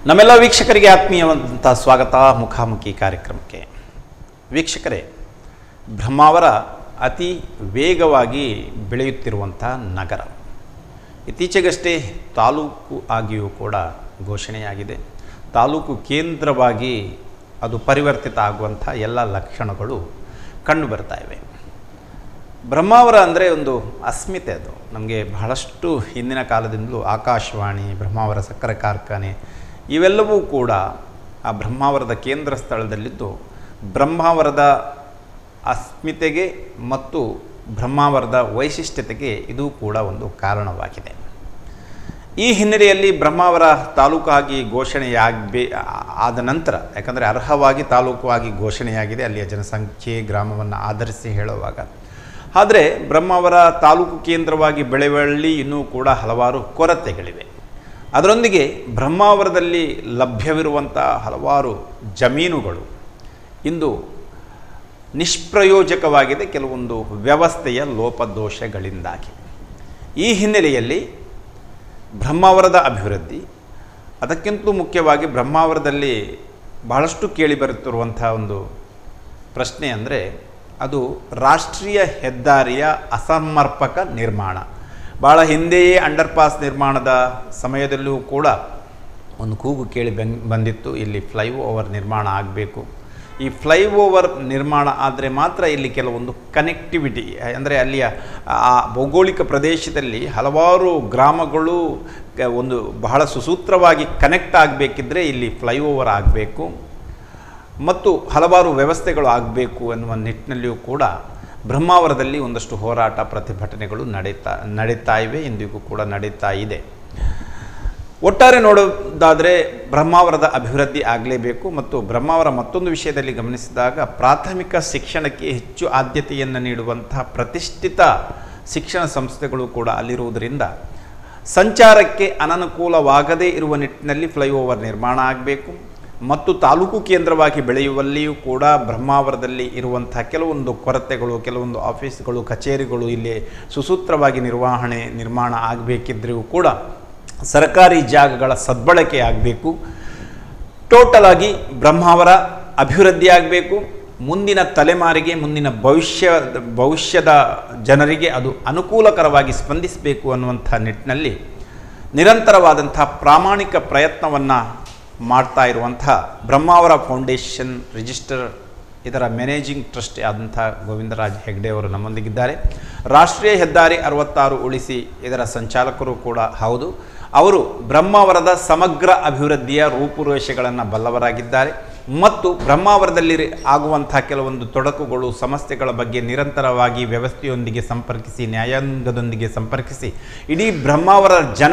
ನಮ್ಮೆಲ್ಲ ವೀಕ್ಷಕರಿಗೆ ಆತ್ಮೀಯವಾದಂಥ ಸ್ವಾಗತ ಮುಖಾಮುಖಿ ಕಾರ್ಯಕ್ರಮಕ್ಕೆ. ವೀಕ್ಷಕರೇ, ಬ್ರಹ್ಮಾವರ ಅತಿ ವೇಗವಾಗಿ ಬೆಳೆಯುತ್ತಿರುವಂಥ ನಗರ. ಇತ್ತೀಚೆಗಷ್ಟೇ ತಾಲೂಕು ಆಗಿಯೂ ಕೂಡ ಘೋಷಣೆಯಾಗಿದೆ. ತಾಲೂಕು ಕೇಂದ್ರವಾಗಿ ಅದು ಪರಿವರ್ತಿತ ಆಗುವಂಥ ಎಲ್ಲ ಲಕ್ಷಣಗಳು ಕಂಡು ಬರ್ತಾ ಇವೆ. ಬ್ರಹ್ಮಾವರ ಅಂದರೆ ಒಂದು ಅಸ್ಮಿತೆ. ಅದು ನಮಗೆ ಬಹಳಷ್ಟು ಹಿಂದಿನ ಕಾಲದಿಂದಲೂ ಆಕಾಶವಾಣಿ, ಬ್ರಹ್ಮಾವರ ಸಕ್ಕರೆ ಕಾರ್ಖಾನೆ ಇವೆಲ್ಲವೂ ಕೂಡ ಆ ಬ್ರಹ್ಮಾವರದ ಕೇಂದ್ರ ಸ್ಥಳದಲ್ಲಿದ್ದು ಬ್ರಹ್ಮಾವರದ ಅಸ್ಮಿತೆಗೆ ಮತ್ತು ಬ್ರಹ್ಮಾವರದ ವೈಶಿಷ್ಟ್ಯತೆಗೆ ಇದು ಕೂಡ ಒಂದು ಕಾರಣವಾಗಿದೆ. ಈ ಹಿನ್ನೆಲೆಯಲ್ಲಿ ಬ್ರಹ್ಮಾವರ ತಾಲೂಕಾಗಿ ಆದ ನಂತರ, ಯಾಕಂದರೆ ಅರ್ಹವಾಗಿ ತಾಲೂಕು ಆಗಿ ಘೋಷಣೆಯಾಗಿದೆ ಅಲ್ಲಿಯ ಜನಸಂಖ್ಯೆ ಗ್ರಾಮವನ್ನು ಆಧರಿಸಿ ಹೇಳುವಾಗ, ಆದರೆ ಬ್ರಹ್ಮಾವರ ತಾಲೂಕು ಕೇಂದ್ರವಾಗಿ ಬೆಳೆಯುವಲ್ಲಿ ಇನ್ನೂ ಕೂಡ ಹಲವಾರು ಕೊರತೆಗಳಿವೆ. ಅದರೊಂದಿಗೆ ಬ್ರಹ್ಮಾವರದಲ್ಲಿ ಲಭ್ಯವಿರುವಂಥ ಹಲವಾರು ಜಮೀನುಗಳು ಇಂದು ನಿಷ್ಪ್ರಯೋಜಕವಾಗಿದೆ ಕೆಲವೊಂದು ವ್ಯವಸ್ಥೆಯ ಲೋಪದೋಷಗಳಿಂದಾಗಿ. ಈ ಹಿನ್ನೆಲೆಯಲ್ಲಿ ಬ್ರಹ್ಮಾವರದ ಅಭಿವೃದ್ಧಿ, ಅದಕ್ಕಿಂತಲೂ ಮುಖ್ಯವಾಗಿ ಬ್ರಹ್ಮಾವರದಲ್ಲಿ ಬಹಳಷ್ಟು ಕೇಳಿಬರುತ್ತಿರುವಂಥ ಒಂದು ಪ್ರಶ್ನೆ ಅಂದರೆ ಅದು ರಾಷ್ಟ್ರೀಯ ಹೆದ್ದಾರಿಯ ಅಸಮರ್ಪಕ ನಿರ್ಮಾಣ. ಭಾಳ ಹಿಂದೆಯೇ ಅಂಡರ್ಪಾಸ್ ನಿರ್ಮಾಣದ ಸಮಯದಲ್ಲೂ ಕೂಡ ಒಂದು ಕೂಗು ಕೇಳಿ ಬಂದಿತ್ತು, ಇಲ್ಲಿ ಫ್ಲೈಓವರ್ ನಿರ್ಮಾಣ ಆಗಬೇಕು. ಈ ಫ್ಲೈಓವರ್ ನಿರ್ಮಾಣ ಆದರೆ ಮಾತ್ರ ಇಲ್ಲಿ ಕೆಲವೊಂದು ಕನೆಕ್ಟಿವಿಟಿ, ಅಂದರೆ ಅಲ್ಲಿಯ ಆ ಭೌಗೋಳಿಕ ಪ್ರದೇಶದಲ್ಲಿ ಹಲವಾರು ಗ್ರಾಮಗಳು ಒಂದು ಬಹಳ ಸುಸೂತ್ರವಾಗಿ ಕನೆಕ್ಟ್ ಆಗಬೇಕಿದ್ರೆ ಇಲ್ಲಿ ಫ್ಲೈಓವರ್ ಆಗಬೇಕು ಮತ್ತು ಹಲವಾರು ವ್ಯವಸ್ಥೆಗಳು ಆಗಬೇಕು ಎನ್ನುವ ನಿಟ್ಟಿನಲ್ಲಿಯೂ ಕೂಡ ಬ್ರಹ್ಮಾವರದಲ್ಲಿ ಒಂದಷ್ಟು ಹೋರಾಟ ಪ್ರತಿಭಟನೆಗಳು ನಡೀತಾ ಇವೆ, ಇಂದಿಗೂ ಕೂಡ ನಡೀತಾ ಇದೆ. ಒಟ್ಟಾರೆ ನೋಡೋದಾದರೆ ಬ್ರಹ್ಮಾವರದ ಅಭಿವೃದ್ಧಿ ಆಗಲೇಬೇಕು. ಮತ್ತು ಬ್ರಹ್ಮಾವರ ಮತ್ತೊಂದು ವಿಷಯದಲ್ಲಿ ಗಮನಿಸಿದಾಗ ಪ್ರಾಥಮಿಕ ಶಿಕ್ಷಣಕ್ಕೆ ಹೆಚ್ಚು ಆದ್ಯತೆಯನ್ನು ನೀಡುವಂತಹ ಪ್ರತಿಷ್ಠಿತ ಶಿಕ್ಷಣ ಸಂಸ್ಥೆಗಳು ಕೂಡ ಅಲ್ಲಿರುವುದರಿಂದ ಸಂಚಾರಕ್ಕೆ ಅನನುಕೂಲವಾಗದೇ ಇರುವ ನಿಟ್ಟಿನಲ್ಲಿ ಫ್ಲೈಓವರ್ ನಿರ್ಮಾಣ ಆಗಬೇಕು. ಮತ್ತು ತಾಲೂಕು ಕೇಂದ್ರವಾಗಿ ಬೆಳೆಯುವಲ್ಲಿಯೂ ಕೂಡ ಬ್ರಹ್ಮಾವರದಲ್ಲಿ ಇರುವಂಥ ಕೆಲವೊಂದು ಕೊರತೆಗಳು, ಕೆಲವೊಂದು ಆಫೀಸ್ಗಳು, ಕಚೇರಿಗಳು ಇಲ್ಲಿ ಸುಸೂತ್ರವಾಗಿ ನಿರ್ಮಾಣ ಆಗಬೇಕಿದ್ರೂ ಕೂಡ ಸರ್ಕಾರಿ ಜಾಗಗಳ ಸದ್ಬಳಕೆ ಆಗಬೇಕು. ಟೋಟಲ್ ಆಗಿ ಬ್ರಹ್ಮಾವರ ಅಭಿವೃದ್ಧಿ ಆಗಬೇಕು. ಮುಂದಿನ ತಲೆಮಾರಿಗೆ, ಮುಂದಿನ ಭವಿಷ್ಯದ ಜನರಿಗೆ ಅದು ಅನುಕೂಲಕರವಾಗಿ ಸ್ಪಂದಿಸಬೇಕು ಅನ್ನುವಂಥ ನಿಟ್ಟಿನಲ್ಲಿ ನಿರಂತರವಾದಂಥ ಪ್ರಾಮಾಣಿಕ ಪ್ರಯತ್ನವನ್ನು ಮಾಡ್ತಾ ಇರುವಂಥ ಬ್ರಹ್ಮಾವರ ಫೌಂಡೇಶನ್ ರಿಜಿಸ್ಟರ್ ಇದರ ಮ್ಯಾನೇಜಿಂಗ್ ಟ್ರಸ್ಟ್ ಆದಂಥ ಗೋವಿಂದರಾಜ್ ಹೆಗ್ಡೆ ಅವರು ನಮ್ಮೊಂದಿಗಿದ್ದಾರೆ. ರಾಷ್ಟ್ರೀಯ ಹೆದ್ದಾರಿ 66 ಉಳಿಸಿ ಇದರ ಸಂಚಾಲಕರು ಕೂಡ ಹೌದು. ಅವರು ಬ್ರಹ್ಮಾವರದ ಸಮಗ್ರ ಅಭಿವೃದ್ಧಿಯ ರೂಪುರೇಷೆಗಳನ್ನು ಬಲ್ಲವರಾಗಿದ್ದಾರೆ ಮತ್ತು ಬ್ರಹ್ಮಾವರದಲ್ಲಿ ಆಗುವಂಥ ಕೆಲವೊಂದು ತೊಡಕುಗಳು, ಸಮಸ್ಯೆಗಳ ಬಗ್ಗೆ ನಿರಂತರವಾಗಿ ವ್ಯವಸ್ಥೆಯೊಂದಿಗೆ ಸಂಪರ್ಕಿಸಿ, ನ್ಯಾಯಾಂಗದೊಂದಿಗೆ ಸಂಪರ್ಕಿಸಿ ಇಡೀ ಬ್ರಹ್ಮಾವರ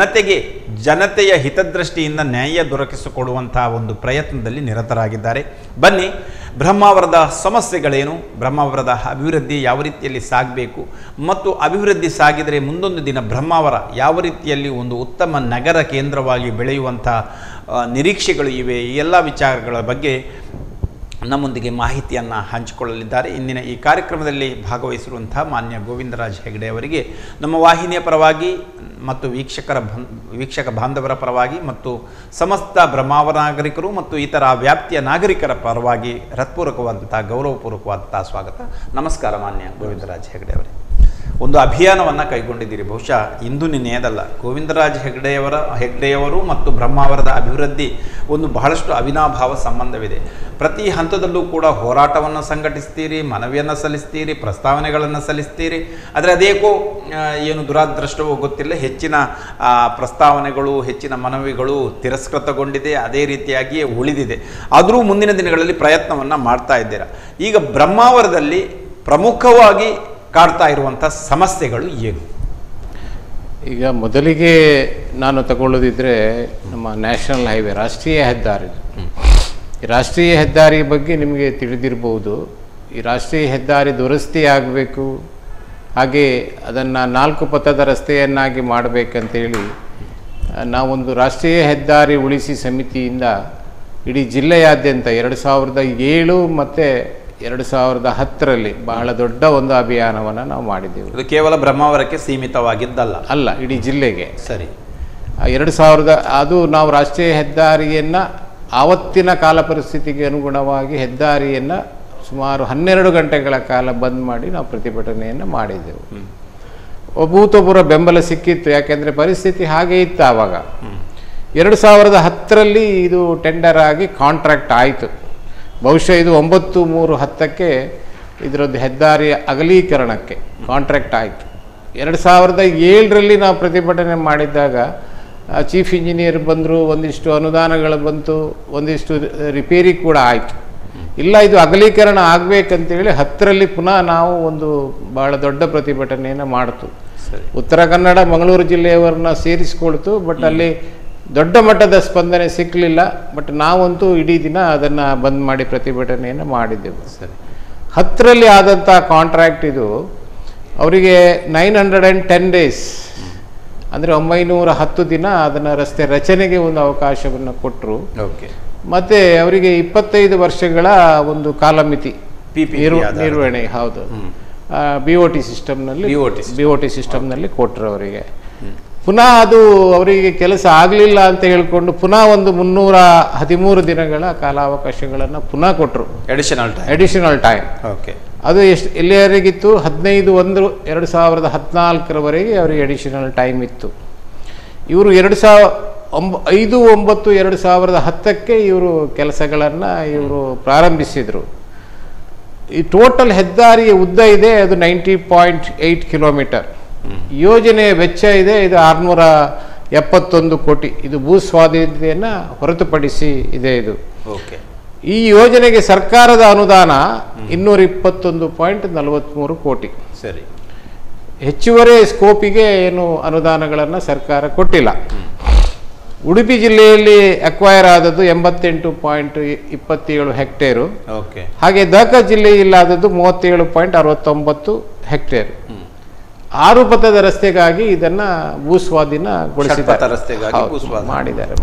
ಜನತೆಯ ಹಿತದೃಷ್ಟಿಯಿಂದ ನ್ಯಾಯ ದೊರಕಿಸಿಕೊಡುವಂಥ ಒಂದು ಪ್ರಯತ್ನದಲ್ಲಿ ನಿರತರಾಗಿದ್ದಾರೆ. ಬನ್ನಿ, ಬ್ರಹ್ಮಾವರದ ಸಮಸ್ಯೆಗಳೇನು, ಬ್ರಹ್ಮಾವರದ ಅಭಿವೃದ್ಧಿ ಯಾವ ರೀತಿಯಲ್ಲಿ ಸಾಗಬೇಕು ಮತ್ತು ಅಭಿವೃದ್ಧಿ ಸಾಗಿದರೆ ಮುಂದೊಂದು ದಿನ ಬ್ರಹ್ಮಾವರ ಯಾವ ರೀತಿಯಲ್ಲಿ ಒಂದು ಉತ್ತಮ ನಗರ ಕೇಂದ್ರವಾಗಿ ಬೆಳೆಯುವಂಥ ನಿರೀಕ್ಷೆಗಳು ಇವೆ, ಈ ಎಲ್ಲ ವಿಚಾರಗಳ ಬಗ್ಗೆ ನಮ್ಮೊಂದಿಗೆ ಮಾಹಿತಿಯನ್ನು ಹಂಚಿಕೊಳ್ಳಲಿದ್ದಾರೆ. ಇಂದಿನ ಈ ಕಾರ್ಯಕ್ರಮದಲ್ಲಿ ಭಾಗವಹಿಸಿರುವಂಥ ಮಾನ್ಯ ಗೋವಿಂದರಾಜ್ ಹೆಗ್ಡೆ ಅವರಿಗೆ ನಮ್ಮ ವಾಹಿನಿಯ ಪರವಾಗಿ ಮತ್ತು ವೀಕ್ಷಕ ಬಾಂಧವರ ಪರವಾಗಿ ಮತ್ತು ಸಮಸ್ತ ಬ್ರಹ್ಮಾವರ ನಾಗರಿಕರು ಮತ್ತು ಇತರ ವ್ಯಾಪ್ತಿಯ ನಾಗರಿಕರ ಪರವಾಗಿ ಹೃತ್ಪೂರ್ವಕವಾದಂಥ ಗೌರವಪೂರ್ವಕವಾದಂಥ ಸ್ವಾಗತ. ನಮಸ್ಕಾರ ಮಾನ್ಯ ಗೋವಿಂದರಾಜ್ ಹೆಗ್ಡೆ ಅವರೇ. ಒಂದು ಅಭಿಯಾನವನ್ನು ಕೈಗೊಂಡಿದ್ದೀರಿ. ಬಹುಶಃ ಇಂದು ನಿನ್ನೆಯದಲ್ಲ, ಗೋವಿಂದರಾಜ್ ಹೆಗ್ಡೆಯವರು ಮತ್ತು ಬ್ರಹ್ಮಾವರದ ಅಭಿವೃದ್ಧಿ ಒಂದು ಬಹಳಷ್ಟು ಅವಿನಾಭಾವ ಸಂಬಂಧವಿದೆ. ಪ್ರತಿ ಹಂತದಲ್ಲೂ ಕೂಡ ಹೋರಾಟವನ್ನು ಸಂಘಟಿಸ್ತೀರಿ, ಮನವಿಯನ್ನು ಸಲ್ಲಿಸ್ತೀರಿ, ಪ್ರಸ್ತಾವನೆಗಳನ್ನು ಸಲ್ಲಿಸ್ತೀರಿ. ಆದರೆ ಅದೇಕೋ ಏನು ದುರಾದೃಷ್ಟವೋ ಗೊತ್ತಿಲ್ಲ, ಹೆಚ್ಚಿನ ಪ್ರಸ್ತಾವನೆಗಳು, ಹೆಚ್ಚಿನ ಮನವಿಗಳು ತಿರಸ್ಕೃತಗೊಂಡಿದೆ, ಅದೇ ರೀತಿಯಾಗಿಯೇ ಉಳಿದಿದೆ. ಆದರೂ ಮುಂದಿನ ದಿನಗಳಲ್ಲಿ ಪ್ರಯತ್ನವನ್ನು ಮಾಡ್ತಾ ಇದ್ದೀರಾ. ಈಗ ಬ್ರಹ್ಮಾವರದಲ್ಲಿ ಪ್ರಮುಖವಾಗಿ ಕಾಡ್ತಾ ಇರುವಂಥ ಸಮಸ್ಯೆಗಳು ಏನು? ಈಗ ಮೊದಲಿಗೆ ನಾನು ತಗೊಳ್ಳೋದಿದ್ರೆ ನಮ್ಮ ನ್ಯಾಷನಲ್ ಹೈವೇ, ರಾಷ್ಟ್ರೀಯ ಹೆದ್ದಾರಿ. ಈ ರಾಷ್ಟ್ರೀಯ ಹೆದ್ದಾರಿ ಬಗ್ಗೆ ನಿಮಗೆ ತಿಳಿದಿರ್ಬೋದು. ಈ ರಾಷ್ಟ್ರೀಯ ಹೆದ್ದಾರಿ ದುರಸ್ತಿ ಆಗಬೇಕು, ಹಾಗೆ ಅದನ್ನು 4 ಪಥದ ರಸ್ತೆಯನ್ನಾಗಿ ಮಾಡಬೇಕಂತೇಳಿ ನಾವೊಂದು ರಾಷ್ಟ್ರೀಯ ಹೆದ್ದಾರಿ ಉಳಿಸಿ ಸಮಿತಿಯಿಂದ ಇಡೀ ಜಿಲ್ಲೆಯಾದ್ಯಂತ 2007 ಮತ್ತು 2010ರಲ್ಲಿ ಬಹಳ ದೊಡ್ಡ ಒಂದು ಅಭಿಯಾನವನ್ನು ನಾವು ಮಾಡಿದ್ದೆವು. ಇದು ಕೇವಲ ಬ್ರಹ್ಮಾವರಕ್ಕೆ ಸೀಮಿತವಾಗಿದ್ದಲ್ಲ, ಅಲ್ಲ, ಇಡೀ ಜಿಲ್ಲೆಗೆ. ಸರಿ. 2000 ಅದು ನಾವು ರಾಷ್ಟ್ರೀಯ ಹೆದ್ದಾರಿಯನ್ನು ಆವತ್ತಿನ ಕಾಲ ಪರಿಸ್ಥಿತಿಗೆ ಅನುಗುಣವಾಗಿ ಹೆದ್ದಾರಿಯನ್ನು ಸುಮಾರು 12 ಗಂಟೆಗಳ ಕಾಲ ಬಂದ್ ಮಾಡಿ ನಾವು ಪ್ರತಿಭಟನೆಯನ್ನು ಮಾಡಿದೆವು. ಅಭೂತಪೂರ್ವ ಬೆಂಬಲ ಸಿಕ್ಕಿತ್ತು, ಯಾಕೆಂದರೆ ಪರಿಸ್ಥಿತಿ ಹಾಗೆ ಇತ್ತು ಆವಾಗ. 2010ರಲ್ಲಿ ಇದು ಟೆಂಡರ್ ಆಗಿ ಕಾಂಟ್ರಾಕ್ಟ್ ಆಯಿತು. ಬಹುಶಃ ಇದು 9/3/10ಕ್ಕೆ ಇದರದ್ದು ಹೆದ್ದಾರಿಯ ಅಗಲೀಕರಣಕ್ಕೆ ಕಾಂಟ್ರಾಕ್ಟ್ ಆಯಿತು. 2007ರಲ್ಲಿ ನಾವು ಪ್ರತಿಭಟನೆ ಮಾಡಿದ್ದಾಗ ಚೀಫ್ ಇಂಜಿನಿಯರ್ ಬಂದರು, ಒಂದಿಷ್ಟು ಅನುದಾನಗಳು ಬಂತು, ಒಂದಿಷ್ಟು ರಿಪೇರಿ ಕೂಡ ಆಯಿತು. ಇಲ್ಲ, ಇದು ಅಗಲೀಕರಣ ಆಗಬೇಕಂತೇಳಿ 10ರಲ್ಲಿ ಪುನಃ ನಾವು ಒಂದು ಭಾಳ ದೊಡ್ಡ ಪ್ರತಿಭಟನೆಯನ್ನು ಮಾಡ್ತು. ಉತ್ತರ ಕನ್ನಡ ಮಂಗಳೂರು ಜಿಲ್ಲೆಯವರನ್ನ ಸೇರಿಸ್ಕೊಳ್ತು, ಬಟ್ ಅಲ್ಲಿ ದೊಡ್ಡ ಮಟ್ಟದ ಸ್ಪಂದನೆ ಸಿಕ್ಕಲಿಲ್ಲ. ಬಟ್ ನಾವಂತೂ ಇಡೀ ದಿನ ಅದನ್ನು ಬಂದ್ ಮಾಡಿ ಪ್ರತಿಭಟನೆಯನ್ನು ಮಾಡಿದ್ದೆವು. 10ರಲ್ಲಿ ಆದಂಥ ಕಾಂಟ್ರಾಕ್ಟ್ ಇದು ಅವರಿಗೆ 910 ಡೇಸ್, ಅಂದರೆ 910 ದಿನ ಅದನ್ನು ರಸ್ತೆ ರಚನೆಗೆ ಒಂದು ಅವಕಾಶವನ್ನು ಕೊಟ್ಟರು. ಮತ್ತು ಅವರಿಗೆ 25 ವರ್ಷಗಳ ಒಂದು ಕಾಲಮಿತಿ ನಿರ್ವಹಣೆ, ಹೌದು, BOT ಸಿಸ್ಟಮ್ನಲ್ಲಿ ಕೊಟ್ಟರು ಅವರಿಗೆ. ಪುನಃ ಅದು ಅವರಿಗೆ ಕೆಲಸ ಆಗಲಿಲ್ಲ ಅಂತ ಹೇಳಿಕೊಂಡು ಪುನಃ ಒಂದು 313 ದಿನಗಳ ಕಾಲಾವಕಾಶಗಳನ್ನು ಪುನಃ ಕೊಟ್ಟರು, ಅಡಿಷನಲ್ ಟೈಮ್. ಅದು ಎಲ್ಲಿವರೆಗಿತ್ತು? 15/1/2014 ಅವರಿಗೆ ಅಡಿಷನಲ್ ಟೈಮ್ ಇತ್ತು. ಇವರು 5/9/2010ಕ್ಕೆ ಇವರು ಕೆಲಸಗಳನ್ನು ಪ್ರಾರಂಭಿಸಿದರು. ಈ ಟೋಟಲ್ ಹೆದ್ದಾರಿಯ ಉದ್ದ ಇದೆ, ಅದು 90.8 ಕಿಲೋಮೀಟರ್. ಯೋಜನೆಯ ವೆಚ್ಚ ಇದೆ, ಇದು 671 ಕೋಟಿ. ಇದು ಭೂ ಸ್ವಾಧೀನತೆಯನ್ನು ಹೊರತುಪಡಿಸಿ ಇದೆ ಇದು. ಈ ಯೋಜನೆಗೆ ಸರ್ಕಾರದ ಅನುದಾನ 221.43 ಕೋಟಿ. ಸರಿ. ಹೆಚ್ಚುವರಿ ಸ್ಕೋಪಿಗೆ ಏನು ಅನುದಾನಗಳನ್ನು ಸರ್ಕಾರ ಕೊಟ್ಟಿಲ್ಲ. ಉಡುಪಿ ಜಿಲ್ಲೆಯಲ್ಲಿ ಅಕ್ವೈರ್ ಆದದ್ದು 88.27 ಹೆಕ್ಟೇರು. ಹಾಗೆ ದಕ ಜಿಲ್ಲೆಯಲ್ಲಾದದ್ದು 37.69 ಹೆಕ್ಟೇರ್. 6 ಪಥದ ರಸ್ತೆಗಾಗಿ ಇದನ್ನು ಮಾಡಿದ್ದಾರೆ.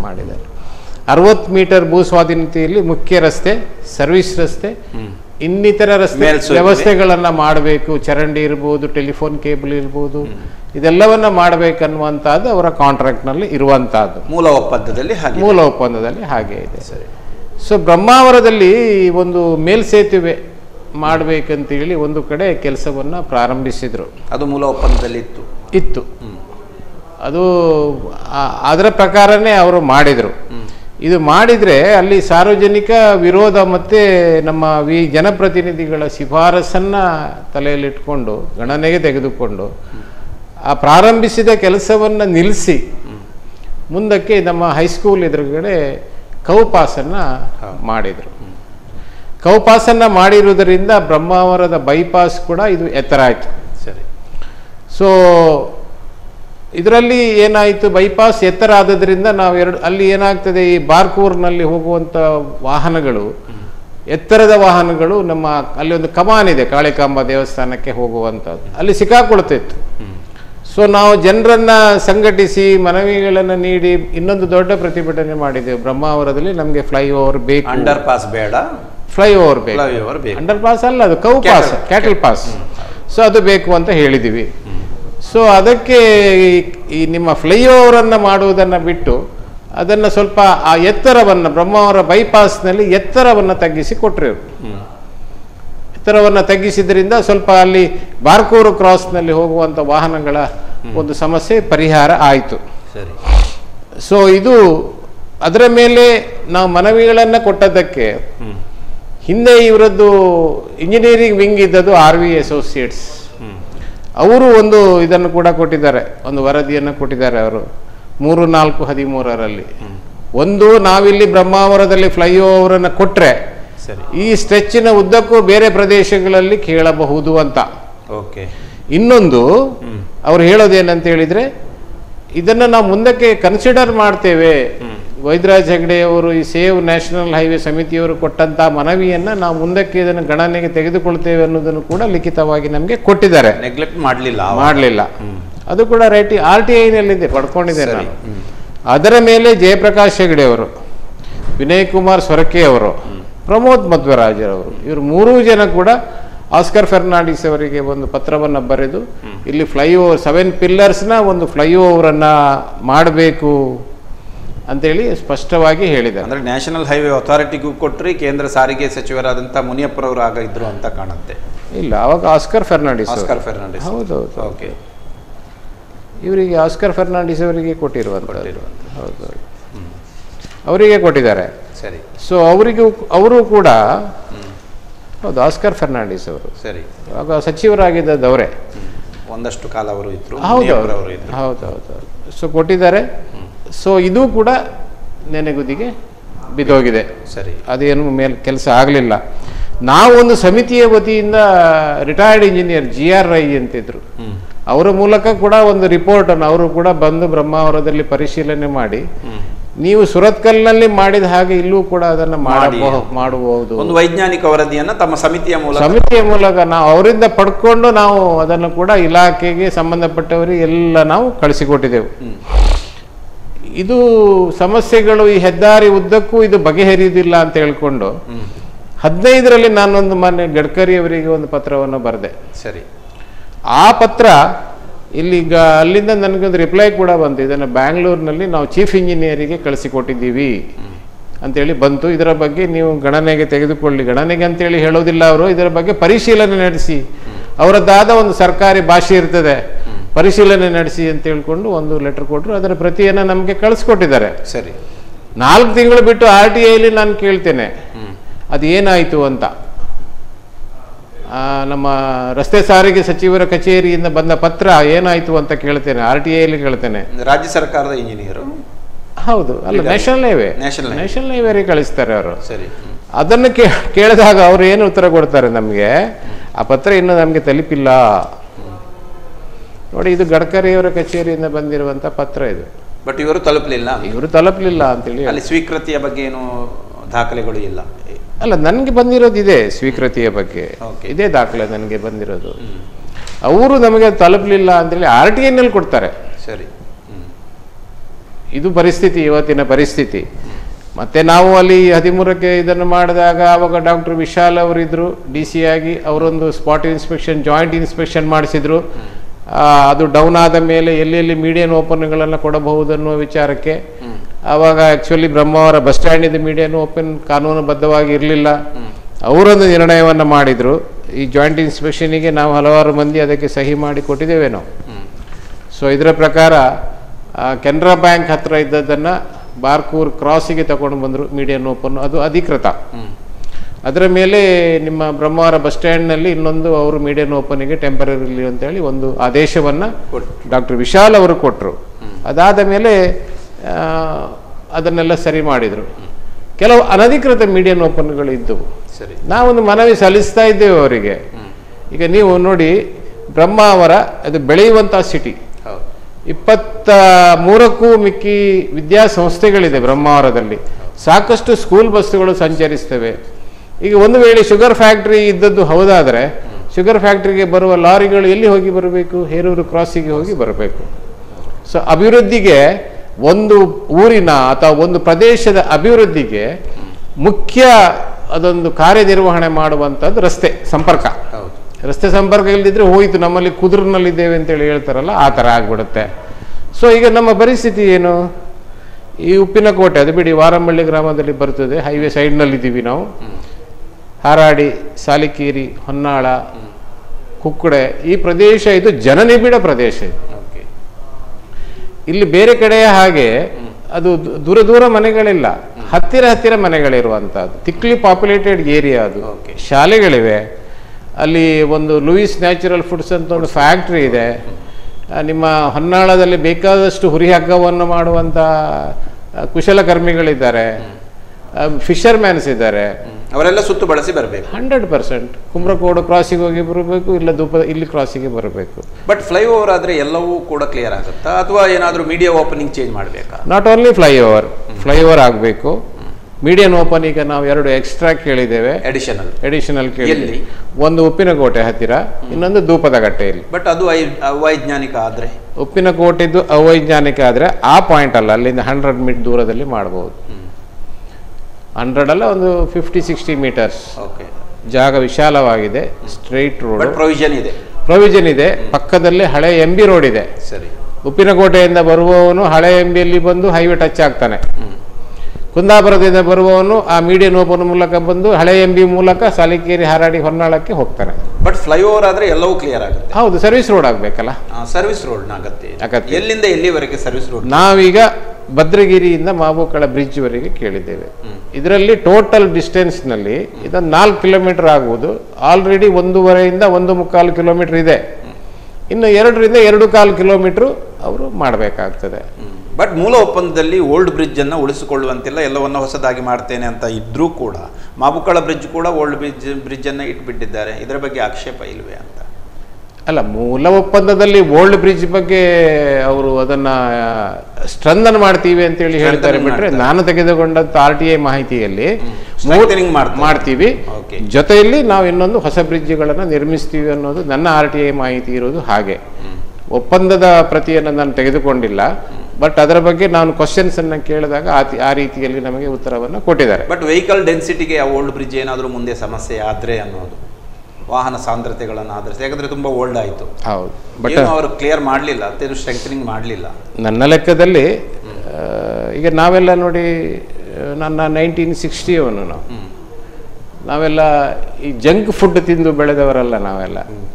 60 ಮೀಟರ್ ಭೂ ಸ್ವಾಧೀನತೆಯಲ್ಲಿ ಮುಖ್ಯ ರಸ್ತೆ, ಸರ್ವಿಸ್ ರಸ್ತೆ, ಇನ್ನಿತರ ರಸ್ತೆ ವ್ಯವಸ್ಥೆಗಳನ್ನು ಮಾಡಬೇಕು. ಚರಂಡಿ ಇರ್ಬೋದು, ಟೆಲಿಫೋನ್ ಕೇಬಲ್ ಇರ್ಬೋದು, ಇದೆಲ್ಲವನ್ನ ಮಾಡಬೇಕನ್ನುವಂಥದ್ದು ಅವರ ಕಾಂಟ್ರಾಕ್ಟ್ನಲ್ಲಿ ಇರುವಂಥದ್ದು. ಮೂಲ ಒಪ್ಪಂದದಲ್ಲಿ ಹಾಗೆ ಇದೆ. ಸೊ ಬ್ರಹ್ಮಾವರದಲ್ಲಿ ಒಂದು ಮೇಲ್ಸೇತುವೆ ಮಾಡಬೇಕಂತೇಳಿ ಒಂದು ಕಡೆ ಕೆಲಸವನ್ನು ಪ್ರಾರಂಭಿಸಿದರು. ಅದು ಮೂಲ ಒಪ್ಪಂದದಲ್ಲಿ ಇತ್ತು. ಅದು ಅದರ ಪ್ರಕಾರನೇ ಅವರು ಮಾಡಿದರು. ಇದು ಮಾಡಿದರೆ ಅಲ್ಲಿ ಸಾರ್ವಜನಿಕ ವಿರೋಧ ಮತ್ತು ನಮ್ಮ ಜನಪ್ರತಿನಿಧಿಗಳ ಶಿಫಾರಸನ್ನು ತಲೆಯಲ್ಲಿಟ್ಕೊಂಡು ಗಣನೆಗೆ ತೆಗೆದುಕೊಂಡು ಆ ಪ್ರಾರಂಭಿಸಿದ ಕೆಲಸವನ್ನು ನಿಲ್ಲಿಸಿ ಮುಂದಕ್ಕೆ ನಮ್ಮ ಹೈಸ್ಕೂಲ್ ಎದುರುಗಡೆ ಕೌಪಾಸನ್ನು ಮಾಡಿದರು. ಕೌಪಾಸನ್ನು ಮಾಡಿರುವುದರಿಂದ ಬ್ರಹ್ಮಾವರದ ಬೈಪಾಸ್ ಕೂಡ ಇದು ಎತ್ತರ ಆಯಿತು. ಸರಿ. ಸೊ ಇದರಲ್ಲಿ ಏನಾಯಿತು, ಬೈಪಾಸ್ ಎತ್ತರ ಆದದ್ರಿಂದ ನಾವು ಅಲ್ಲಿ ಏನಾಗ್ತದೆ, ಈ ಬಾರ್ಕೂರ್ನಲ್ಲಿ ಹೋಗುವಂಥ ವಾಹನಗಳು, ಎತ್ತರದ ವಾಹನಗಳು, ಅಲ್ಲಿ ಒಂದು ಕಮಾನಿದೆ, ಕಾಳಿಕಾಂಬ ದೇವಸ್ಥಾನಕ್ಕೆ ಹೋಗುವಂಥದ್ದು, ಅಲ್ಲಿ ಸಿಕ್ಕಾಕೊಳ್ತಿತ್ತು. ಸೊ ನಾವು ಜನರನ್ನು ಸಂಘಟಿಸಿ ಮನವಿಗಳನ್ನು ನೀಡಿ ಇನ್ನೊಂದು ದೊಡ್ಡ ಪ್ರತಿಭಟನೆ ಮಾಡಿದೆವು. ಬ್ರಹ್ಮಾವರದಲ್ಲಿ ನಮಗೆ ಫ್ಲೈಓವರ್ ಬೇಕು, ಅಂಡರ್ ಪಾಸ್ ಬೇಡ, ಫ್ಲೈಓವರ್ ಬೇಕು. ಅಂಡರ್ ಪಾಸ್ ಅಲ್ಲ, ಅದು cow pass, cattle pass. So ಅದು ಬೇಕು ಅಂತ ಹೇಳಿದ್ದೀವಿ. ಸೊ ಅದಕ್ಕೆ ಈ ನಿಮ್ಮ ಫ್ಲೈಓವರನ್ನು ಮಾಡುವುದನ್ನು ಬಿಟ್ಟು ಅದನ್ನು ಸ್ವಲ್ಪ ಆ ಎತ್ತರವನ್ನು ಬ್ರಹ್ಮಾವರ ಬೈಪಾಸ್ನಲ್ಲಿ ಎತ್ತರವನ್ನು ತಗ್ಗಿಸಿ ಕೊಟ್ಟರು. ಎತ್ತರವನ್ನು ತಗ್ಗಿಸಿದ್ರಿಂದ ಸ್ವಲ್ಪ ಅಲ್ಲಿ ಬಾರ್ಕೂರು ಕ್ರಾಸ್ನಲ್ಲಿ ಹೋಗುವಂಥ ವಾಹನಗಳ ಒಂದು ಸಮಸ್ಯೆ ಪರಿಹಾರ ಆಯಿತು. ಸರಿ. ಸೊ ಇದು ಅದರ ಮೇಲೆ ನಾವು ಮನವಿಗಳನ್ನು ಕೊಟ್ಟದ್ದಕ್ಕೆ ಹಿಂದೆ ಇವರದ್ದು ಇಂಜಿನಿಯರಿಂಗ್ ವಿಂಗ್ ಇದ್ದದ್ದು RV ಅಸೋಸಿಯೇಟ್ಸ್, ಅವರು ಒಂದು ಇದನ್ನು ಕೂಡ ಕೊಟ್ಟಿದ್ದಾರೆ, ಒಂದು ವರದಿಯನ್ನು ಕೊಟ್ಟಿದ್ದಾರೆ ಅವರು 3/4/13 ಒಂದು ನಾವಿಲ್ಲಿ ಬ್ರಹ್ಮಾವರದಲ್ಲಿ ಫ್ಲೈಓವರನ್ನು ಕೊಟ್ಟರೆ ಈ ಸ್ಟ್ರೆಚ್ಚಿನ ಉದ್ದಕ್ಕೂ ಬೇರೆ ಪ್ರದೇಶಗಳಲ್ಲಿ ಕೇಳಬಹುದು ಅಂತ. ಇನ್ನೊಂದು ಅವ್ರು ಹೇಳೋದೇನಂತ ಹೇಳಿದ್ರೆ, ಇದನ್ನು ನಾವು ಮುಂದಕ್ಕೆ ಕನ್ಸಿಡರ್ ಮಾಡ್ತೇವೆ. ವೈದ್ಯರಾಜ್ ಹೆಗಡೆಯವರು ಈ ಸೇವ್ ನ್ಯಾಷನಲ್ ಹೈವೇ ಸಮಿತಿಯವರು ಕೊಟ್ಟಂತ ಮನವಿಯನ್ನು ನಾವು ಮುಂದಕ್ಕೆ ಇದನ್ನು ಗಣನೆಗೆ ತೆಗೆದುಕೊಳ್ತೇವೆ ಅನ್ನೋದನ್ನು ಕೂಡ ಲಿಖಿತವಾಗಿ ನಮಗೆ ಕೊಟ್ಟಿದ್ದಾರೆ. ನೆಗ್ಲೆಕ್ಟ್ ಮಾಡಲಿಲ್ಲ. ಅದು ಕೂಡ RTIನಲ್ಲಿದೆ, ಪಡ್ಕೊಂಡಿದೆ ನಾನು. ಅದರ ಮೇಲೆ ಜಯಪ್ರಕಾಶ್ ಹೆಗಡೆ ಅವರು, ವಿನಯ್ ಕುಮಾರ್ ಸೊರಕೆ ಅವರು, ಪ್ರಮೋದ್ ಮಧ್ವರಾಜರವರು, ಇವರು 3 ಜನ ಕೂಡ ಆಸ್ಕರ್ ಫೆರ್ನಾಂಡಿಸ್ ಅವರಿಗೆ ಒಂದು ಪತ್ರವನ್ನು ಬರೆದು ಇಲ್ಲಿ ಫ್ಲೈಓವರ್ 7 ಪಿಲ್ಲರ್ಸ್ನ ಒಂದು ಫ್ಲೈಓವರನ್ನು ಮಾಡಬೇಕು ಅಂತೇಳಿ ಸ್ಪಷ್ಟವಾಗಿ ಹೇಳಿದ್ದಾರೆ. ಅಂದರೆ ನ್ಯಾಷನಲ್ ಹೈವೇ ಅಥಾರಿಟಿಗೂ ಕೊಟ್ಟರೆ ಕೇಂದ್ರ ಸಾರಿಗೆ ಸಚಿವರಾದಂಥ ಮುನಿಯಪ್ಪರವರು ಆಗ ಇದ್ರು ಅಂತ ಕಾಣುತ್ತೆ. ಇಲ್ಲ, ಅವಾಗ ಆಸ್ಕರ್ ಫೆರ್ನಾಂಡಿಸ್. ಹೌದೌದು. ಓಕೆ, ಇವರಿಗೆ ಆಸ್ಕರ್ ಫೆರ್ನಾಂಡಿಸ್ ಅವರಿಗೆ ಕೊಟ್ಟಿರುವಂಥದ್ದು. ಹೌದು, ಅವರಿಗೆ ಕೊಟ್ಟಿದ್ದಾರೆ. ಸರಿ. ಸೊ ಅವರು ಕೂಡ ಹೌದು, ಆಸ್ಕರ್ ಫೆರ್ನಾಂಡಿಸ್ ಅವರು ಸರಿ ಆಗ ಸಚಿವರಾಗಿದ್ದವರೇ, ಒಂದಷ್ಟು ಕಾಲ ಅವರು ಇದ್ರು. ಹೌದೌದು. ಸೊ ಕೊಟ್ಟಿದ್ದಾರೆ. ಸೊ ಇದು ಕೂಡ ನೆನೆಗುದಿಗೆ ಬಿದ್ದೋಗಿದೆ. ಸರಿ, ಅದೇನು ಮೇಲೆ ಕೆಲಸ ಆಗಲಿಲ್ಲ. ನಾವು ಒಂದು ಸಮಿತಿಯ ವತಿಯಿಂದ ರಿಟೈರ್ಡ್ ಇಂಜಿನಿಯರ್ GR ರೈ ಅಂತಿದ್ರು, ಅವರ ಮೂಲಕ ಕೂಡ ಒಂದು ರಿಪೋರ್ಟನ್ನು ಅವರು ಕೂಡ ಬಂದು ಬ್ರಹ್ಮಾವರದಲ್ಲಿ ಪರಿಶೀಲನೆ ಮಾಡಿ ನೀವು ಸುರತ್ಕಲ್ನಲ್ಲಿ ಮಾಡಿದ ಹಾಗೆ ಇಲ್ಲೂ ಕೂಡ ಅದನ್ನು ಮಾಡಬಹುದು, ಒಂದು ವೈಜ್ಞಾನಿಕ ವರದಿಯನ್ನು ತಮ್ಮ ಸಮಿತಿಯ ಮೂಲಕ ನಾವು ಅವರಿಂದ ಪಡ್ಕೊಂಡು ನಾವು ಅದನ್ನು ಕೂಡ ಇಲಾಖೆಗೆ ಸಂಬಂಧಪಟ್ಟವರಿಗೆ ಎಲ್ಲ ನಾವು ಕಳಿಸಿಕೊಟ್ಟಿದ್ದೆವು. ಇದು ಸಮಸ್ಯೆಗಳು ಈ ಹೆದ್ದಾರಿ ಉದ್ದಕ್ಕೂ ಇದು ಬಗೆಹರಿಯುವುದಿಲ್ಲ ಅಂತ ಹೇಳ್ಕೊಂಡು 15ರಲ್ಲಿ ನಾನೊಂದು ಮಾನ್ಯ ಗಡ್ಕರಿ ಅವರಿಗೆ ಒಂದು ಪತ್ರವನ್ನು ಬರೆದೆ. ಸರಿ. ಆ ಪತ್ರ ಇಲ್ಲಿಗ ಅಲ್ಲಿಂದ ನನಗೊಂದು ರಿಪ್ಲೈ ಕೂಡ ಬಂತು, ಇದನ್ನು ಬ್ಯಾಂಗ್ಳೂರಿನಲ್ಲಿ ನಾವು ಚೀಫ್ ಇಂಜಿನಿಯರಿಗೆ ಕಳಿಸಿಕೊಟ್ಟಿದ್ದೀವಿ ಅಂತೇಳಿ ಬಂತು. ಇದರ ಬಗ್ಗೆ ನೀವು ಗಣನೆಗೆ ತೆಗೆದುಕೊಳ್ಳಿ, ಗಣನೆಗೆ ಅಂತೇಳಿ ಹೇಳೋದಿಲ್ಲ ಅವರು, ಇದರ ಬಗ್ಗೆ ಪರಿಶೀಲನೆ ನಡೆಸಿ, ಅವರದ್ದಾದ ಒಂದು ಸರ್ಕಾರಿ ಭಾಷೆ ಇರ್ತದೆ, ಪರಿಶೀಲನೆ ನಡೆಸಿ ಅಂತ ಹೇಳ್ಕೊಂಡು ಒಂದು ಲೆಟರ್ ಕೊಟ್ಟರು. ಅದರ ಪ್ರತಿಯನ್ನು ನಮಗೆ ಕಳಿಸ್ಕೊಟ್ಟಿದ್ದಾರೆ. ಸರಿ. 4 ತಿಂಗಳು ಬಿಟ್ಟು RTIಯಲ್ಲಿ ನಾನು ಕೇಳ್ತೇನೆ ಅದು ಏನಾಯಿತು ಅಂತ. ನಮ್ಮ ರಸ್ತೆ ಸಾರಿಗೆ ಸಚಿವರ ಕಚೇರಿಯಿಂದ ಬಂದ ಪತ್ರ ಏನಾಯಿತು ಅಂತ ಕೇಳ್ತೇನೆ, RTIಯಲ್ಲಿ ಕೇಳ್ತೇನೆ. ರಾಜ್ಯ ಸರ್ಕಾರದ ಇಂಜಿನಿಯರ್. ಹೌದು, ಅಲ್ಲ, ನ್ಯಾಷನಲ್ ಹೈವೇರಿಗೆ ಕಳಿಸ್ತಾರೆ ಅವರು. ಸರಿ. ಅದನ್ನು ಕೇಳಿದಾಗ ಅವರು ಏನು ಉತ್ತರ ಕೊಡ್ತಾರೆ ನಮಗೆ, ಆ ಪತ್ರ ಇನ್ನೂ ನಮಗೆ ತಲುಪಿಲ್ಲ. ನೋಡಿ, ಇದು ಗಡ್ಕರಿಯವರ ಕಚೇರಿಯಿಂದ ಬಂದಿರುವಂಥ ಪತ್ರ ಇದು. ಬಟ್ ಇವರು ತಲುಪಲಿಲ್ಲ ಅಂತೇಳಿ. ಅಲ್ಲಿ ಸ್ವೀಕೃತಿಯ ಬಗ್ಗೆ ಏನು ದಾಖಲೆಗಳು ಇಲ್ಲ. ಅಲ್ಲ, ನನಗೆ ಬಂದಿರೋದು ಇದೆ ಸ್ವೀಕೃತಿಯ ಬಗ್ಗೆ, ಇದೇ ದಾಖಲೆ ನನಗೆ ಬಂದಿರೋದು. ಅವರು ನಮಗೆ ತಲುಪಲಿಲ್ಲ ಅಂತೇಳಿ RTIನಲ್ಲಿ ಕೊಡ್ತಾರೆ. ಸರಿ. ಇದು ಪರಿಸ್ಥಿತಿ, ಇವತ್ತಿನ ಪರಿಸ್ಥಿತಿ. ಮತ್ತೆ ನಾವು ಅಲ್ಲಿ 13ಕ್ಕೆ ಇದನ್ನು ಮಾಡಿದಾಗ ಆವಾಗ ಡಾಕ್ಟರ್ ವಿಶಾಲ್ ಅವರಿದ್ದರು DC ಆಗಿ, ಅವರೊಂದು ಸ್ಪಾಟ್ ಇನ್ಸ್ಪೆಕ್ಷನ್, ಜಾಯಿಂಟ್ ಇನ್ಸ್ಪೆಕ್ಷನ್ ಮಾಡಿಸಿದ್ರು. ಅದು ಡೌನ್ ಆದ ಮೇಲೆ ಎಲ್ಲೆಲ್ಲಿ ಮೀಡಿಯನ್ ಓಪನ್ಗಳನ್ನು ಕೊಡಬಹುದು ಅನ್ನುವ ವಿಚಾರಕ್ಕೆ ಆವಾಗ ಆ್ಯಕ್ಚುಲಿ ಬ್ರಹ್ಮಾವರ ಬಸ್ ಸ್ಟ್ಯಾಂಡಿಂದ ಮೀಡಿಯನ್ ಓಪನ್ ಕಾನೂನುಬದ್ಧವಾಗಿ ಇರಲಿಲ್ಲ. ಅವರೊಂದು ನಿರ್ಣಯವನ್ನು ಮಾಡಿದರು. ಈ ಜಾಯಿಂಟ್ ಇನ್ಸ್ಪೆಕ್ಷನಿಗೆ ನಾವು ಹಲವಾರು ಮಂದಿ ಅದಕ್ಕೆ ಸಹಿ ಮಾಡಿ ಕೊಟ್ಟಿದ್ದೇವೆ ನಾವು. ಸೊ ಇದರ ಪ್ರಕಾರ ಕೆನರಾ ಬ್ಯಾಂಕ್ ಹತ್ರ ಇದ್ದದ್ದನ್ನು ಬಾರ್ಕೂರ್ ಕ್ರಾಸಿಗೆ ತಗೊಂಡು ಬಂದರು ಮೀಡಿಯನ್ ಓಪನ್, ಅದು ಅಧಿಕೃತ. ಅದರ ಮೇಲೆ ನಿಮ್ಮ ಬ್ರಹ್ಮಾವರ ಬಸ್ ಸ್ಟ್ಯಾಂಡ್ನಲ್ಲಿ ಇನ್ನೊಂದು ಅವರು ಮೀಡಿಯನ್ ಓಪನಿಗೆ ಟೆಂಪರರಿಲಿ ಅಂತೇಳಿ ಒಂದು ಆದೇಶವನ್ನು ಡಾಕ್ಟರ್ ವಿಶಾಲ್ ಅವರು ಕೊಟ್ಟರು. ಅದಾದ ಮೇಲೆ ಅದನ್ನೆಲ್ಲ ಸರಿ ಮಾಡಿದರು. ಕೆಲವು ಅನಧಿಕೃತ ಮೀಡಿಯನ್ ಓಪನ್ಗಳು ಇದ್ದವು. ನಾವೊಂದು ಮನವಿ ಸಲ್ಲಿಸ್ತಾ ಇದ್ದೇವೆ ಅವರಿಗೆ. ಈಗ ನೀವು ನೋಡಿ, ಬ್ರಹ್ಮಾವರ ಅದು ಬೆಳೆಯುವಂಥ ಸಿಟಿ, 23ಕ್ಕೂ ಮಿಕ್ಕಿ ವಿದ್ಯಾಸಂಸ್ಥೆಗಳಿದೆ ಬ್ರಹ್ಮಾವರದಲ್ಲಿ. ಸಾಕಷ್ಟು ಸ್ಕೂಲ್ ಬಸ್ಸುಗಳು ಸಂಚರಿಸ್ತವೆ. ಈಗ ಒಂದು ವೇಳೆ ಶುಗರ್ ಫ್ಯಾಕ್ಟ್ರಿ ಇದ್ದದ್ದು ಹೌದಾದರೆ, ಶುಗರ್ ಫ್ಯಾಕ್ಟ್ರಿಗೆ ಬರುವ ಲಾರಿಗಳು ಎಲ್ಲಿ ಹೋಗಿ ಬರಬೇಕು? ಹೇರೂರು ಕ್ರಾಸಿಗೆ ಹೋಗಿ ಬರಬೇಕು. ಸೊ ಅಭಿವೃದ್ಧಿಗೆ, ಒಂದು ಊರಿನ ಅಥವಾ ಒಂದು ಪ್ರದೇಶದ ಅಭಿವೃದ್ಧಿಗೆ ಮುಖ್ಯ ಅದೊಂದು ಕಾರ್ಯನಿರ್ವಹಣೆ ಮಾಡುವಂಥದ್ದು ರಸ್ತೆ ಸಂಪರ್ಕ. ರಸ್ತೆ ಸಂಪರ್ಕ ಇಲ್ಲದಿದ್ದರೆ ಹೋಯಿತು, ನಮ್ಮಲ್ಲಿ ಕುದುರ್ನಲ್ಲಿದ್ದೇವೆ ಅಂತೇಳಿ ಹೇಳ್ತಾರಲ್ಲ, ಆ ಥರ ಆಗ್ಬಿಡುತ್ತೆ. ಸೊ ಈಗ ನಮ್ಮ ಪರಿಸ್ಥಿತಿ ಏನು? ಈ ಉಪ್ಪಿನಕೋಟೆ, ಅದು ಬಿಡಿ, ವಾರಮಳ್ಳಿ ಗ್ರಾಮದಲ್ಲಿ ಬರ್ತದೆ, ಹೈವೇ ಸೈಡ್ನಲ್ಲಿದ್ದೀವಿ ನಾವು. ಹಾರಾಡಿ, ಸಾಲಿಕೇರಿ, ಹೊನ್ನಾಳ, ಕುಕ್ಕಡೆ, ಈ ಪ್ರದೇಶ ಇದು ಜನನಿಬಿಡ ಪ್ರದೇಶ. ಇಲ್ಲಿ ಬೇರೆ ಕಡೆಯ ಹಾಗೆ ಅದು ದೂರ ದೂರ ಮನೆಗಳಿಲ್ಲ, ಹತ್ತಿರ ಮನೆಗಳಿರುವಂಥದ್ದು. ಥಿಕ್ಲಿ ಪಾಪ್ಯುಲೇಟೆಡ್ ಏರಿಯಾ ಅದು. ಶಾಲೆಗಳಿವೆ ಅಲ್ಲಿ. ಒಂದು ಲೂಯಿಸ್ ನ್ಯಾಚುರಲ್ ಫುಡ್ಸ್ ಅಂತ ಒಂದು ಫ್ಯಾಕ್ಟ್ರಿ ಇದೆ. ನಿಮ್ಮ ಹೊನ್ನಾಳದಲ್ಲಿ ಬೇಕಾದಷ್ಟು ಹುರಿ ಹಗ್ಗವನ್ನು ಮಾಡುವಂಥ ಕುಶಲಕರ್ಮಿಗಳಿದ್ದಾರೆ, ಫಿಶರ್ಮ್ಯಾನ್ಸ್ ಇದ್ದಾರೆ. ಅವರೆಲ್ಲ ಸುತ್ತು ಬಳಸಿ ಬರಬೇಕು. 100% ಕುಮ್ರಕೋಡು ಕ್ರಾಸಿಗೆ ಹೋಗಿ ಬರಬೇಕು, ಇಲ್ಲ ಇಲ್ಲಿ ಕ್ರಾಸಿಗೆ ಬರಬೇಕು. ಬಟ್ ಫ್ಲೈಓವರ್ ಆದರೆ ಎಲ್ಲವೂ ಕೂಡ ಕ್ಲಿಯರ್ ಆಗುತ್ತಾ, ಅಥವಾ ಏನಾದರೂ ಮೀಡಿಯಾ ಓಪನಿಂಗ್ ಚೇಂಜ್ ಮಾಡಬೇಕಾ? ನಾಟ್ ಓನ್ಲಿ ಫ್ಲೈಓವರ್ ಆಗಬೇಕು. ಮೀಡಿಯನ್ ಓಪನ್ ಈಗ ನಾವು 2 ಎಕ್ಸ್ಟ್ರಾ ಕೇಳಿದ್ದೇವೆ, ಅಡಿಷನಲ್ ಕೇಳಿ. ಒಂದು ಉಪ್ಪಿನಕೋಟೆ ಹತ್ತಿರ, ಇನ್ನೊಂದು ಧೂಪದಗಟ್ಟೆಯಲ್ಲಿ. ಬಟ್ ಅದು ಅವೈಜ್ಞಾನಿಕ ಆದರೆ, ಉಪ್ಪಿನಕೋಟೆದ್ದು ಅವೈಜ್ಞಾನಿಕ ಆದರೆ ಆ ಪಾಯಿಂಟ್ ಅಲ್ಲ, ಅಲ್ಲಿಂದ 100 ಮೀಟರ್ ದೂರದಲ್ಲಿ ಮಾಡಬಹುದು. 100 ಅಲ್ಲ, ಒಂದು 50-60 ಮೀಟರ್ಸ್. ಜಾಗ ವಿಶಾಲವಾಗಿದೆ, ಸ್ಟ್ರೈಟ್ ರೋಡ್, ಪ್ರೊವಿಷನ್ ಇದೆ. ಪಕ್ಕದಲ್ಲಿ ಹಳೆ MB ರೋಡ್ ಇದೆ. ಸರಿ. ಉಪ್ಪಿನಕೋಟೆಯಿಂದ ಬರುವವನು ಹಳೆ MBಯಲ್ಲಿ ಬಂದು ಹೈವೇ ಟಚ್ ಆಗ್ತಾನೆ. ಕುಂದಾಪುರದಿಂದ ಬರುವವನು ಆ ಮೀಡಿಯನ್ ಓಪನ್ ಮೂಲಕ ಬಂದು ಹಳೆ MB ಮೂಲಕ ಸಾಲಿಕೇರಿ, ಹಾರಾಡಿ, ಹೊನ್ನಾಳಕ್ಕೆ ಹೋಗ್ತಾನೆ. ಬಟ್ ಫ್ಲೈಓವರ್ ಆದ್ರೆ ಎಲ್ಲವೂ ಕ್ಲಿಯರ್ ಆಗುತ್ತೆ. ಹೌದು, ಸರ್ವಿಸ್ ರೋಡ್ ಆಗ್ಬೇಕಲ್ಲ. ಸರ್ವಿಸ್ ರೋಡ್ ಆಗತ್ತೆ. ಎಲ್ಲಿಂದ ಎಲ್ಲಿವರೆಗೆ ಸರ್ವಿಸ್ ರೋಡ್? ನಾವೀಗ ಭದ್ರಗಿರಿಯಿಂದ ಮಾಬೂಕಳ ಬ್ರಿಡ್ಜ್ ವರೆಗೆ ಕೇಳಿದ್ದೇವೆ. ಇದರಲ್ಲಿ ಟೋಟಲ್ ಡಿಸ್ಟೆನ್ಸ್ ನಲ್ಲಿ ಇದೊಂದು 4 ಕಿಲೋಮೀಟರ್ ಆಗುವುದು. ಆಲ್ರೆಡಿ 1.5 1.25 ಕಿಲೋಮೀಟರ್ ಇದೆ. ಇನ್ನು 2ರಿಂದ 2.25 ಕಿಲೋಮೀಟರ್ ಅವರು ಮಾಡಬೇಕಾಗ್ತದೆ. ಬಟ್ ಮೂಲ ಒಪ್ಪಂದದಲ್ಲಿ ಓಲ್ಡ್ ಬ್ರಿಡ್ಜ್ ಅನ್ನು ಉಳಿಸಿಕೊಳ್ಳುವಂತಿಲ್ಲ, ಎಲ್ಲವನ್ನ ಹೊಸದಾಗಿ ಮಾಡ್ತೇನೆ ಅಂತ ಇದ್ರೂ ಕೂಡ ಮಾಬುಕಳ ಬ್ರಿಡ್ಜ್ ಕೂಡ ಓಲ್ಡ್ ಬ್ರಿಡ್ಜ್ ಅನ್ನು ಇಟ್ಬಿಟ್ಟಿದ್ದಾರೆ. ಇದರ ಬಗ್ಗೆ ಆಕ್ಷೇಪ ಇಲ್ವೇ ಅಂತ? ಅಲ್ಲ, ಮೂಲ ಒಪ್ಪಂದದಲ್ಲಿ ಓಲ್ಡ್ ಬ್ರಿಡ್ಜ್ ಬಗ್ಗೆ ಅವರು ಅದನ್ನ ಸ್ಟ್ರೆಂಥನ್ ಮಾಡ್ತೀವಿ ಅಂತೇಳಿ ಹೇಳ್ತಾರೆ ಬಿಟ್ರೆ, ನಾನು ತೆಗೆದುಕೊಂಡಂತ RTI ಮಾಹಿತಿಯಲ್ಲಿ ಮಾಡ್ತೀವಿ, ಜೊತೆಯಲ್ಲಿ ನಾವು ಇನ್ನೊಂದು ಹೊಸ ಬ್ರಿಡ್ಜ್ಗಳನ್ನು ನಿರ್ಮಿಸ್ತೀವಿ ಅನ್ನೋದು ನನ್ನ RTI ಮಾಹಿತಿ ಇರೋದು. ಹಾಗೆ ಒಪ್ಪಂದದ ಪ್ರತಿಯನ್ನು ನಾನು ತೆಗೆದುಕೊಂಡಿಲ್ಲ. ಬಟ್ ಅದರ ಬಗ್ಗೆ ನಾನು ಕ್ವಶನ್ಸ್ ಅನ್ನ ಕೇಳಿದಾಗ ಆ ರೀತಿಯಲ್ಲಿ ನಮಗೆ ಉತ್ತರವನ್ನು ಕೊಟ್ಟಿದ್ದಾರೆ. ಬಟ್ ವೆಹಿಕಲ್ ಡೆನ್ಸಿಟಿಗೆ ಆ ಓಲ್ಡ್ ಬ್ರಿಡ್ಜ್ ಏನಾದರೂ ಮುಂದೆ ಸಮಸ್ಯೆ ಆದರೆ ಅನ್ನೋದು, ವಾಹನ ಸಾಂದ್ರತೆಗಳನ್ನು ಆಧರಿಸಿ, ಯಾಕಂದ್ರೆ ತುಂಬಾ ಓಲ್ಡ್ ಆಯಿತು. ಹೌದು, ಬಟ್ ಅವರು ಕ್ಲಿಯರ್ ಮಾಡಲಿಲ್ಲ, ಅತ್ತೇನು ಸ್ಟ್ರೆಂಥನಿಂಗ್ ಮಾಡಲಿಲ್ಲ ನನ್ನ ಲೆಕ್ಕದಲ್ಲಿ. ಈಗ ನಾವೆಲ್ಲ ನೋಡಿ, ನನ್ನ 1960 ನಾವೆಲ್ಲ ಈ ಜಂಕ್ ಫುಡ್ ತಿಂದು ಬೆಳೆದವರಲ್ಲ. ನಾವೆಲ್ಲ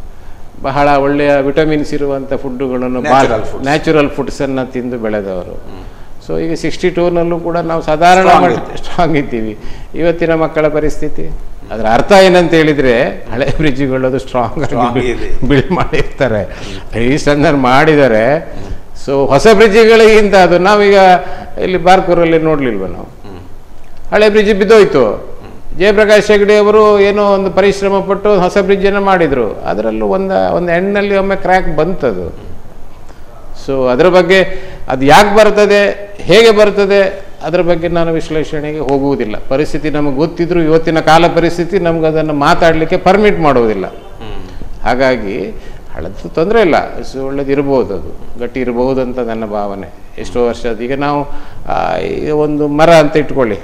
ಬಹಳ ಒಳ್ಳೆಯ ವಿಟಮಿನ್ಸ್ ಇರುವಂಥ ಫುಡ್ಡುಗಳನ್ನು, ನ್ಯಾಚುರಲ್ ಫುಡ್ಸನ್ನು ತಿಂದು ಬೆಳೆದವರು. ಸೊ ಈಗ 62ನಲ್ಲೂ ಕೂಡ ನಾವು ಸಾಧಾರಣ ಸ್ಟ್ರಾಂಗ್ ಇದ್ದೀವಿ. ಇವತ್ತಿನ ಮಕ್ಕಳ ಪರಿಸ್ಥಿತಿ, ಅದರ ಅರ್ಥ ಏನಂತ ಹೇಳಿದರೆ, ಹಳೆ ಬ್ರಿಡ್ಜ್ಗಳದು ಸ್ಟ್ರಾಂಗ್ ಬಿಲ್ಡ್ ಮಾಡಿರ್ತಾರೆ, ರೀಸ್ಟ್ರಕ್ಚರ್ ಮಾಡಿದ್ದಾರೆ. ಸೊ ಹೊಸ ಬ್ರಿಡ್ಜ್ಗಳಿಗಿಂತ ಅದು ನಾವೀಗ ಇಲ್ಲಿ ಬಾರ್ಕೂರಲ್ಲಿ ನೋಡಲಿಲ್ವ ನಾವು, ಹಳೆ ಬ್ರಿಡ್ಜ್ ಬಿದ್ದೋಯ್ತು. ಜಯಪ್ರಕಾಶ್ ಹೆಗಡೆ ಅವರು ಏನೋ ಒಂದು ಪರಿಶ್ರಮ ಪಟ್ಟು ಹೊಸ ಬ್ರಿಡ್ಜನ್ನು ಮಾಡಿದರು. ಅದರಲ್ಲೂ ಒಂದು ಎಂಡ್ನಲ್ಲಿ ಒಮ್ಮೆ ಕ್ರ್ಯಾಕ್ ಬಂತದು. ಸೊ ಅದರ ಬಗ್ಗೆ ಅದು ಯಾಕೆ ಬರ್ತದೆ, ಹೇಗೆ ಬರ್ತದೆ, ಅದರ ಬಗ್ಗೆ ನಾನು ವಿಶ್ಲೇಷಣೆಗೆ ಹೋಗುವುದಿಲ್ಲ. ಪರಿಸ್ಥಿತಿ ನಮಗೆ ಗೊತ್ತಿದ್ರು ಇವತ್ತಿನ ಕಾಲ ಪರಿಸ್ಥಿತಿ ನಮ್ಗೆ ಅದನ್ನು ಮಾತಾಡಲಿಕ್ಕೆ ಪರ್ಮಿಟ್ ಮಾಡುವುದಿಲ್ಲ. ಹಾಗಾಗಿ ಹಳತ್ತು ತೊಂದರೆ ಇಲ್ಲ, ಒಳ್ಳೇದಿರ್ಬೋದು, ಅದು ಗಟ್ಟಿ ಇರಬಹುದು ಅಂತ ನನ್ನ ಭಾವನೆ. ಎಷ್ಟೋ ವರ್ಷದ ಈಗ ನಾವು ಈಗ ಒಂದು ಮರ ಅಂತ ಇಟ್ಕೊಳ್ಳಿ,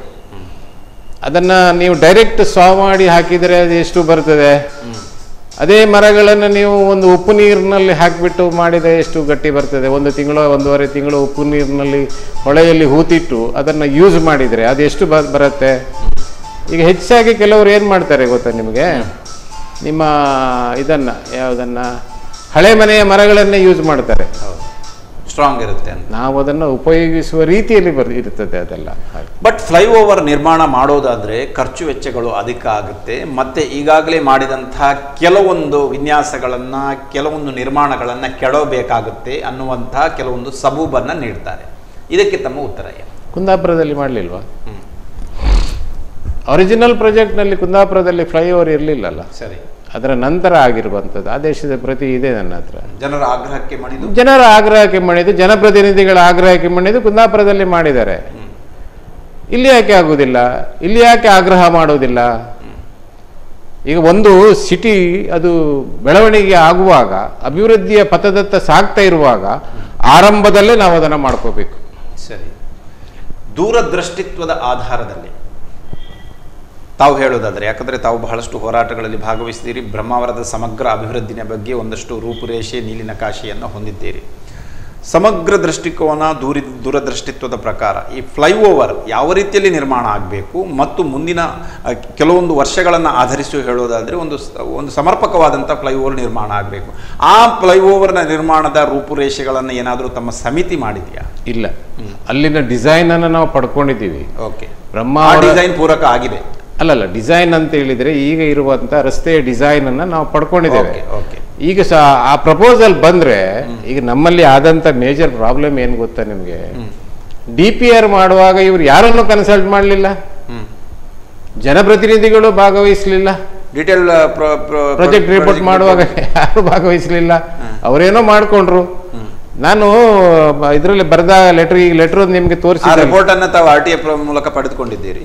ಅದನ್ನು ನೀವು ಡೈರೆಕ್ಟ್ ಸಾ ಮಾಡಿ ಹಾಕಿದರೆ ಅದು ಎಷ್ಟು ಬರ್ತದೆ? ಅದೇ ಮರಗಳನ್ನು ನೀವು ಒಂದು ಉಪ್ಪು ನೀರಿನಲ್ಲಿ ಹಾಕಿಬಿಟ್ಟು ಮಾಡಿದರೆ ಎಷ್ಟು ಗಟ್ಟಿ ಬರ್ತದೆ? 1 ತಿಂಗಳು 1.5 ತಿಂಗಳು ಉಪ್ಪು ನೀರಿನಲ್ಲಿ ಹೊಳೆಯಲ್ಲಿ ಹೂತಿಟ್ಟು ಅದನ್ನು ಯೂಸ್ ಮಾಡಿದರೆ ಅದು ಎಷ್ಟು ಬರುತ್ತೆ? ಈಗ ಹೆಚ್ಚಾಗಿ ಕೆಲವರು ಏನು ಮಾಡ್ತಾರೆ ಗೊತ್ತಾ ನಿಮಗೆ, ನಿಮ್ಮ ಇದನ್ನು ಯಾವುದನ್ನು ಹಳೆ ಮನೆಯ ಮರಗಳನ್ನೇ ಯೂಸ್ ಮಾಡ್ತಾರೆ, ಸ್ಟ್ರಾಂಗ್ ಇರುತ್ತೆ ಅಂತ. ನಾವು ಅದನ್ನು ಉಪಯೋಗಿಸುವ ರೀತಿಯಲ್ಲಿ ಇರ್ತದೆ ಅದೆಲ್ಲ. ಬಟ್ ಫ್ಲೈಓವರ್ ನಿರ್ಮಾಣ ಮಾಡೋದಾದರೆ ಖರ್ಚು ವೆಚ್ಚಗಳು ಅಧಿಕ ಆಗುತ್ತೆ. ಮತ್ತು ಈಗಾಗಲೇ ಮಾಡಿದಂತಹ ಕೆಲವೊಂದು ವಿನ್ಯಾಸಗಳನ್ನು, ಕೆಲವೊಂದು ನಿರ್ಮಾಣಗಳನ್ನು ಕೆಡಬೇಕಾಗುತ್ತೆ ಅನ್ನುವಂತಹ ಕೆಲವೊಂದು ಸಬೂಬನ್ನು ನೀಡ್ತಾರೆ. ಇದಕ್ಕೆ ತಮ್ಮ ಉತ್ತರ ಏನು? ಕುಂದಾಪುರದಲ್ಲಿ ಮಾಡಲಿಲ್ವಾ? ಒರಿಜಿನಲ್ ಪ್ರಾಜೆಕ್ಟ್ನಲ್ಲಿ ಕುಂದಾಪುರದಲ್ಲಿ ಫ್ಲೈಓವರ್ ಇರಲಿಲ್ಲಲ್ಲ. ಸರಿ, ಅದರ ನಂತರ ಆಗಿರುವಂಥದ್ದು. ಆದೇಶದ ಪ್ರತಿ ಇದೆ ನನ್ನ ಹತ್ರ. ಜನರ ಆಗ್ರಹಕ್ಕೆ ಮಾಡಿದ್ದು, ಜನಪ್ರತಿನಿಧಿಗಳ ಆಗ್ರಹಕ್ಕೆ ಮಾಡಿದ್ದು ಕುಂದಾಪುರದಲ್ಲಿ ಮಾಡಿದ್ದಾರೆ. ಇಲ್ಲಿ ಯಾಕೆ ಆಗುವುದಿಲ್ಲ? ಇಲ್ಲಿ ಯಾಕೆ ಆಗ್ರಹ ಮಾಡೋದಿಲ್ಲ? ಈಗ ಒಂದು ಸಿಟಿ ಅದು ಬೆಳವಣಿಗೆ ಆಗುವಾಗ, ಅಭಿವೃದ್ಧಿಯ ಪಥದತ್ತ ಸಾಗ್ತಾ ಇರುವಾಗ ಆರಂಭದಲ್ಲೇ ನಾವು ಅದನ್ನು ಮಾಡ್ಕೋಬೇಕು. ಸರಿ, ದೂರದೃಷ್ಟಿತ್ವದ ಆಧಾರದಲ್ಲಿ ತಾವು ಹೇಳೋದಾದರೆ, ಯಾಕಂದರೆ ತಾವು ಬಹಳಷ್ಟು ಹೋರಾಟಗಳಲ್ಲಿ ಭಾಗವಹಿಸಿದ್ದೀರಿ, ಬ್ರಹ್ಮಾವರದ ಸಮಗ್ರ ಅಭಿವೃದ್ಧಿಯ ಬಗ್ಗೆ ಒಂದಷ್ಟು ರೂಪುರೇಷೆ, ನೀಲಿನಕಾಶೆಯನ್ನು ಹೊಂದಿದ್ದೀರಿ. ಸಮಗ್ರ ದೃಷ್ಟಿಕೋನ, ದೂರದೃಷ್ಟಿತ್ವದ ಪ್ರಕಾರ ಈ ಫ್ಲೈಓವರ್ ಯಾವ ರೀತಿಯಲ್ಲಿ ನಿರ್ಮಾಣ ಆಗಬೇಕು ಮತ್ತು ಮುಂದಿನ ಕೆಲವೊಂದು ವರ್ಷಗಳನ್ನು ಆಧರಿಸಿ ಹೇಳೋದಾದರೆ ಒಂದು ಸಮರ್ಪಕವಾದಂಥ ಫ್ಲೈಓವರ್ ನಿರ್ಮಾಣ ಆಗಬೇಕು. ಆ ಫ್ಲೈಓವರ್ನ ನಿರ್ಮಾಣದ ರೂಪುರೇಷೆಗಳನ್ನು ಏನಾದರೂ ತಮ್ಮ ಸಮಿತಿ ಮಾಡಿದೆಯಾ? ಇಲ್ಲ, ಅಲ್ಲಿನ ಡಿಸೈನನ್ನು ನಾವು ಪಡ್ಕೊಂಡಿದ್ದೀವಿ. ಓಕೆ, ಬ್ರಹ್ಮಾವರ ಡಿಸೈನ್ ಪೂರಕ ಆಗಿದೆ. ಅಲ್ಲಲ್ಲ, ಡಿಸೈನ್ ಅಂತ ಹೇಳಿದರೆ ಈಗ ಇರುವಂಥ ರಸ್ತೆಯ ಡಿಸೈನನ್ನು ನಾವು ಪಡ್ಕೊಂಡಿದ್ದೇವೆ. ಈಗ ಆ ಪ್ರಪೋಸಲ್ ಬಂದರೆ, ಈಗ ನಮ್ಮಲ್ಲಿ ಆದಂಥ ಮೇಜರ್ ಪ್ರಾಬ್ಲಮ್ ಏನು ಗೊತ್ತಾ ನಿಮಗೆ? DPR ಮಾಡುವಾಗ ಇವರು ಯಾರನ್ನು ಕನ್ಸಲ್ಟ್ ಮಾಡಲಿಲ್ಲ, ಜನಪ್ರತಿನಿಧಿಗಳು ಭಾಗವಹಿಸಲಿಲ್ಲ, ಡೀಟೇಲ್ ಪ್ರಾಜೆಕ್ಟ್ ರಿಪೋರ್ಟ್ ಮಾಡುವಾಗ ಯಾರು ಭಾಗವಹಿಸಲಿಲ್ಲ, ಅವರೇನೋ ಮಾಡಿಕೊಂಡ್ರು. ನಾನು ಇದರಲ್ಲಿ ಬರೆದ ಲೆಟರ್ ನಿಮಗೆ ತೋರಿಸಿದ ರಿಪೋರ್ಟ್ ಅನ್ನು ತಾವು RTI ಮೂಲಕ ಪಡೆದುಕೊಂಡಿದ್ದೀರಿ.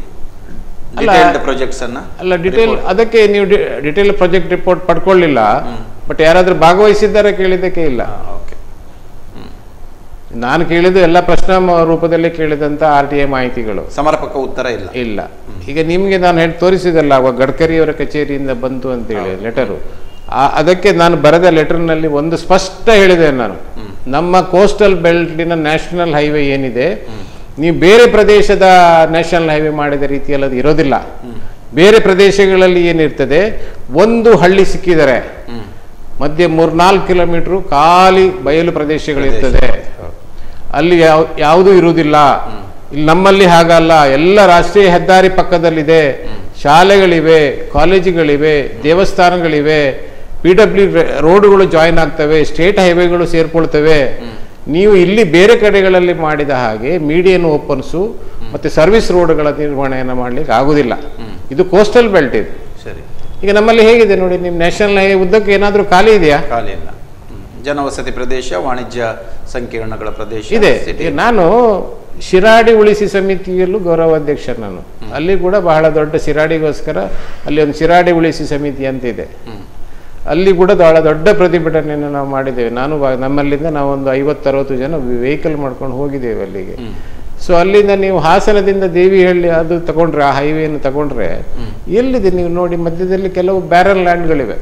ಅಲ್ಲ, ಡಿಟೇಲ್ ಅದಕ್ಕೆ ನೀವು ಡಿಟೇಲ್ ಪ್ರಾಜೆಕ್ಟ್ ರಿಪೋರ್ಟ್ ಪಡ್ಕೊಳ್ಳಿಲ್ಲ. ಬಟ್ ಯಾರಾದ್ರೂ ಭಾಗವಹಿಸಿದ್ದಾರೆ ಕೇಳಿದ್ದಕ್ಕೆ ಇಲ್ಲ. ನಾನು ಕೇಳಿದ್ದು ಎಲ್ಲ ಪ್ರಶ್ನೆ ರೂಪದಲ್ಲಿ ಕೇಳಿದಂಥ RTI ಮಾಹಿತಿಗಳು, ಸಮರ್ಪಕ ಉತ್ತರ ಇಲ್ಲ. ಈಗ ನಿಮಗೆ ನಾನು ಹೇಳಿ ತೋರಿಸಿದಲ್ಲ, ಅವಾಗ ಗಡ್ಕರಿಯವರ ಕಚೇರಿಯಿಂದ ಬಂತು ಅಂತೇಳಿ ಲೆಟರು. ಅದಕ್ಕೆ ನಾನು ಬರೆದ ಲೆಟರ್ನಲ್ಲಿ ಒಂದು ಸ್ಪಷ್ಟ ಹೇಳಿದೆ ನಾನು, ನಮ್ಮ ಕೋಸ್ಟಲ್ ಬೆಲ್ಟಿನ ನ್ಯಾಷನಲ್ ಹೈವೇ ಏನಿದೆ, ನೀವು ಬೇರೆ ಪ್ರದೇಶದ ನ್ಯಾಷನಲ್ ಹೈವೇ ಮಾಡಿದ ರೀತಿಯಲ್ಲಿ ಅದು ಇರೋದಿಲ್ಲ. ಬೇರೆ ಪ್ರದೇಶಗಳಲ್ಲಿ ಏನಿರ್ತದೆ, ಒಂದು ಹಳ್ಳಿ ಸಿಕ್ಕಿದರೆ ಮಧ್ಯೆ 3-4 ಕಿಲೋಮೀಟ್ರು ಖಾಲಿ ಬಯಲು ಪ್ರದೇಶಗಳಿರ್ತದೆ, ಅಲ್ಲಿ ಯಾವುದೂ ಇರುವುದಿಲ್ಲ. ಇಲ್ಲಿ ನಮ್ಮಲ್ಲಿ ಹಾಗಲ್ಲ, ಎಲ್ಲ ರಾಷ್ಟ್ರೀಯ ಹೆದ್ದಾರಿ ಪಕ್ಕದಲ್ಲಿದೆ, ಶಾಲೆಗಳಿವೆ, ಕಾಲೇಜುಗಳಿವೆ, ದೇವಸ್ಥಾನಗಳಿವೆ, PW ರೋಡ್ಗಳು ಜಾಯಿನ್ ಆಗ್ತವೆ, ಸ್ಟೇಟ್ ಹೈವೇಗಳು ಸೇರ್ಕೊಳ್ತವೆ. ನೀವು ಇಲ್ಲಿ ಬೇರೆ ಕಡೆಗಳಲ್ಲಿ ಮಾಡಿದ ಹಾಗೆ ಮೀಡಿಯನ್ ಓಪನ್ಸು ಮತ್ತು ಸರ್ವಿಸ್ ರೋಡ್ಗಳ ನಿರ್ವಹಣೆಯನ್ನು ಮಾಡಲಿಕ್ಕೆ ಆಗುವುದಿಲ್ಲ. ಇದು ಕೋಸ್ಟಲ್ ಬೆಲ್ಟ್ ಇದು. ಸರಿ, ಈಗ ನಮ್ಮಲ್ಲಿ ಹೇಗಿದೆ ನೋಡಿ, ನಿಮ್ಮ ನ್ಯಾಷನಲ್ ಹೈವೇ ಉದ್ದಕ್ಕೆ ಏನಾದರೂ ಖಾಲಿ ಇದೆಯಾ? ಖಾಲಿ ಇಲ್ಲ. ಜನವಸತಿ ಪ್ರದೇಶ, ವಾಣಿಜ್ಯ ಸಂಕೀರ್ಣಗಳ ಪ್ರದೇಶ ಇದೆ. ನಾನು ಶಿರಾಡಿ ಉಳಿಸಿ ಸಮಿತಿಯಲ್ಲೂ ಗೌರವಾಧ್ಯಕ್ಷ ನಾನು. ಅಲ್ಲಿ ಕೂಡ ಬಹಳ ದೊಡ್ಡ ಶಿರಾಡಿಗೋಸ್ಕರ ಅಲ್ಲಿ ಒಂದು ಶಿರಾಡಿ ಉಳಿಸಿ ಸಮಿತಿ ಅಂತ ಇದೆ. ಅಲ್ಲಿ ಕೂಡ ಬಹಳ ದೊಡ್ಡ ಪ್ರತಿಭಟನೆಯನ್ನು ನಾವು ಮಾಡಿದ್ದೇವೆ. ನಮ್ಮಲ್ಲಿಂದ ನಾವೊಂದು 50-60 ಜನ ವೆಹಿಕಲ್ ಮಾಡ್ಕೊಂಡು ಹೋಗಿದ್ದೇವೆ ಅಲ್ಲಿಗೆ. ಸೊ ಅಲ್ಲಿಂದ ನೀವು ಹಾಸನದಿಂದ ದೇವಿಹಳ್ಳಿ ಅದು ತಗೊಂಡ್ರೆ, ಆ ಹೈವೇಯನ್ನು ತಗೊಂಡ್ರೆ ಎಲ್ಲಿದೆ ನೀವು ನೋಡಿ, ಮಧ್ಯದಲ್ಲಿ ಕೆಲವು ಬ್ಯಾರನ್ ಲ್ಯಾಂಡ್ಗಳಿವೆ.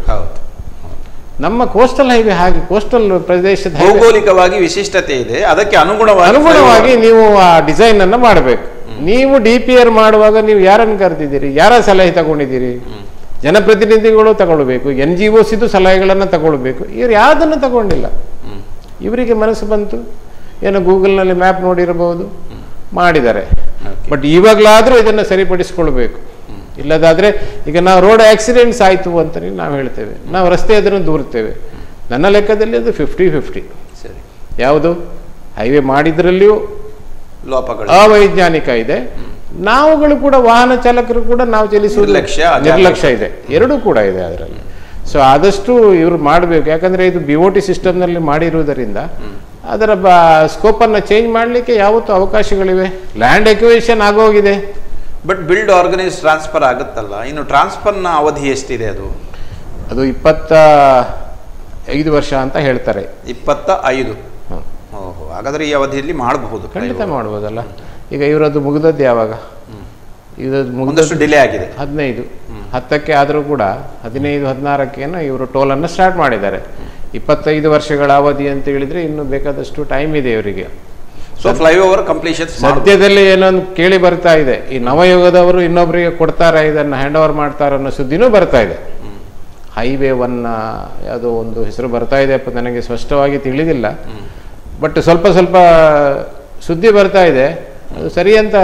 ನಮ್ಮ ಕೋಸ್ಟಲ್ ಹೈವೇ ಹಾಗೆ ಕೋಸ್ಟಲ್ ಪ್ರದೇಶದ ಭೌಗೋಳಿಕವಾಗಿ ವಿಶಿಷ್ಟತೆ ಇದೆ, ಅದಕ್ಕೆ ಅನುಗುಣವಾಗಿ ನೀವು ಆ ಡಿಸೈನ್ ಅನ್ನು ಮಾಡಬೇಕು. ನೀವು DPR ಮಾಡುವಾಗ ನೀವು ಯಾರನ್ನು ಕರೆದಿದ್ದೀರಿ, ಯಾರ ಸಲಹೆ ತಗೊಂಡಿದ್ದೀರಿ? ಜನಪ್ರತಿನಿಧಿಗಳು ತಗೊಳ್ಬೇಕು, NGOs ಇದು ಸಲಹೆಗಳನ್ನು ತಗೊಳ್ಬೇಕು. ಇವ್ರು ಯಾವುದನ್ನು ತಗೊಂಡಿಲ್ಲ. ಇವರಿಗೆ ಮನಸ್ಸು ಬಂತು, ಏನೋ ಗೂಗಲ್ನಲ್ಲಿ ಮ್ಯಾಪ್ ನೋಡಿರಬಹುದು, ಮಾಡಿದ್ದಾರೆ. ಬಟ್ ಇವಾಗಲಾದರೂ ಇದನ್ನು ಸರಿಪಡಿಸ್ಕೊಳ್ಬೇಕು. ಇಲ್ಲದಾದರೆ ಈಗ ನಾವು ರೋಡ್ ಆಕ್ಸಿಡೆಂಟ್ಸ್ ಆಯಿತು ಅಂತ ನಾವು ಹೇಳ್ತೇವೆ, ನಾವು ರಸ್ತೆ ಅದನ್ನು ದೂರ್ತೇವೆ. ನನ್ನ ಲೆಕ್ಕದಲ್ಲಿ ಅದು 50-50. ಸರಿ, ಯಾವುದು ಹೈವೇ ಮಾಡಿದ್ರಲ್ಲಿಯೂ ಲೋಪಗಳು, ಅವೈಜ್ಞಾನಿಕ ಇದೆ. ನಾವುಗಳು ಕೂಡ ವಾಹನ ಚಾಲಕರು ಕೂಡ ನಾವು ಚಲಿಸುವುದು ನಿರ್ಲಕ್ಷ್ಯ ಇದೆ, ಎರಡೂ ಕೂಡ ಇದೆ ಅದರಲ್ಲಿ. ಸೊ ಆದಷ್ಟು ಇವರು ಮಾಡಬೇಕು. ಯಾಕಂದರೆ ಇದು BOT ಸಿಸ್ಟಮ್ನಲ್ಲಿ ಮಾಡಿರುವುದರಿಂದ ಅದರ ಸ್ಕೋಪನ್ನು ಚೇಂಜ್ ಮಾಡಲಿಕ್ಕೆ ಯಾವತ್ತೂ ಅವಕಾಶಗಳಿವೆ. ಲ್ಯಾಂಡ್ ಎಕ್ವಿಷನ್ ಆಗೋಗಿದೆ. ಬಟ್ ಬಿಲ್ಡ್ ಆರ್ಗನೈಸ್ ಟ್ರಾನ್ಸ್ಫರ್ ಆಗುತ್ತಲ್ಲ, ಇನ್ನು ಟ್ರಾನ್ಸ್ಫರ್ನ ಅವಧಿ ಎಷ್ಟಿದೆ? ಅದು 25 ವರ್ಷ ಅಂತ ಹೇಳ್ತಾರೆ. 25. ಓಹೋ, ಹಾಗಾದರೆ ಈ ಅವಧಿಯಲ್ಲಿ ಮಾಡಬಹುದು, ಖಂಡಿತ ಮಾಡ್ಬೋದಲ್ಲ. ಈಗ ಇವರದ್ದು ಮುಗಿದದ್ದು ಯಾವಾಗ? ಒಂದಷ್ಟು ಡಿಲೇ ಆಗಿದೆ. 15-10ಕ್ಕೆ ಆದರೂ ಕೂಡ 15-16ಕ್ಕೇನೋ ಇವರು ಟೋಲನ್ನು ಸ್ಟಾರ್ಟ್ ಮಾಡಿದ್ದಾರೆ. 25 ವರ್ಷಗಳ ಅವಧಿ ಅಂತ ಹೇಳಿದರೆ ಇನ್ನೂ ಬೇಕಾದಷ್ಟು ಟೈಮ್ ಇದೆ ಇವರಿಗೆ. ಸೊ ಫ್ಲೈಓವರ್ ಕಂಪ್ಲೀಷನ್ ಸದ್ಯದಲ್ಲಿ ಏನೊಂದು ಕೇಳಿ ಬರ್ತಾ ಇದೆ, ಈ ನವಯುಗದವರು ಇನ್ನೊಬ್ಬರಿಗೆ ಕೊಡ್ತಾರೆ, ಇದನ್ನು ಹ್ಯಾಂಡ್ ಓವರ್ ಮಾಡ್ತಾರೆ ಅನ್ನೋ ಸುದ್ದಿನೂ ಬರ್ತಾ ಇದೆ. ಹೈವೇ 1 ಯಾವುದೋ ಒಂದು ಹೆಸರು ಬರ್ತಾ ಇದೆ, ನನಗೆ ಸ್ಪಷ್ಟವಾಗಿ ತಿಳಿದಿಲ್ಲ. ಬಟ್ ಸ್ವಲ್ಪ ಸುದ್ದಿ ಬರ್ತಾ ಇದೆ. ಅದು ಸರಿ ಅಂತ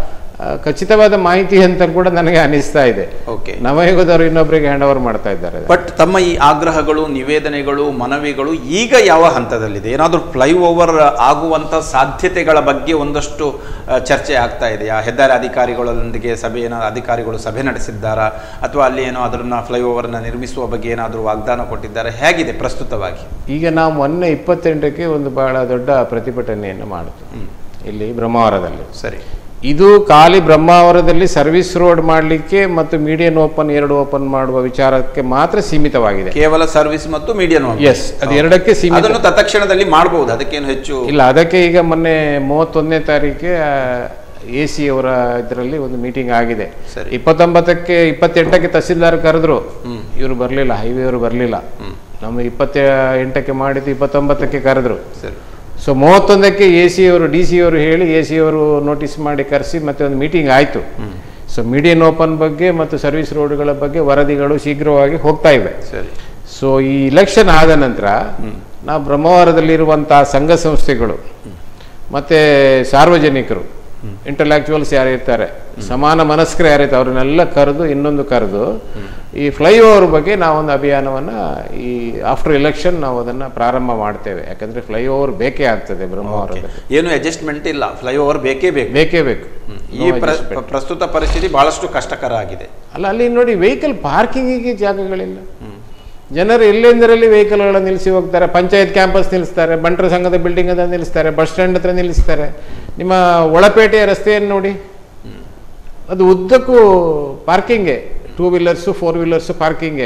ಖಚಿತವಾದ ಮಾಹಿತಿ ಅಂತ ಕೂಡ ನನಗೆ ಅನಿಸ್ತಾ ಇದೆ. ಓಕೆ, ನವಯುಗದವರು ಇನ್ನೊಬ್ಬರಿಗೆ ಹ್ಯಾಂಡ್ ಓವರ್ ಮಾಡ್ತಾ ಇದ್ದಾರೆ. ಬಟ್ ತಮ್ಮ ಈ ಆಗ್ರಹಗಳು, ನಿವೇದನೆಗಳು, ಮನವಿಗಳು ಈಗ ಯಾವ ಹಂತದಲ್ಲಿದೆ? ಏನಾದರೂ ಫ್ಲೈಓವರ್ ಆಗುವಂಥ ಸಾಧ್ಯತೆಗಳ ಬಗ್ಗೆ ಒಂದಷ್ಟು ಚರ್ಚೆ ಆಗ್ತಾ ಇದೆಯಾ? ಹೆದ್ದಾರಿ ಅಧಿಕಾರಿಗಳೊಂದಿಗೆ ಅಧಿಕಾರಿಗಳು ಸಭೆ ನಡೆಸಿದ್ದಾರಾ? ಅಥವಾ ಅಲ್ಲಿ ಏನೋ ಅದನ್ನು ಫ್ಲೈಓವರ್ನ ನಿರ್ಮಿಸುವ ಬಗ್ಗೆ ಏನಾದರೂ ವಾಗ್ದಾನ ಕೊಟ್ಟಿದ್ದಾರೆ? ಹೇಗಿದೆ ಪ್ರಸ್ತುತವಾಗಿ? ಈಗ ನಾವು ಮೊನ್ನೆ 28ಕ್ಕೆ ಒಂದು ಬಹಳ ದೊಡ್ಡ ಪ್ರತಿಭಟನೆಯನ್ನು ಮಾಡಿತು ಇಲ್ಲಿ ಬ್ರಹ್ಮಾವರದಲ್ಲಿ. ಸರಿ, ಇದು ಖಾಲಿ ಬ್ರಹ್ಮಾವರದಲ್ಲಿ ಸರ್ವಿಸ್ ರೋಡ್ ಮಾಡಲಿಕ್ಕೆ ಮತ್ತು ಮೀಡಿಯನ್ ಓಪನ್ 2 ಓಪನ್ ಮಾಡುವ ವಿಚಾರಕ್ಕೆ ಮಾತ್ರ ಸೀಮಿತವಾಗಿದೆ. ಕೇವಲ ಸರ್ವಿಸ್ ಮತ್ತು ಮೀಡಿಯನ್? ಎಸ್, ಅದು 2ಕ್ಕೆ ಸೀಮಿತ. ಅದನ್ನು ತತ್ಕ್ಷಣದಲ್ಲಿ ಮಾಡಬಹುದು, ಅದಕ್ಕೇನು ಹೆಚ್ಚು ಇಲ್ಲ. ಅದಕ್ಕೆ ಈಗ ಮೊನ್ನೆ 31ನೇ ತಾರೀಕಿಗೆ AC ಅವರ ಇದರಲ್ಲಿ ಒಂದು ಮೀಟಿಂಗ್ ಆಗಿದೆ. 29ಕ್ಕೆ 28ಕ್ಕೆ ತಹಸೀಲ್ದಾರ್ ಕರೆದ್ರು, ಇವರು ಬರಲಿಲ್ಲ, ಹೈವೇ ಅವರು ಬರಲಿಲ್ಲ. ನಮ್ಮ 28ಕ್ಕೆ ಮಾಡಿದ್ದು 29ಕ್ಕೆ ಕರೆದ್ರು. ಸೊ 31ಕ್ಕೆ AC ಅವರು DC ಅವರು ಹೇಳಿ AC ಅವರು ನೋಟಿಸ್ ಮಾಡಿ ಕರೆಸಿ ಮತ್ತೆ ಒಂದು ಮೀಟಿಂಗ್ ಆಯಿತು. ಸೊ ಮೀಡಿಯನ್ ಓಪನ್ ಬಗ್ಗೆ ಮತ್ತು ಸರ್ವಿಸ್ ರೋಡ್ಗಳ ಬಗ್ಗೆ ವರದಿಗಳು ಶೀಘ್ರವಾಗಿ ಹೋಗ್ತಾ ಇವೆ. ಸೊ ಈ ಇಲೆಕ್ಷನ್ ಆದ ನಂತರ ನಾವು ಬ್ರಹ್ಮಾವರದಲ್ಲಿರುವಂಥ ಸಂಘ ಸಂಸ್ಥೆಗಳು ಮತ್ತು ಸಾರ್ವಜನಿಕರು, ಇಂಟಲೆಕ್ಚುವಲ್ಸ್ ಯಾರು ಇರ್ತಾರೆ, ಸಮಾನ ಮನಸ್ಕರು ಯಾರಿರ್ತಾರೆ, ಅವ್ರನ್ನೆಲ್ಲ ಇನ್ನೊಂದು ಕರೆದು ಈ ಫ್ಲೈಓವರ್ ಬಗ್ಗೆ ನಾವೊಂದು ಅಭಿಯಾನವನ್ನು ಈ ಆಫ್ಟರ್ ಎಲೆಕ್ಷನ್ ನಾವು ಅದನ್ನು ಪ್ರಾರಂಭ ಮಾಡ್ತೇವೆ. ಯಾಕಂದರೆ ಫ್ಲೈಓವರ್ ಬೇಕೇ ಆಗ್ತದೆ ಬ್ರಹ್ಮಾವರದಲ್ಲಿ. ಏನು ಅಡ್ಜಸ್ಟ್ಮೆಂಟ್ ಇಲ್ಲ, ಫ್ಲೈಓವರ್ ಬೇಕೇ ಬೇಕು. ಈ ಪ್ರಸ್ತುತ ಪರಿಸ್ಥಿತಿ ಬಹಳಷ್ಟು ಕಷ್ಟಕರ ಆಗಿದೆ. ಅಲ್ಲ, ಅಲ್ಲಿ ನೋಡಿ ವೆಹಿಕಲ್ ಪಾರ್ಕಿಂಗಿಗೆ ಜಾಗಗಳಿಲ್ಲ. ಜನರು ಎಲ್ಲೆಂದರಲ್ಲಿ ವೆಹಿಕಲ್ಗಳನ್ನು ನಿಲ್ಲಿಸಿ ಹೋಗ್ತಾರೆ. ಪಂಚಾಯತ್ ಕ್ಯಾಂಪಸ್ ನಿಲ್ಲಿಸ್ತಾರೆ, ಬಂಟರ ಸಂಘದ ಬಿಲ್ಡಿಂಗ್ ಅದ ನಿಲ್ಲಿಸ್ತಾರೆ, ಬಸ್ ಸ್ಟ್ಯಾಂಡ್ ಹತ್ರ ನಿಲ್ಲಿಸ್ತಾರೆ. ನಿಮ್ಮ ಒಳಪೇಟೆಯ ರಸ್ತೆಯನ್ನು ನೋಡಿ, ಅದು ಉದ್ದಕ್ಕೂ ಪಾರ್ಕಿಂಗೇ, 2 ವೀಲರ್ಸು 4 ವೀಲರ್ಸು ಪಾರ್ಕಿಂಗೇ.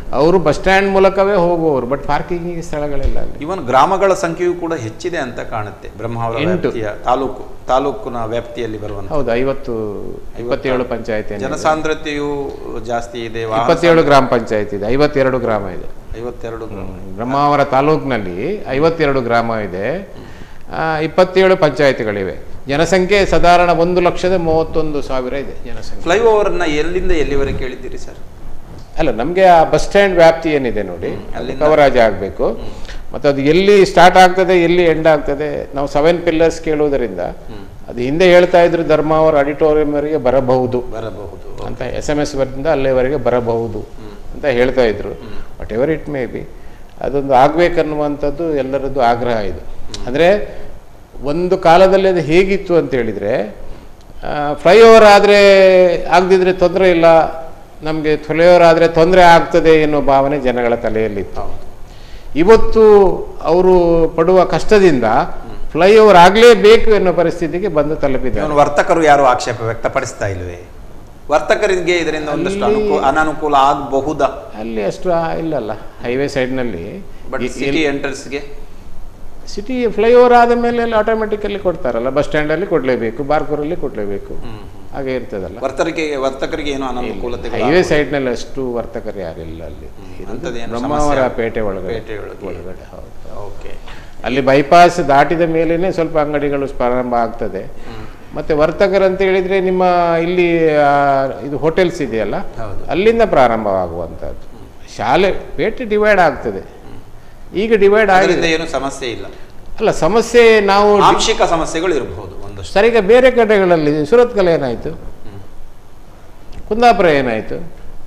ಅವರು ಬಸ್ ಸ್ಟ್ಯಾಂಡ್ ಮೂಲಕವೇ ಹೋಗುವವರು, ಬಟ್ ಪಾರ್ಕಿಂಗಿಗೆ ಸ್ಥಳಗಳಿಲ್ಲ ಅಲ್ಲಿ. ಇವನ್ ಗ್ರಾಮಗಳ ಸಂಖ್ಯೆಯೂ ಕೂಡ ಹೆಚ್ಚಿದೆ ಅಂತ ಕಾಣುತ್ತೆ ಬ್ರಹ್ಮಾವರ ವ್ಯಾಪ್ತಿಯ ತಾಲೂಕಿನ ವ್ಯಾಪ್ತಿಯಲ್ಲಿ ಬರುವಂತ. ಹೌದು, 27 ಪಂಚಾಯತಿ. ಜನಸಾಂದ್ರತೆಯು ಜಾಸ್ತಿ ಇದೆ. 27 ಗ್ರಾಮ ಪಂಚಾಯತ್ ಇದೆ, 52 ಗ್ರಾಮ ಇದೆ. 52 ಗ್ರಾಮ. ಬ್ರಹ್ಮಾವರ ತಾಲೂಕಿನಲ್ಲಿ 52 ಗ್ರಾಮ ಇದೆ, 27 ಪಂಚಾಯತಿಗಳಿವೆ. ಜನಸಂಖ್ಯೆ ಸಾಧಾರಣ 1,31,000 ಇದೆ ಜನಸಂಖ್ಯೆ. ಫ್ಲೈಓವರ್ನ ಎಲ್ಲಿಂದ ಎಲ್ಲಿವರೆಗೆ ಕೇಳಿದ್ದೀರಿ ಸರ್? ಅಲ್ಲ, ನಮಗೆ ಆ ಬಸ್ ಸ್ಟ್ಯಾಂಡ್ ವ್ಯಾಪ್ತಿ ಏನಿದೆ ನೋಡಿ, ಅಲ್ಲಿ ಕವರೇಜ್ ಆಗಬೇಕು. ಮತ್ತು ಅದು ಎಲ್ಲಿ ಸ್ಟಾರ್ಟ್ ಆಗ್ತದೆ, ಎಲ್ಲಿ ಎಂಡ್ ಆಗ್ತದೆ. ನಾವು 7 ಪಿಲ್ಲರ್ಸ್ ಕೇಳುವುದರಿಂದ ಅದು ಹಿಂದೆ ಹೇಳ್ತಾ ಇದ್ರು ಧರ್ಮಾವರ ಆಡಿಟೋರಿಯಂವರೆಗೆ ಬರಬಹುದು ಅಂತ, SMS ವರೆಯಿಂದ ಅಲ್ಲಿವರೆಗೆ ಬರಬಹುದು ಅಂತ ಹೇಳ್ತಾ ಇದ್ರು. Whatever it may be, ಅದೊಂದು ಆಗಬೇಕನ್ನುವಂಥದ್ದು ಎಲ್ಲರದ್ದು ಆಗ್ರಹ ಇದು. ಅಂದರೆ ಒಂದು ಕಾಲದಲ್ಲಿ ಅದು ಹೇಗಿತ್ತು ಅಂತ ಹೇಳಿದರೆ, ಫ್ಲೈಓವರ್ ಆದರೆ ಆಗದಿದ್ರೆ ತೊಂದರೆ ಇಲ್ಲ, ನಮಗೆ ಫ್ಲೈಓವರ್ ಆದರೆ ತೊಂದರೆ ಆಗ್ತದೆ ಎನ್ನುವ ಭಾವನೆ ಜನಗಳ ತಲೆಯಲ್ಲಿತ್ತು. ಇವತ್ತು ಅವರು ಪಡುವ ಕಷ್ಟದಿಂದ ಫ್ಲೈಓವರ್ ಆಗಲೇಬೇಕು ಎನ್ನುವ ಪರಿಸ್ಥಿತಿಗೆ ಬಂದು ತಲುಪಿದ್ದಾರೆ. ವರ್ತಕರು ಯಾರು ಆಕ್ಷೇಪ ವ್ಯಕ್ತಪಡಿಸ್ತಾ ಇಲ್ವೇ? ವರ್ತಕರಿಗೆ ಇದರಿಂದ ಒಂದಷ್ಟು ಅನಾನುಕೂಲ ಆಗಬಹುದಾ? ಅಲ್ಲಿ ಅಷ್ಟು ಇಲ್ಲಲ್ಲ, ಹೈವೇ ಸೈಡ್ನಲ್ಲಿ. ಬಟ್ ಸಿಟಿ ಎಂಟ್ರೆನ್ಸ್ಗೆ ಸಿಟಿ ಫ್ಲೈಓವರ್ ಆದ ಮೇಲೆ ಅಲ್ಲಿ ಆಟೋಮೆಟಿಕಲ್ಲಿ ಕೊಡ್ತಾರಲ್ಲ, ಬಸ್ ಸ್ಟ್ಯಾಂಡಲ್ಲಿ ಕೊಡಲೇಬೇಕು, ಬಾರ್ಕೂರಲ್ಲಿ ಕೊಡಲೇಬೇಕು, ಹಾಗೆ ಇರ್ತದಲ್ಲ. ವರ್ತಕರಿಗೆ ಏನು ಅನಾನುಕೂಲತೆ? ಹೈವೇ ಸೈಡ್ನಲ್ಲಿ ಅಷ್ಟು ವರ್ತಕರು ಯಾರಿಲ್ಲ ಅಲ್ಲಿ, ಬ್ರಹ್ಮಾವರ ಪೇಟೆ ಒಳಗಡೆ. ಹೌದು, ಓಕೆ. ಅಲ್ಲಿ ಬೈಪಾಸ್ ದಾಟಿದ ಮೇಲೇನೆ ಸ್ವಲ್ಪ ಅಂಗಡಿಗಳು ಪ್ರಾರಂಭ ಆಗ್ತದೆ. ಮತ್ತೆ ವರ್ತಕರಂತ ಹೇಳಿದ್ರೆ ನಿಮ್ಮ ಇಲ್ಲಿ ಇದು ಹೋಟೆಲ್ಸ್ ಇದೆಯಲ್ಲ, ಅಲ್ಲಿಂದ ಪ್ರಾರಂಭವಾಗುವಂಥದ್ದು. ಶಾಲೆ ಪೇಟೆ ಡಿವೈಡ್ ಆಗ್ತದೆ. ಈಗ ಡಿವೈಡ್ ಆಗಿದೆ, ಏನು ಸಮಸ್ಯೆ ಇಲ್ಲ. ಅಲ್ಲ, ಸಮಸ್ಯೆ ನಾವು ಆಂಶಿಕ ಸಮಸ್ಯೆಗಳು ಇರಬಹುದು ಒಂದಷ್ಟು. ಸರ್, ಈಗ ಬೇರೆ ಕಡೆಗಳಲ್ಲಿ ಸುರತ್ಕಲ್ ಏನಾಯಿತು, ಕುಂದಾಪುರ ಏನಾಯಿತು,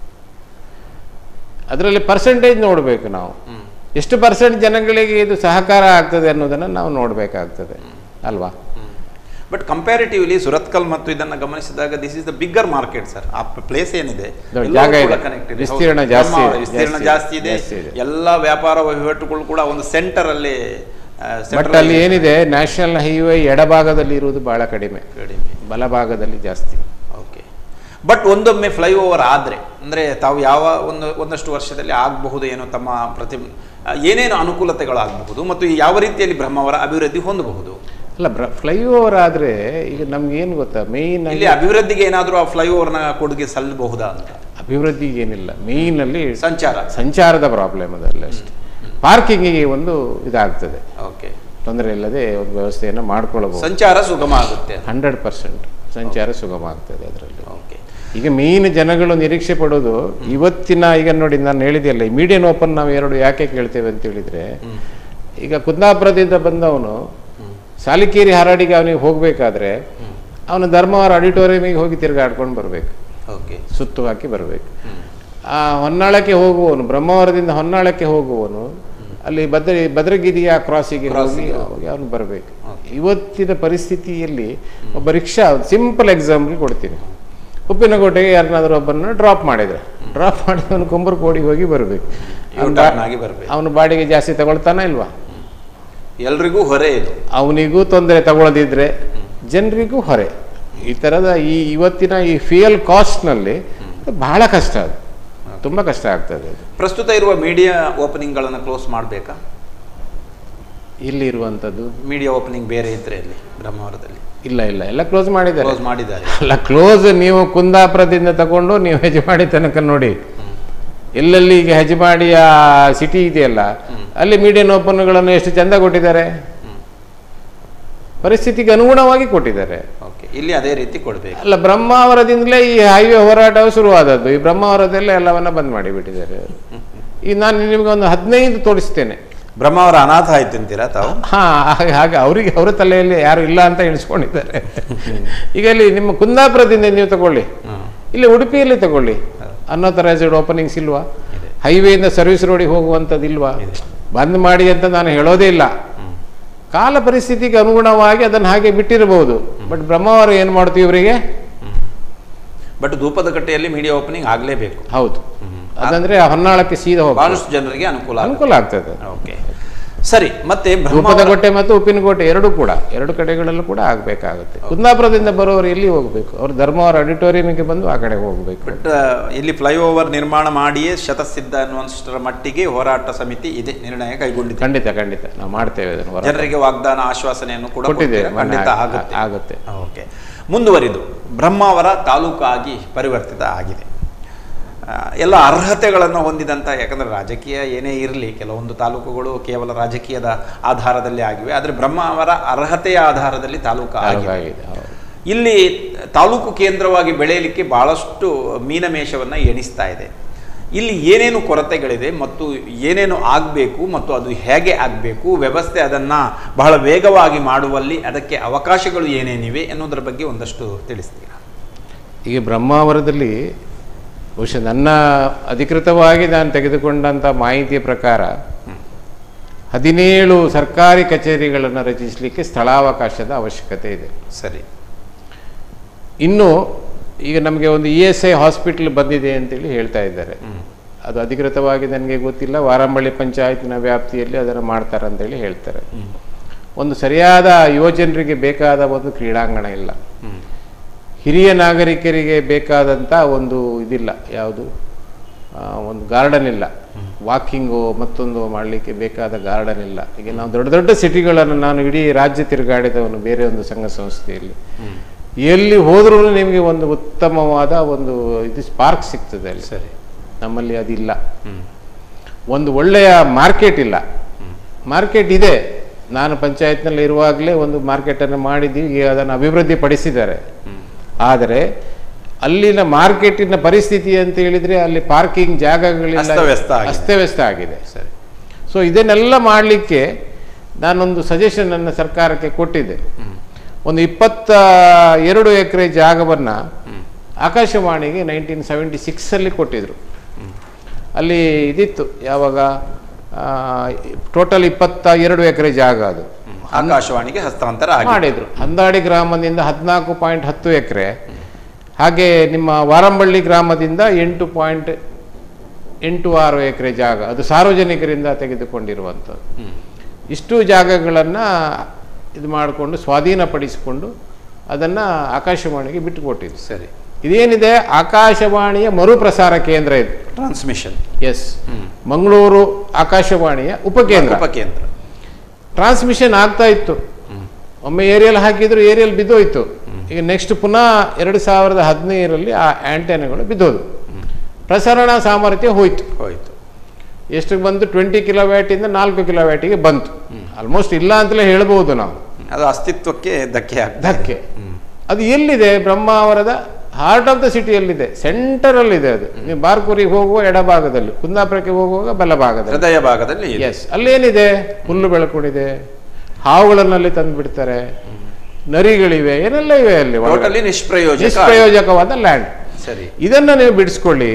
ಅದರಲ್ಲಿ ಪರ್ಸೆಂಟೇಜ್ ನೋಡಬೇಕು ನಾವು. ಎಷ್ಟು ಪರ್ಸೆಂಟ್ ಜನಗಳಿಗೆ ಇದು ಸಹಕಾರ ಆಗ್ತದೆ ಅನ್ನೋದನ್ನು ನಾವು ನೋಡಬೇಕಾಗ್ತದೆ ಅಲ್ವಾ? ಬಟ್ ಕಂಪ್ಯಾರಿಟಿವ್ಲಿ ಸುರತ್ಕಲ್ ಮತ್ತು ಇದನ್ನು ಗಮನಿಸಿದಾಗ this is the bigger market sir. ಆ ಪ್ಲೇಸ್ ಏನಿದೆ, ವಿಸ್ತೀರ್ಣ ಜಾಸ್ತಿ ಇದೆ, ಎಲ್ಲ ವ್ಯಾಪಾರ ವಹಿವಾಟುಗಳು ಕೂಡ ಒಂದು ಸೆಂಟರ್ ಅಲ್ಲಿ. ಬಟ್ ಅಲ್ಲಿ ಏನಿದೆ, ನ್ಯಾಷನಲ್ ಹೈವೇ ಎಡಭಾಗದಲ್ಲಿ ಇರುವುದು ಬಹಳ ಕಡಿಮೆ, ಬಲಭಾಗದಲ್ಲಿ ಜಾಸ್ತಿ. ಓಕೆ. ಬಟ್ ಒಂದೊಮ್ಮೆ ಫ್ಲೈಓವರ್ ಆದರೆ ಅಂದರೆ ತಾವು ಯಾವ ಒಂದಷ್ಟು ವರ್ಷದಲ್ಲಿ ಆಗಬಹುದು ಏನೋ ತಮ್ಮ ಏನೇನು ಅನುಕೂಲತೆಗಳಾಗಬಹುದು ಮತ್ತು ಯಾವ ರೀತಿಯಲ್ಲಿ ಬ್ರಹ್ಮಾವರ ಅಭಿವೃದ್ಧಿ ಹೊಂದಬಹುದು? ಅಲ್ಲ, ಫ್ಲೈಓವರ್ ಆದರೆ ಈಗ ನಮ್ಗೆ ಏನು ಗೊತ್ತಾ, ಮೇಯ್ನ್ ಇಲ್ಲಿ ಅಭಿವೃದ್ಧಿಗೆ ಏನಾದರೂ ಆ ಫ್ಲೈಓವರ್ನ ಕೊಡುಗೆ ಸಲ್ಲಬಹುದಾ ಅಂತ? ಅಭಿವೃದ್ಧಿಗೆ ಏನಿಲ್ಲ, ಮೇಯ್ನಲ್ಲಿ ಸಂಚಾರದ ಪ್ರಾಬ್ಲಮ್ ಅದಲ್ಲ ಅಷ್ಟೇ. ಪಾರ್ಕಿಂಗಿಗೆ ಒಂದು ಇದಾಗ್ತದೆ, ಓಕೆ, ತೊಂದರೆ ಇಲ್ಲದೆ ಒಂದು ವ್ಯವಸ್ಥೆಯನ್ನು ಮಾಡ್ಕೊಳ್ಳಬಹುದು. ಸಂಚಾರ ಸುಗಮ ಆಗುತ್ತೆ, 100% ಸಂಚಾರ ಸುಗಮ ಆಗ್ತದೆ ಅದರಲ್ಲಿ. ಓಕೆ. ಈಗ ಮೇಯ್ನ್ ಜನಗಳು ನಿರೀಕ್ಷೆ ಪಡೋದು ಇವತ್ತಿನ, ಈಗ ನೋಡಿ ನಾನು ಹೇಳಿದೆಯಲ್ಲ, ಈ ಮೀಡಿಯನ್ ಓಪನ್ ನಾವು 2 ಯಾಕೆ ಕೇಳ್ತೇವೆ ಅಂತ ಹೇಳಿದ್ರೆ, ಈಗ ಕುಂದಾಪುರದಿಂದ ಬಂದವನು ಸಾಲಿಕೇರಿ ಹಾರಾಡಿಗೆ ಅವನಿಗೆ ಹೋಗಬೇಕಾದ್ರೆ ಅವನು ಧರ್ಮವರ ಆಡಿಟೋರಿಯಮಿಗೆ ಹೋಗಿ ತಿರುಗಾಡ್ಕೊಂಡು ಬರಬೇಕು, ಸುತ್ತು ಹಾಕಿ ಬರಬೇಕು. ಆ ಹೊನ್ನಾಳಕ್ಕೆ ಹೋಗುವವನು, ಬ್ರಹ್ಮಾವರದಿಂದ ಹೊನ್ನಾಳಕ್ಕೆ ಹೋಗುವವನು ಅಲ್ಲಿ ಭದ್ರಗಿರಿಯ ಕ್ರಾಸಿಗೆ ಹೋಗಿ ಅವನು ಬರಬೇಕು. ಇವತ್ತಿನ ಪರಿಸ್ಥಿತಿಯಲ್ಲಿ ಒಬ್ಬ ರಿಕ್ಷಾ, ಸಿಂಪಲ್ ಎಕ್ಸಾಂಪಲ್ ಕೊಡ್ತೀನಿ, ಉಪ್ಪಿನಕೋಟೆಗೆ ಯಾರನ್ನಾದ್ರೂ ಒಬ್ಬರನ್ನ ಡ್ರಾಪ್ ಮಾಡಿದವನು ಕುಂಬರ್ಕೋಡಿಗೆ ಹೋಗಿ ಬರಬೇಕು. ಅವನು ಬಾಡಿಗೆ ಜಾಸ್ತಿ ತಗೊಳ್ತಾನ ಇಲ್ವಾ? ಎಲ್ರಿಗೂ ಹೊರೆ ಇದು, ಅವನಿಗೂ ತೊಂದರೆ, ತಗೊಳ್ಳದಿದ್ರೆ ಜನರಿಗೂ ಹೊರೆ. ಈ ಥರದ ಇವತ್ತಿನ ಈ ಫ್ಯೂಯಲ್ ಕಾಸ್ಟ್ನಲ್ಲಿ ಬಹಳ ಕಷ್ಟ, ಅದು ತುಂಬ ಕಷ್ಟ ಆಗ್ತದೆ. ಪ್ರಸ್ತುತ ಇರುವ ಮೀಡಿಯಾ ಓಪನಿಂಗ್ಗಳನ್ನು ಕ್ಲೋಸ್ ಮಾಡಬೇಕಾ? ಇಲ್ಲಿ ಇರುವಂಥದ್ದು ಮೀಡಿಯಾ ಓಪನಿಂಗ್ ಬೇರೆ ಇದ್ರೆ ಇಲ್ಲಿ ಬ್ರಹ್ಮಾವರದಲ್ಲಿ ಇಲ್ಲ, ಎಲ್ಲ ಕ್ಲೋಸ್ ಮಾಡಿದ್ದಾರೆ. ಅಲ್ಲ, ಕ್ಲೋಸ್ ನೀವು ಕುಂದಾಪುರದಿಂದ ತಗೊಂಡು ನೀವು ಹೆಜಮಾಡಿ ತನಕ ನೋಡಿ, ಎಲ್ಲೆಲ್ಲಿ ಈಗ ಹೆಜಮಾಡಿಯ ಸಿಟಿ ಇದೆಯಲ್ಲ, ಅಲ್ಲಿ ಮೀಡಿಯನ್ ಓಪನ್ಗಳನ್ನು ಎಷ್ಟು ಚಂದ ಕೊಟ್ಟಿದ್ದಾರೆ, ಪರಿಸ್ಥಿತಿಗೆ ಅನುಗುಣವಾಗಿ ಕೊಟ್ಟಿದ್ದಾರೆ. ಇಲ್ಲಿ ಅದೇ ರೀತಿ ಕೊಡಬೇಕು. ಅಲ್ಲ, ಬ್ರಹ್ಮಾವರದಿಂದಲೇ ಈ ಹೈವೇ ಹೋರಾಟವು ಶುರುವಾದದ್ದು. ಈ ಬ್ರಹ್ಮಾವರದಲ್ಲೇ ಎಲ್ಲವನ್ನ ಬಂದ್ ಮಾಡಿಬಿಟ್ಟಿದ್ದಾರೆ. ಈಗ ನಾನು ನಿಮಗೆ ಒಂದು 15 ತೋರಿಸ್ತೇನೆ. ಬ್ರಹ್ಮಾವರ ಅನಾಥ ಆಯ್ತು ಅಂತೀರಾ ತಾವು? ಹಾಗೆ ಅವರಿಗೆ ಅವರ ತಲೆಯಲ್ಲಿ ಯಾರು ಇಲ್ಲ ಅಂತ ಎಣಿಸ್ಕೊಂಡಿದ್ದಾರೆ. ಈಗ ಇಲ್ಲಿ ನಿಮ್ಮ ಕುಂದಾಪುರದಿಂದ ನೀವು ತಗೊಳ್ಳಿ, ಇಲ್ಲಿ ಉಡುಪಿಯಲ್ಲಿ ತಗೊಳ್ಳಿ, ಅನ್ಅಥರೈಸ್ಡ್ ಓಪನಿಂಗ್ಸ್ ಇಲ್ವಾ? ಹೈವೇಯಿಂದ ಸರ್ವಿಸ್ ರೋಡಿಗೆ ಹೋಗುವಂಥದ್ದು ಇಲ್ವಾ? ಬಂದ್ ಮಾಡಿ ಅಂತ ನಾನು ಹೇಳೋದೇ ಇಲ್ಲ. ಕಾಲ ಪರಿಸ್ಥಿತಿಗೆ ಅನುಗುಣವಾಗಿ ಅದನ್ನು ಹಾಗೆ ಬಿಟ್ಟಿರಬಹುದು. ಬಟ್ ಬ್ರಹ್ಮಾವರ ಏನು ಮಾಡ್ತೀವಿ ಇವರಿಗೆ? ಬಟ್ ಧೂಪದ ಕಟ್ಟೆಯಲ್ಲಿ ಮೀಡಿಯಾ ಓಪನಿಂಗ್ ಆಗಲೇಬೇಕು. ಹೌದು, ಅದಂದ್ರೆ ಹೊನ್ನಾಳಕ್ಕೆ ಸೀದಾ ಹೋಗಿ ಬಹಳಷ್ಟು ಜನರಿಗೆ ಅನುಕೂಲ ಆಗ್ತದೆ. ಓಕೆ. ಸರಿ. ಮತ್ತೆ ರೂಪದಕೋಟೆ ಮತ್ತು ಉಪ್ಪಿನಕೋಟೆ ಎರಡು ಕಡೆಗಳಲ್ಲೂ ಕೂಡ ಆಗಬೇಕಾಗುತ್ತೆ. ಕುಂದಾಪುರದಿಂದ ಬರೋರು ಎಲ್ಲಿ ಹೋಗಬೇಕು? ಅವರು ಧರ್ಮವರ ಆಡಿಟೋರಿಯಂಗೆ ಬಂದು ಆ ಕಡೆ ಹೋಗಬೇಕು. ಬಟ್ ಇಲ್ಲಿ ಫ್ಲೈಓವರ್ ನಿರ್ಮಾಣ ಮಾಡಿಯೇ ಶತಸಿದ್ಧ ಅನ್ನುವಷ್ಟರ ಮಟ್ಟಿಗೆ ಹೋರಾಟ ಸಮಿತಿ ಇದೆ, ನಿರ್ಣಯ ಕೈಗೊಂಡಿದೆ. ಖಂಡಿತ ನಾವು ಮಾಡ್ತೇವೆ. ಜನರಿಗೆ ವಾಗ್ದಾನ ಆಶ್ವಾಸನೆಯನ್ನು ಕೂಡ ಕೊಟ್ಟಿದ್ದೇವೆ. ಖಂಡಿತ ಆಗುತ್ತೆ. ಓಕೆ, ಮುಂದುವರಿದು ಬ್ರಹ್ಮಾವರ ತಾಲೂಕಾಗಿ ಪರಿವರ್ತಿತ ಆಗಿದೆ. ಎಲ್ಲ ಅರ್ಹತೆಗಳನ್ನು ಹೊಂದಿದಂಥ, ಯಾಕಂದರೆ ರಾಜಕೀಯ ಏನೇ ಇರಲಿ, ಕೆಲವೊಂದು ತಾಲೂಕುಗಳು ಕೇವಲ ರಾಜಕೀಯದ ಆಧಾರದಲ್ಲಿ ಆಗಿವೆ, ಆದರೆ ಬ್ರಹ್ಮಾವರ ಅರ್ಹತೆಯ ಆಧಾರದಲ್ಲಿ ತಾಲೂಕು ಆಗಿದೆ. ಇಲ್ಲಿ ತಾಲೂಕು ಕೇಂದ್ರವಾಗಿ ಬೆಳೆಯಲಿಕ್ಕೆ ಭಾಳಷ್ಟು ಮೀನಮೇಷವನ್ನು ಎಣಿಸ್ತಾ ಇದೆ. ಇಲ್ಲಿ ಏನೇನು ಕೊರತೆಗಳಿದೆ ಮತ್ತು ಏನೇನು ಆಗಬೇಕು ಮತ್ತು ಅದು ಹೇಗೆ ಆಗಬೇಕು, ವ್ಯವಸ್ಥೆ ಅದನ್ನು ಬಹಳ ವೇಗವಾಗಿ ಮಾಡುವಲ್ಲಿ ಅದಕ್ಕೆ ಅವಕಾಶಗಳು ಏನೇನಿವೆ ಎನ್ನುವುದರ ಬಗ್ಗೆ ಒಂದಷ್ಟು ತಿಳಿಸ್ತೀರಾ? ಈಗ ಬ್ರಹ್ಮಾವರದಲ್ಲಿ ಬಹುಶಃ ನನ್ನ ಅಧಿಕೃತವಾಗಿ ನಾನು ತೆಗೆದುಕೊಂಡಂಥ ಮಾಹಿತಿಯ ಪ್ರಕಾರ 17 ಸರ್ಕಾರಿ ಕಚೇರಿಗಳನ್ನು ರಚಿಸಲಿಕ್ಕೆ ಸ್ಥಳಾವಕಾಶದ ಅವಶ್ಯಕತೆ ಇದೆ. ಸರಿ. ಇನ್ನು ಈಗ ನಮಗೆ ಒಂದು ESI ಹಾಸ್ಪಿಟಲ್ ಬಂದಿದೆ ಅಂತೇಳಿ ಹೇಳ್ತಾ ಇದ್ದಾರೆ. ಅದು ಅಧಿಕೃತವಾಗಿ ನನಗೆ ಗೊತ್ತಿಲ್ಲ. ವಾರಂಬಳ್ಳಿ ಪಂಚಾಯತ್ನ ವ್ಯಾಪ್ತಿಯಲ್ಲಿ ಅದನ್ನು ಮಾಡ್ತಾರೆ ಅಂತೇಳಿ ಹೇಳ್ತಾರೆ. ಒಂದು ಸರಿಯಾದ ಯುವಜನರಿಗೆ ಬೇಕಾದ ಒಂದು ಕ್ರೀಡಾಂಗಣ ಇಲ್ಲ, ಹಿರಿಯ ನಾಗರಿಕರಿಗೆ ಬೇಕಾದಂಥ ಒಂದು ಇದಿಲ್ಲ, ಯಾವುದು ಒಂದು ಗಾರ್ಡನ್ ಇಲ್ಲ, ವಾಕಿಂಗು ಮತ್ತೊಂದು ಮಾಡಲಿಕ್ಕೆ ಬೇಕಾದ ಗಾರ್ಡನ್ ಇಲ್ಲ. ಈಗ ನಾವು ದೊಡ್ಡ ದೊಡ್ಡ ಸಿಟಿಗಳನ್ನು, ನಾನು ಇಡೀ ರಾಜ್ಯ ತಿರುಗಾಡಿದವನು ಬೇರೆ ಒಂದು ಸಂಘ ಸಂಸ್ಥೆಯಲ್ಲಿ, ಎಲ್ಲಿ ಹೋದ್ರೂ ನಿಮಗೆ ಒಂದು ಉತ್ತಮವಾದ ಒಂದು ಇದು ಪಾರ್ಕ್ ಸಿಗ್ತದೆ ಅಲ್ಲಿ. ಸರಿ. ನಮ್ಮಲ್ಲಿ ಅದಿಲ್ಲ. ಒಂದು ಒಳ್ಳೆಯ ಮಾರ್ಕೆಟ್ ಇಲ್ಲ. ಮಾರ್ಕೆಟ್ ಇದೆ, ನಾನು ಪಂಚಾಯತ್ನಲ್ಲಿ ಇರುವಾಗಲೇ ಒಂದು ಮಾರ್ಕೆಟನ್ನು ಮಾಡಿದ್ದೀವಿ, ಈಗ ಅದನ್ನು ಅಭಿವೃದ್ಧಿ ಪಡಿಸಿದ್ದಾರೆ. ಆದರೆ ಅಲ್ಲಿನ ಮಾರ್ಕೆಟಿನ ಪರಿಸ್ಥಿತಿ ಅಂತ ಹೇಳಿದರೆ ಅಲ್ಲಿ ಪಾರ್ಕಿಂಗ್ ಜಾಗಗಳಿಲ್ಲ, ಅಸ್ತವ್ಯಸ್ತ ಆಗಿದೆ. ಸರಿ. ಸೊ ಇದನ್ನೆಲ್ಲ ಮಾಡಲಿಕ್ಕೆ ನಾನೊಂದು ಸಜೆಷನನ್ನು ಸರ್ಕಾರಕ್ಕೆ ಕೊಟ್ಟಿದ್ದೆ. ಒಂದು 22 ಎಕರೆ ಜಾಗವನ್ನು ಆಕಾಶವಾಣಿಗೆ 1976 ಕೊಟ್ಟಿದ್ರು. ಅಲ್ಲಿ ಇದಿತ್ತು, ಯಾವಾಗ ಟೋಟಲ್ 22 ಎಕರೆ ಜಾಗ ಅದು ಆಕಾಶವಾಣಿಗೆ ಹಸ್ತಾಂತರ ಮಾಡಿದ್ರು. ಹಂದಾಡಿ ಗ್ರಾಮದಿಂದ 14.10 ಎಕರೆ, ಹಾಗೆ ನಿಮ್ಮ ವಾರಂಬಳ್ಳಿ ಗ್ರಾಮದಿಂದ 8.86 ಎಕರೆ ಜಾಗ ಅದು ಸಾರ್ವಜನಿಕರಿಂದ ತೆಗೆದುಕೊಂಡಿರುವಂಥದ್ದು. ಇಷ್ಟು ಜಾಗಗಳನ್ನು ಇದು ಮಾಡಿಕೊಂಡು ಸ್ವಾಧೀನಪಡಿಸಿಕೊಂಡು ಅದನ್ನು ಆಕಾಶವಾಣಿಗೆ ಬಿಟ್ಟುಕೊಟ್ಟಿದ್ರು. ಸರಿ. ಇದೇನಿದೆ, ಆಕಾಶವಾಣಿಯ ಮರುಪ್ರಸಾರ ಕೇಂದ್ರ ಇದು, ಟ್ರಾನ್ಸ್ಮಿಷನ್. ಎಸ್, ಮಂಗಳೂರು ಆಕಾಶವಾಣಿಯ ಉಪಕೇಂದ್ರ. ಟ್ರಾನ್ಸ್ಮಿಷನ್ ಆಗ್ತಾ ಇತ್ತು. ಒಮ್ಮೆ ಏರಿಯಲ್ ಹಾಕಿದ್ರು, ಏರಿಯಲ್ ಬಿದ್ದೋಯ್ತು. ಈಗ ನೆಕ್ಸ್ಟ್ ಪುನಃ 2015ರಲ್ಲಿ ಆ ಆಂಟೆನಾಗಳು ಬಿದ್ದೋದು. ಪ್ರಸರಣ ಸಾಮರ್ಥ್ಯ ಹೋಯ್ತು. ಎಷ್ಟಕ್ಕೆ ಬಂತು? 20 ಕಿಲೋವ್ಯಾಟಿಂದ 4 ಕಿಲೋವ್ಯಾಟಿಗೆ ಬಂತು. ಆಲ್ಮೋಸ್ಟ್ ಇಲ್ಲ ಅಂತಲೇ ಹೇಳ್ಬೋದು ನಾವು. ಅದು ಅಸ್ತಿತ್ವಕ್ಕೆ ಧಕ್ಕೆ. ಅದು ಎಲ್ಲಿದೆ? ಬ್ರಹ್ಮಾವರದ ಹಾರ್ಟ್ ಆಫ್ ದ ಸಿಟಿಯಲ್ಲಿದೆ, ಸೆಂಟರಲ್ಲಿದೆ. ಅದು ನೀವು ಬಾರ್ಕೂರಿಗೆ ಹೋಗುವ ಎಡಭಾಗದಲ್ಲಿ, ಕುಂದಾಪುರಕ್ಕೆ ಹೋಗುವಾಗ ಬಲಭಾಗದಲ್ಲಿ, ಹೃದಯ ಭಾಗದಲ್ಲಿ. ಎಸ್, ಅಲ್ಲೇನಿದೆ? ಹುಲ್ಲು ಬೆಳಕೊಂಡಿದೆ, ಹಾವುಗಳನ್ನಲ್ಲಿ ತಂದು ಬಿಡ್ತಾರೆ, ನರಿಗಳಿವೆ, ಏನೆಲ್ಲ ಇವೆ ಅಲ್ಲಿ. ನಿಷ್ಪ್ರಯೋಜಕವಾದ ಲ್ಯಾಂಡ್. ಸರಿ. ಇದನ್ನು ನೀವು ಬಿಡಿಸ್ಕೊಳ್ಳಿ.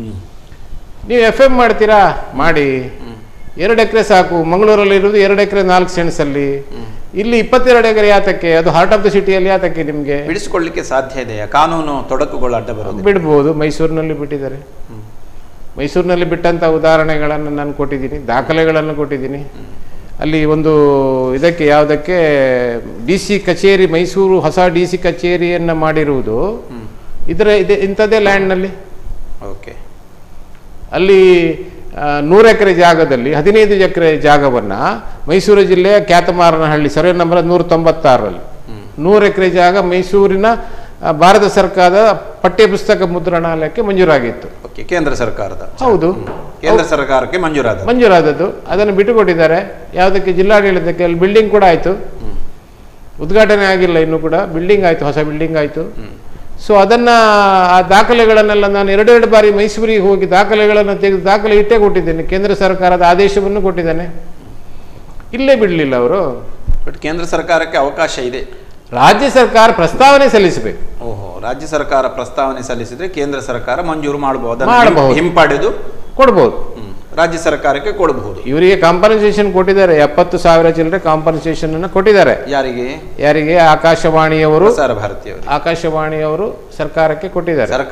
ನೀವು FM ಮಾಡ್ತೀರಾ ಮಾಡಿ, 2 ಎಕರೆ ಸಾಕು. ಮಂಗಳೂರಲ್ಲಿ ಇರುವುದು 2 ಎಕರೆ 4 ಸೆಣಸಲ್ಲಿ, ಇಲ್ಲಿ 22 ಎಕರೆ ಯಾತಕ್ಕೆ? ಅದು ಹಾರ್ಟ್ ಆಫ್ ದ ಸಿಟಿಯಲ್ಲಿ ಯಾತಕ್ಕೆ ನಿಮಗೆ ಬಿಡಿಸ್ಕೊಳ್ಳಿಕ್ಕೆ ಸಾಧ್ಯ ಇದೆಯಾ? ಕಾನೂನು ತೊಡಕುಗಳು ಅಡ್ಡ ಬರೋದು. ಬಿಡ್ಬೋದು. ಮೈಸೂರಿನಲ್ಲಿ ಬಿಟ್ಟಿದ್ದಾರೆ. ಮೈಸೂರಿನಲ್ಲಿ ಬಿಟ್ಟಂಥ ಉದಾಹರಣೆಗಳನ್ನು ನಾನು ಕೊಟ್ಟಿದ್ದೀನಿ, ದಾಖಲೆಗಳನ್ನು ಕೊಟ್ಟಿದ್ದೀನಿ. ಅಲ್ಲಿ ಒಂದು ಇದಕ್ಕೆ ಯಾವುದಕ್ಕೆ DC ಕಚೇರಿ, ಮೈಸೂರು ಹೊಸ DC ಕಚೇರಿಯನ್ನು ಮಾಡಿರುವುದು ಇಂಥದ್ದೇ ಲ್ಯಾಂಡ್ನಲ್ಲಿ. ಓಕೆ. ಅಲ್ಲಿ 100 ಎಕರೆ ಜಾಗದಲ್ಲಿ 15 ಎಕರೆ ಜಾಗವನ್ನು ಮೈಸೂರು ಜಿಲ್ಲೆಯ ಕ್ಯಾತಮಾರನಹಳ್ಳಿ ಸರ್ವೆ ನಂಬರ್ 196ರಲ್ಲಿ 100 ಎಕರೆ ಜಾಗ ಮೈಸೂರಿನ ಭಾರತ ಸರ್ಕಾರದ ಪಠ್ಯಪುಸ್ತಕ ಮುದ್ರಣಾಲಯಕ್ಕೆ ಮಂಜೂರಾಗಿತ್ತು. ಕೇಂದ್ರ ಸರ್ಕಾರದ. ಹೌದು, ಕೇಂದ್ರ ಸರ್ಕಾರಕ್ಕೆ ಮಂಜೂರಾದದ್ದು. ಅದನ್ನು ಬಿಟ್ಟುಕೊಟ್ಟಿದ್ದಾರೆ. ಯಾವುದಕ್ಕೆ? ಜಿಲ್ಲಾಡಳಿತಕ್ಕೆ. ಅಲ್ಲಿ ಬಿಲ್ಡಿಂಗ್ ಕೂಡ ಆಯಿತು, ಉದ್ಘಾಟನೆ ಆಗಿಲ್ಲ ಇನ್ನೂ ಕೂಡ. ಬಿಲ್ಡಿಂಗ್ ಆಯಿತು, ಹೊಸ ಬಿಲ್ಡಿಂಗ್ ಆಯಿತು. ಸೊ ಅದನ್ನು, ಆ ದಾಖಲೆಗಳನ್ನೆಲ್ಲ ನಾನು 2 ಬಾರಿ ಮೈಸೂರಿಗೆ ಹೋಗಿ ದಾಖಲೆಗಳನ್ನು ತೆಗೆದು ದಾಖಲೆ ಇಟ್ಟೇ ಕೊಟ್ಟಿದ್ದೇನೆ. ಕೇಂದ್ರ ಸರ್ಕಾರದ ಆದೇಶವನ್ನು ಕೊಟ್ಟಿದ್ದೇನೆ. ಇಲ್ಲೇ ಬಿಡಲಿಲ್ಲ ಅವರು. ಬಟ್ ಕೇಂದ್ರ ಸರ್ಕಾರಕ್ಕೆ ಅವಕಾಶ ಇದೆ. ರಾಜ್ಯ ಸರ್ಕಾರ ಪ್ರಸ್ತಾವನೆ ಸಲ್ಲಿಸಬೇಕು. ರಾಜ್ಯ ಸರ್ಕಾರ ಪ್ರಸ್ತಾವನೆ ಸಲ್ಲಿಸಿದ್ರೆ ಕೇಂದ್ರ ಸರ್ಕಾರ ಮಂಜೂರು ಮಾಡಬಹುದು, ಹಿಂಪಡೆದು ಕೊಡ್ಬೋದು, ರಾಜ್ಯ ಸರ್ಕಾರಕ್ಕೆ ಕೊಡಬಹುದು. ಇವರಿಗೆ ಕಾಂಪನ್ಸೇಷನ್ ಕೊಟ್ಟಿದ್ದಾರೆ. 70,000 ಚಿಲ್ಲರೆ ಕಾಂಪನ್ಸೇಷನ್ ಅನ್ನು ಕೊಟ್ಟಿದ್ದಾರೆ. ಯಾರಿಗೆ? ಆಕಾಶವಾಣಿಯವರು, ಪ್ರಸಾರ ಭಾರತಿಯವರು. ಆಕಾಶವಾಣಿಯವರು ಸರ್ಕಾರಕ್ಕೆ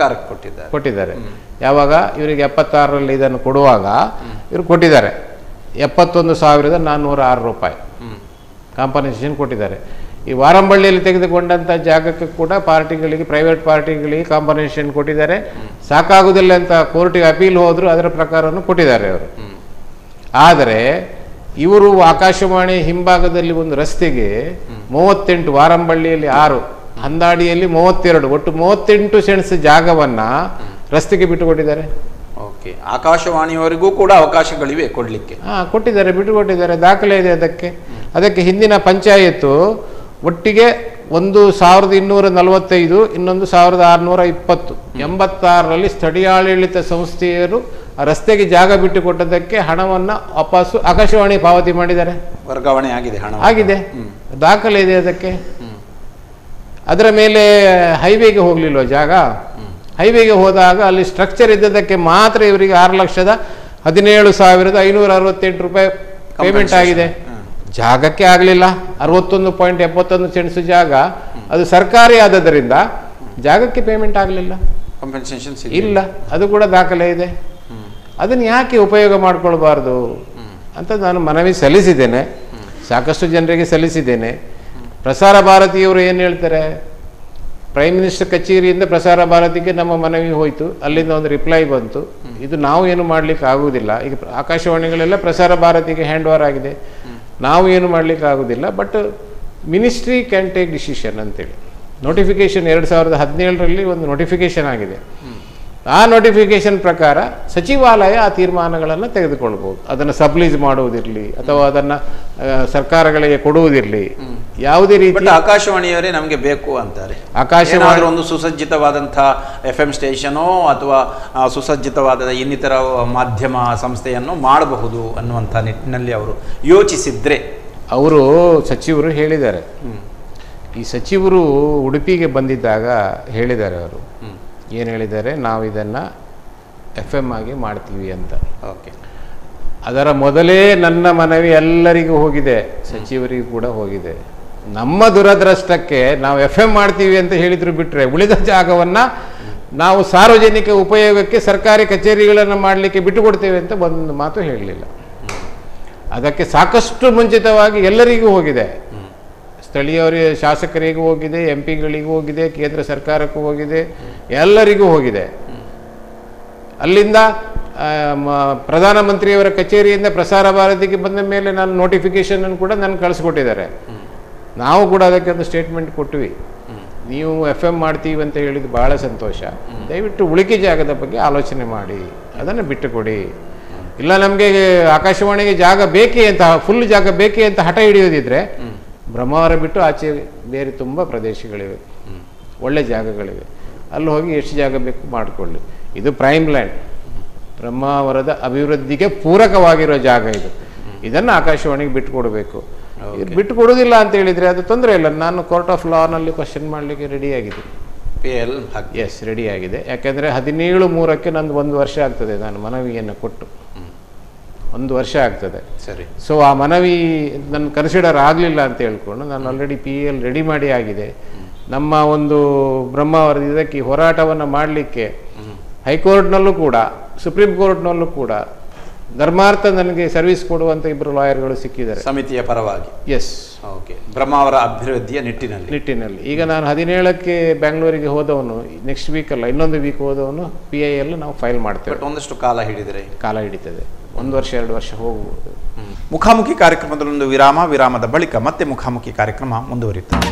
ಕೊಟ್ಟಿದ್ದಾರೆ. ಯಾವಾಗ? ಇವರಿಗೆ 76ರಲ್ಲಿ ಇದನ್ನು ಕೊಡುವಾಗ ಇವರು ಕೊಟ್ಟಿದ್ದಾರೆ. 71,406 ರೂಪಾಯಿ ಕಾಂಪನ್ಸೇಷನ್ ಕೊಟ್ಟಿದ್ದಾರೆ. ಈ ವಾರಂಬಳ್ಳಿಯಲ್ಲಿ ತೆಗೆದುಕೊಂಡಂಥ ಜಾಗಕ್ಕೆ ಕೂಡ ಪಾರ್ಟಿಗಳಿಗೆ, ಪ್ರೈವೇಟ್ ಪಾರ್ಟಿಗಳಿಗೆ ಕಾಂಪನ್ಸೇಷನ್ ಕೊಟ್ಟಿದ್ದಾರೆ. ಸಾಕಾಗುವುದಿಲ್ಲ ಅಂತ ಕೋರ್ಟಿಗೆ ಅಪೀಲ್ ಹೋದರೂ ಅದರ ಪ್ರಕಾರವನ್ನು ಕೊಟ್ಟಿದ್ದಾರೆ ಅವರು. ಆದರೆ ಇವರು ಆಕಾಶವಾಣಿ ಹಿಂಭಾಗದಲ್ಲಿ ಒಂದು ರಸ್ತೆಗೆ 38, ವಾರಂಬಳ್ಳಿಯಲ್ಲಿ 6, ಹಂದಾಡಿಯಲ್ಲಿ 32, ಒಟ್ಟು 38 ಸೆಣಸ್ ಜಾಗವನ್ನು ರಸ್ತೆಗೆ ಬಿಟ್ಟುಕೊಟ್ಟಿದ್ದಾರೆ. ಓಕೆ, ಆಕಾಶವಾಣಿಯವರಿಗೂ ಕೂಡ ಅವಕಾಶಗಳಿವೆ ಕೊಡಲಿಕ್ಕೆ. ಕೊಟ್ಟಿದ್ದಾರೆ, ಬಿಟ್ಟುಕೊಟ್ಟಿದ್ದಾರೆ. ದಾಖಲೆ ಇದೆ ಅದಕ್ಕೆ ಹಿಂದಿನ ಪಂಚಾಯತ್ತು ಒಟ್ಟಿಗೆ 1,245, ಇನ್ನೊಂದು 1,620, 86ರಲ್ಲಿ ಸ್ಥಳೀಯಾಡಳಿತ ಸಂಸ್ಥೆಯರು ರಸ್ತೆಗೆ ಜಾಗ ಬಿಟ್ಟುಕೊಟ್ಟದಕ್ಕೆ ಹಣವನ್ನು ವಾಪಸ್ಸು ಆಕಾಶವಾಣಿ ಪಾವತಿ ಮಾಡಿದ್ದಾರೆ. ವರ್ಗಾವಣೆ ಆಗಿದೆ, ಹಣ ಆಗಿದೆ, ದಾಖಲೆ ಇದೆ ಅದಕ್ಕೆ. ಅದರ ಮೇಲೆ ಹೈವೇಗೆ ಹೋಗಲಿಲ್ವ ಜಾಗ? ಹೈವೇಗೆ ಹೋದಾಗ ಅಲ್ಲಿ ಸ್ಟ್ರಕ್ಚರ್ ಇದ್ದದಕ್ಕೆ ಮಾತ್ರ ಇವರಿಗೆ 6,17,568 ರೂಪಾಯಿ ಪೇಮೆಂಟ್ ಆಗಿದೆ. ಜಾಗಕ್ಕೆ ಆಗಲಿಲ್ಲ. 61.71 ಸೆಂಟ್ಸ್ ಜಾಗ, ಅದು ಸರ್ಕಾರಿ ಆದದರಿಂದ ಜಾಗಕ್ಕೆ ಪೇಮೆಂಟ್ ಆಗಲಿಲ್ಲ, ಕಾಂಪನ್ಸೇಷನ್ ಇಲ್ಲ. ಅದು ಕೂಡ ದಾಖಲೆ ಇದೆ. ಅದನ್ನು ಯಾಕೆ ಉಪಯೋಗ ಮಾಡಿಕೊಳ್ಬಾರ್ದು ಅಂತ ನಾನು ಮನವಿ ಸಲ್ಲಿಸಿದ್ದೇನೆ, ಸಾಕಷ್ಟು ಜನರಿಗೆ ಸಲ್ಲಿಸಿದ್ದೇನೆ. ಪ್ರಸಾರ ಭಾರತಿಯವರು ಏನು ಹೇಳ್ತಾರೆ, ಪ್ರೈಮ್ ಮಿನಿಸ್ಟರ್ ಕಚೇರಿಯಿಂದ ಪ್ರಸಾರ ಭಾರತಿಗೆ ನಮ್ಮ ಮನವಿ ಹೋಯಿತು, ಅಲ್ಲಿಂದ ಒಂದು ರಿಪ್ಲೈ ಬಂತು. ಇದು ನಾವು ಏನು ಮಾಡಲಿಕ್ಕೆ ಆಗುವುದಿಲ್ಲ. ಈಗ ಆಕಾಶವಾಣಿಗಳೆಲ್ಲ ಪ್ರಸಾರ ಭಾರತಿಗೆ ಹ್ಯಾಂಡ್ ಓವರ್ ಆಗಿದೆ, ನಾವು ಏನು ಮಾಡಲಿಕ್ಕೆ ಆಗೋದಿಲ್ಲ. But ministry can take decision ಅಂತೇಳಿ ನೋಟಿಫಿಕೇಶನ್ 2017ರಲ್ಲಿ ಒಂದು ನೋಟಿಫಿಕೇಶನ್ ಆಗಿದೆ. ಆ ನೋಟಿಫಿಕೇಶನ್ ಪ್ರಕಾರ ಸಚಿವಾಲಯ ಆ ತೀರ್ಮಾನಗಳನ್ನು ತೆಗೆದುಕೊಳ್ಬೋದು. ಅದನ್ನು ಸಬ್ಲೀಸ್ ಮಾಡುವುದಿರಲಿ ಅಥವಾ ಅದನ್ನು ಸರ್ಕಾರಗಳಿಗೆ ಕೊಡುವುದಿರಲಿ, ಯಾವುದೇ ರೀತಿ. ಆಕಾಶವಾಣಿಯವರೇ ನಮಗೆ ಬೇಕು ಅಂತಾರೆ. ಆಕಾಶವಾಣಿ ಒಂದು ಸುಸಜ್ಜಿತವಾದಂಥ FM ಸ್ಟೇಷನೋ ಅಥವಾ ಸುಸಜ್ಜಿತವಾದ ಇನ್ನಿತರ ಮಾಧ್ಯಮ ಸಂಸ್ಥೆಯನ್ನು ಮಾಡಬಹುದು ಅನ್ನುವಂಥ ನಿಟ್ಟಿನಲ್ಲಿ ಅವರು ಯೋಚಿಸಿದ್ರೆ, ಅವರು ಸಚಿವರು ಹೇಳಿದ್ದಾರೆ. ಈ ಸಚಿವರು ಉಡುಪಿಗೆ ಬಂದಿದ್ದಾಗ ಹೇಳಿದ್ದಾರೆ. ಅವರು ಏನು ಹೇಳಿದ್ದಾರೆ, ನಾವು ಇದನ್ನು FM ಆಗಿ ಮಾಡ್ತೀವಿ ಅಂತ. ಓಕೆ, ಅದರ ಮೊದಲೇ ನನ್ನ ಮನವಿ ಎಲ್ಲರಿಗೂ ಹೋಗಿದೆ, ಸಚಿವರಿಗೂ ಕೂಡ ಹೋಗಿದೆ. ನಮ್ಮ ದುರದೃಷ್ಟಕ್ಕೆ ನಾವು FM ಮಾಡ್ತೀವಿ ಅಂತ ಹೇಳಿದ್ರು ಬಿಟ್ಟರೆ ಉಳಿದ ಜಾಗವನ್ನು ನಾವು ಸಾರ್ವಜನಿಕ ಉಪಯೋಗಕ್ಕೆ ಸರ್ಕಾರಿ ಕಚೇರಿಗಳನ್ನು ಮಾಡಲಿಕ್ಕೆ ಬಿಟ್ಟುಕೊಡ್ತೇವೆ ಅಂತ ಒಂದು ಮಾತು ಹೇಳಲಿಲ್ಲ. ಅದಕ್ಕೆ ಸಾಕಷ್ಟು ಮುಂಚಿತವಾಗಿ ಎಲ್ಲರಿಗೂ ಹೋಗಿದೆ. ಸ್ಥಳೀಯರಿಗೆ, ಶಾಸಕರಿಗೂ ಹೋಗಿದೆ, MP ಗಳಿಗೂ ಹೋಗಿದೆ, ಕೇಂದ್ರ ಸರ್ಕಾರಕ್ಕೂ ಹೋಗಿದೆ, ಎಲ್ಲರಿಗೂ ಹೋಗಿದೆ. ಅಲ್ಲಿಂದ ಪ್ರಧಾನಮಂತ್ರಿಯವರ ಕಚೇರಿಯಿಂದ ಪ್ರಸಾರ ಭಾರತಿಗೆ ಬಂದ ಮೇಲೆ ನಾನು ನೋಟಿಫಿಕೇಶನ್ ಕೂಡ ನಾನು ಕಳಿಸ್ಕೊಟ್ಟಿದ್ದಾರೆ. ನಾವು ಕೂಡ ಅದಕ್ಕೆ ಒಂದು ಸ್ಟೇಟ್ಮೆಂಟ್ ಕೊಟ್ವಿ. ನೀವು FM ಮಾಡ್ತೀವಿ ಅಂತ ಹೇಳಿದ್ದು ಭಾಳ ಸಂತೋಷ, ದಯವಿಟ್ಟು ಉಳಿಕೆ ಜಾಗದ ಬಗ್ಗೆ ಆಲೋಚನೆ ಮಾಡಿ ಅದನ್ನು ಬಿಟ್ಟುಕೊಡಿ. ಇಲ್ಲ ನಮಗೆ ಆಕಾಶವಾಣಿಗೆ ಜಾಗ ಬೇಕೇ ಅಂತ, ಫುಲ್ ಜಾಗ ಬೇಕೇ ಅಂತ ಹಠ ಹಿಡಿಯೋದಿದ್ರೆ ಬ್ರಹ್ಮಾವರ ಬಿಟ್ಟು ಆಚೆ ಬೇರೆ ತುಂಬ ಪ್ರದೇಶಗಳಿವೆ, ಒಳ್ಳೆ ಜಾಗಗಳಿವೆ, ಅಲ್ಲಿ ಹೋಗಿ ಎಷ್ಟು ಜಾಗ ಬೇಕು ಮಾಡಿಕೊಳ್ಳಿ. ಇದು ಪ್ರೈಮ್ ಲ್ಯಾಂಡ್, ಬ್ರಹ್ಮಾವರದ ಅಭಿವೃದ್ಧಿಗೆ ಪೂರಕವಾಗಿರೋ ಜಾಗ ಇದು. ಇದನ್ನು ಆಕಾಶವಾಣಿಗೆ ಬಿಟ್ಟುಕೊಡಬೇಕು. ಬಿಟ್ಟು ಕೊಡೋದಿಲ್ಲ ಅಂತ ಹೇಳಿದರೆ ಅದು ತೊಂದರೆ ಇಲ್ಲ. ನಾನು ಕೋರ್ಟ್ ಆಫ್ ಲಾನಲ್ಲಿ ಕ್ವಶನ್ ಮಾಡಲಿಕ್ಕೆ ರೆಡಿಯಾಗಿದ್ದೀನಿ. ಎಸ್, ರೆಡಿಯಾಗಿದೆ. ಯಾಕೆಂದರೆ 17/3 ನಂದು 1 ವರ್ಷ ಆಗ್ತದೆ ನಾನು ಮನವಿಯನ್ನು ಕೊಟ್ಟು, 1 ವರ್ಷ ಆಗ್ತದೆ. ಸರಿ. ಸೊ ಆ ಮನವಿ ನನ್ನ ಕನ್ಸಿಡರ್ ಆಗಲಿಲ್ಲ ಅಂತ ಹೇಳ್ಕೊಂಡು ನಾನು ಆಲ್ರೆಡಿ PL ರೆಡಿ ಮಾಡಿ ಆಗಿದೆ. ನಮ್ಮ ಒಂದು ಬ್ರಹ್ಮಾವರದ ಇದಕ್ಕೆ ಹೋರಾಟವನ್ನು ಮಾಡಲಿಕ್ಕೆ ಹೈಕೋರ್ಟ್ನಲ್ಲೂ ಕೂಡ, ಸುಪ್ರೀಂ ಕೋರ್ಟ್ನಲ್ಲೂ ಕೂಡ ಧರ್ಮಾರ್ಥ ನನಗೆ ಸರ್ವಿಸ್ ಕೊಡುವಂಥ 2 ಲಾಯರ್ಗಳು ಸಿಕ್ಕಿದ್ದಾರೆ ಸಮಿತಿಯ ಪರವಾಗಿ. ಎಸ್, ಓಕೆ, ಬ್ರಹ್ಮಾವರ ಅಭಿವೃದ್ಧಿಯ ನಿಟ್ಟಿನಲ್ಲಿ. ಈಗ ನಾನು 17ಕ್ಕೆ ಬೆಂಗಳೂರಿಗೆ ಹೋದವನು, ನೆಕ್ಸ್ಟ್ ವೀಕ್ ಅಲ್ಲ ಇನ್ನೊಂದು ವೀಕ್ ಹೋದವನು PIL ನಾವು ಫೈಲ್ ಮಾಡ್ತೇವೆ. ಒಂದಷ್ಟು ಕಾಲ ಹಿಡಿತದೆ, 1 ವರ್ಷ 2 ವರ್ಷ ಹೋಗಬಹುದು. ಮುಖಾಮುಖಿ ಕಾರ್ಯಕ್ರಮದಲ್ಲೊಂದು ವಿರಾಮದ ಬಳಿಕ ಮತ್ತೆ ಮುಖಾಮುಖಿ ಕಾರ್ಯಕ್ರಮ ಮುಂದುವರಿಯುತ್ತದೆ.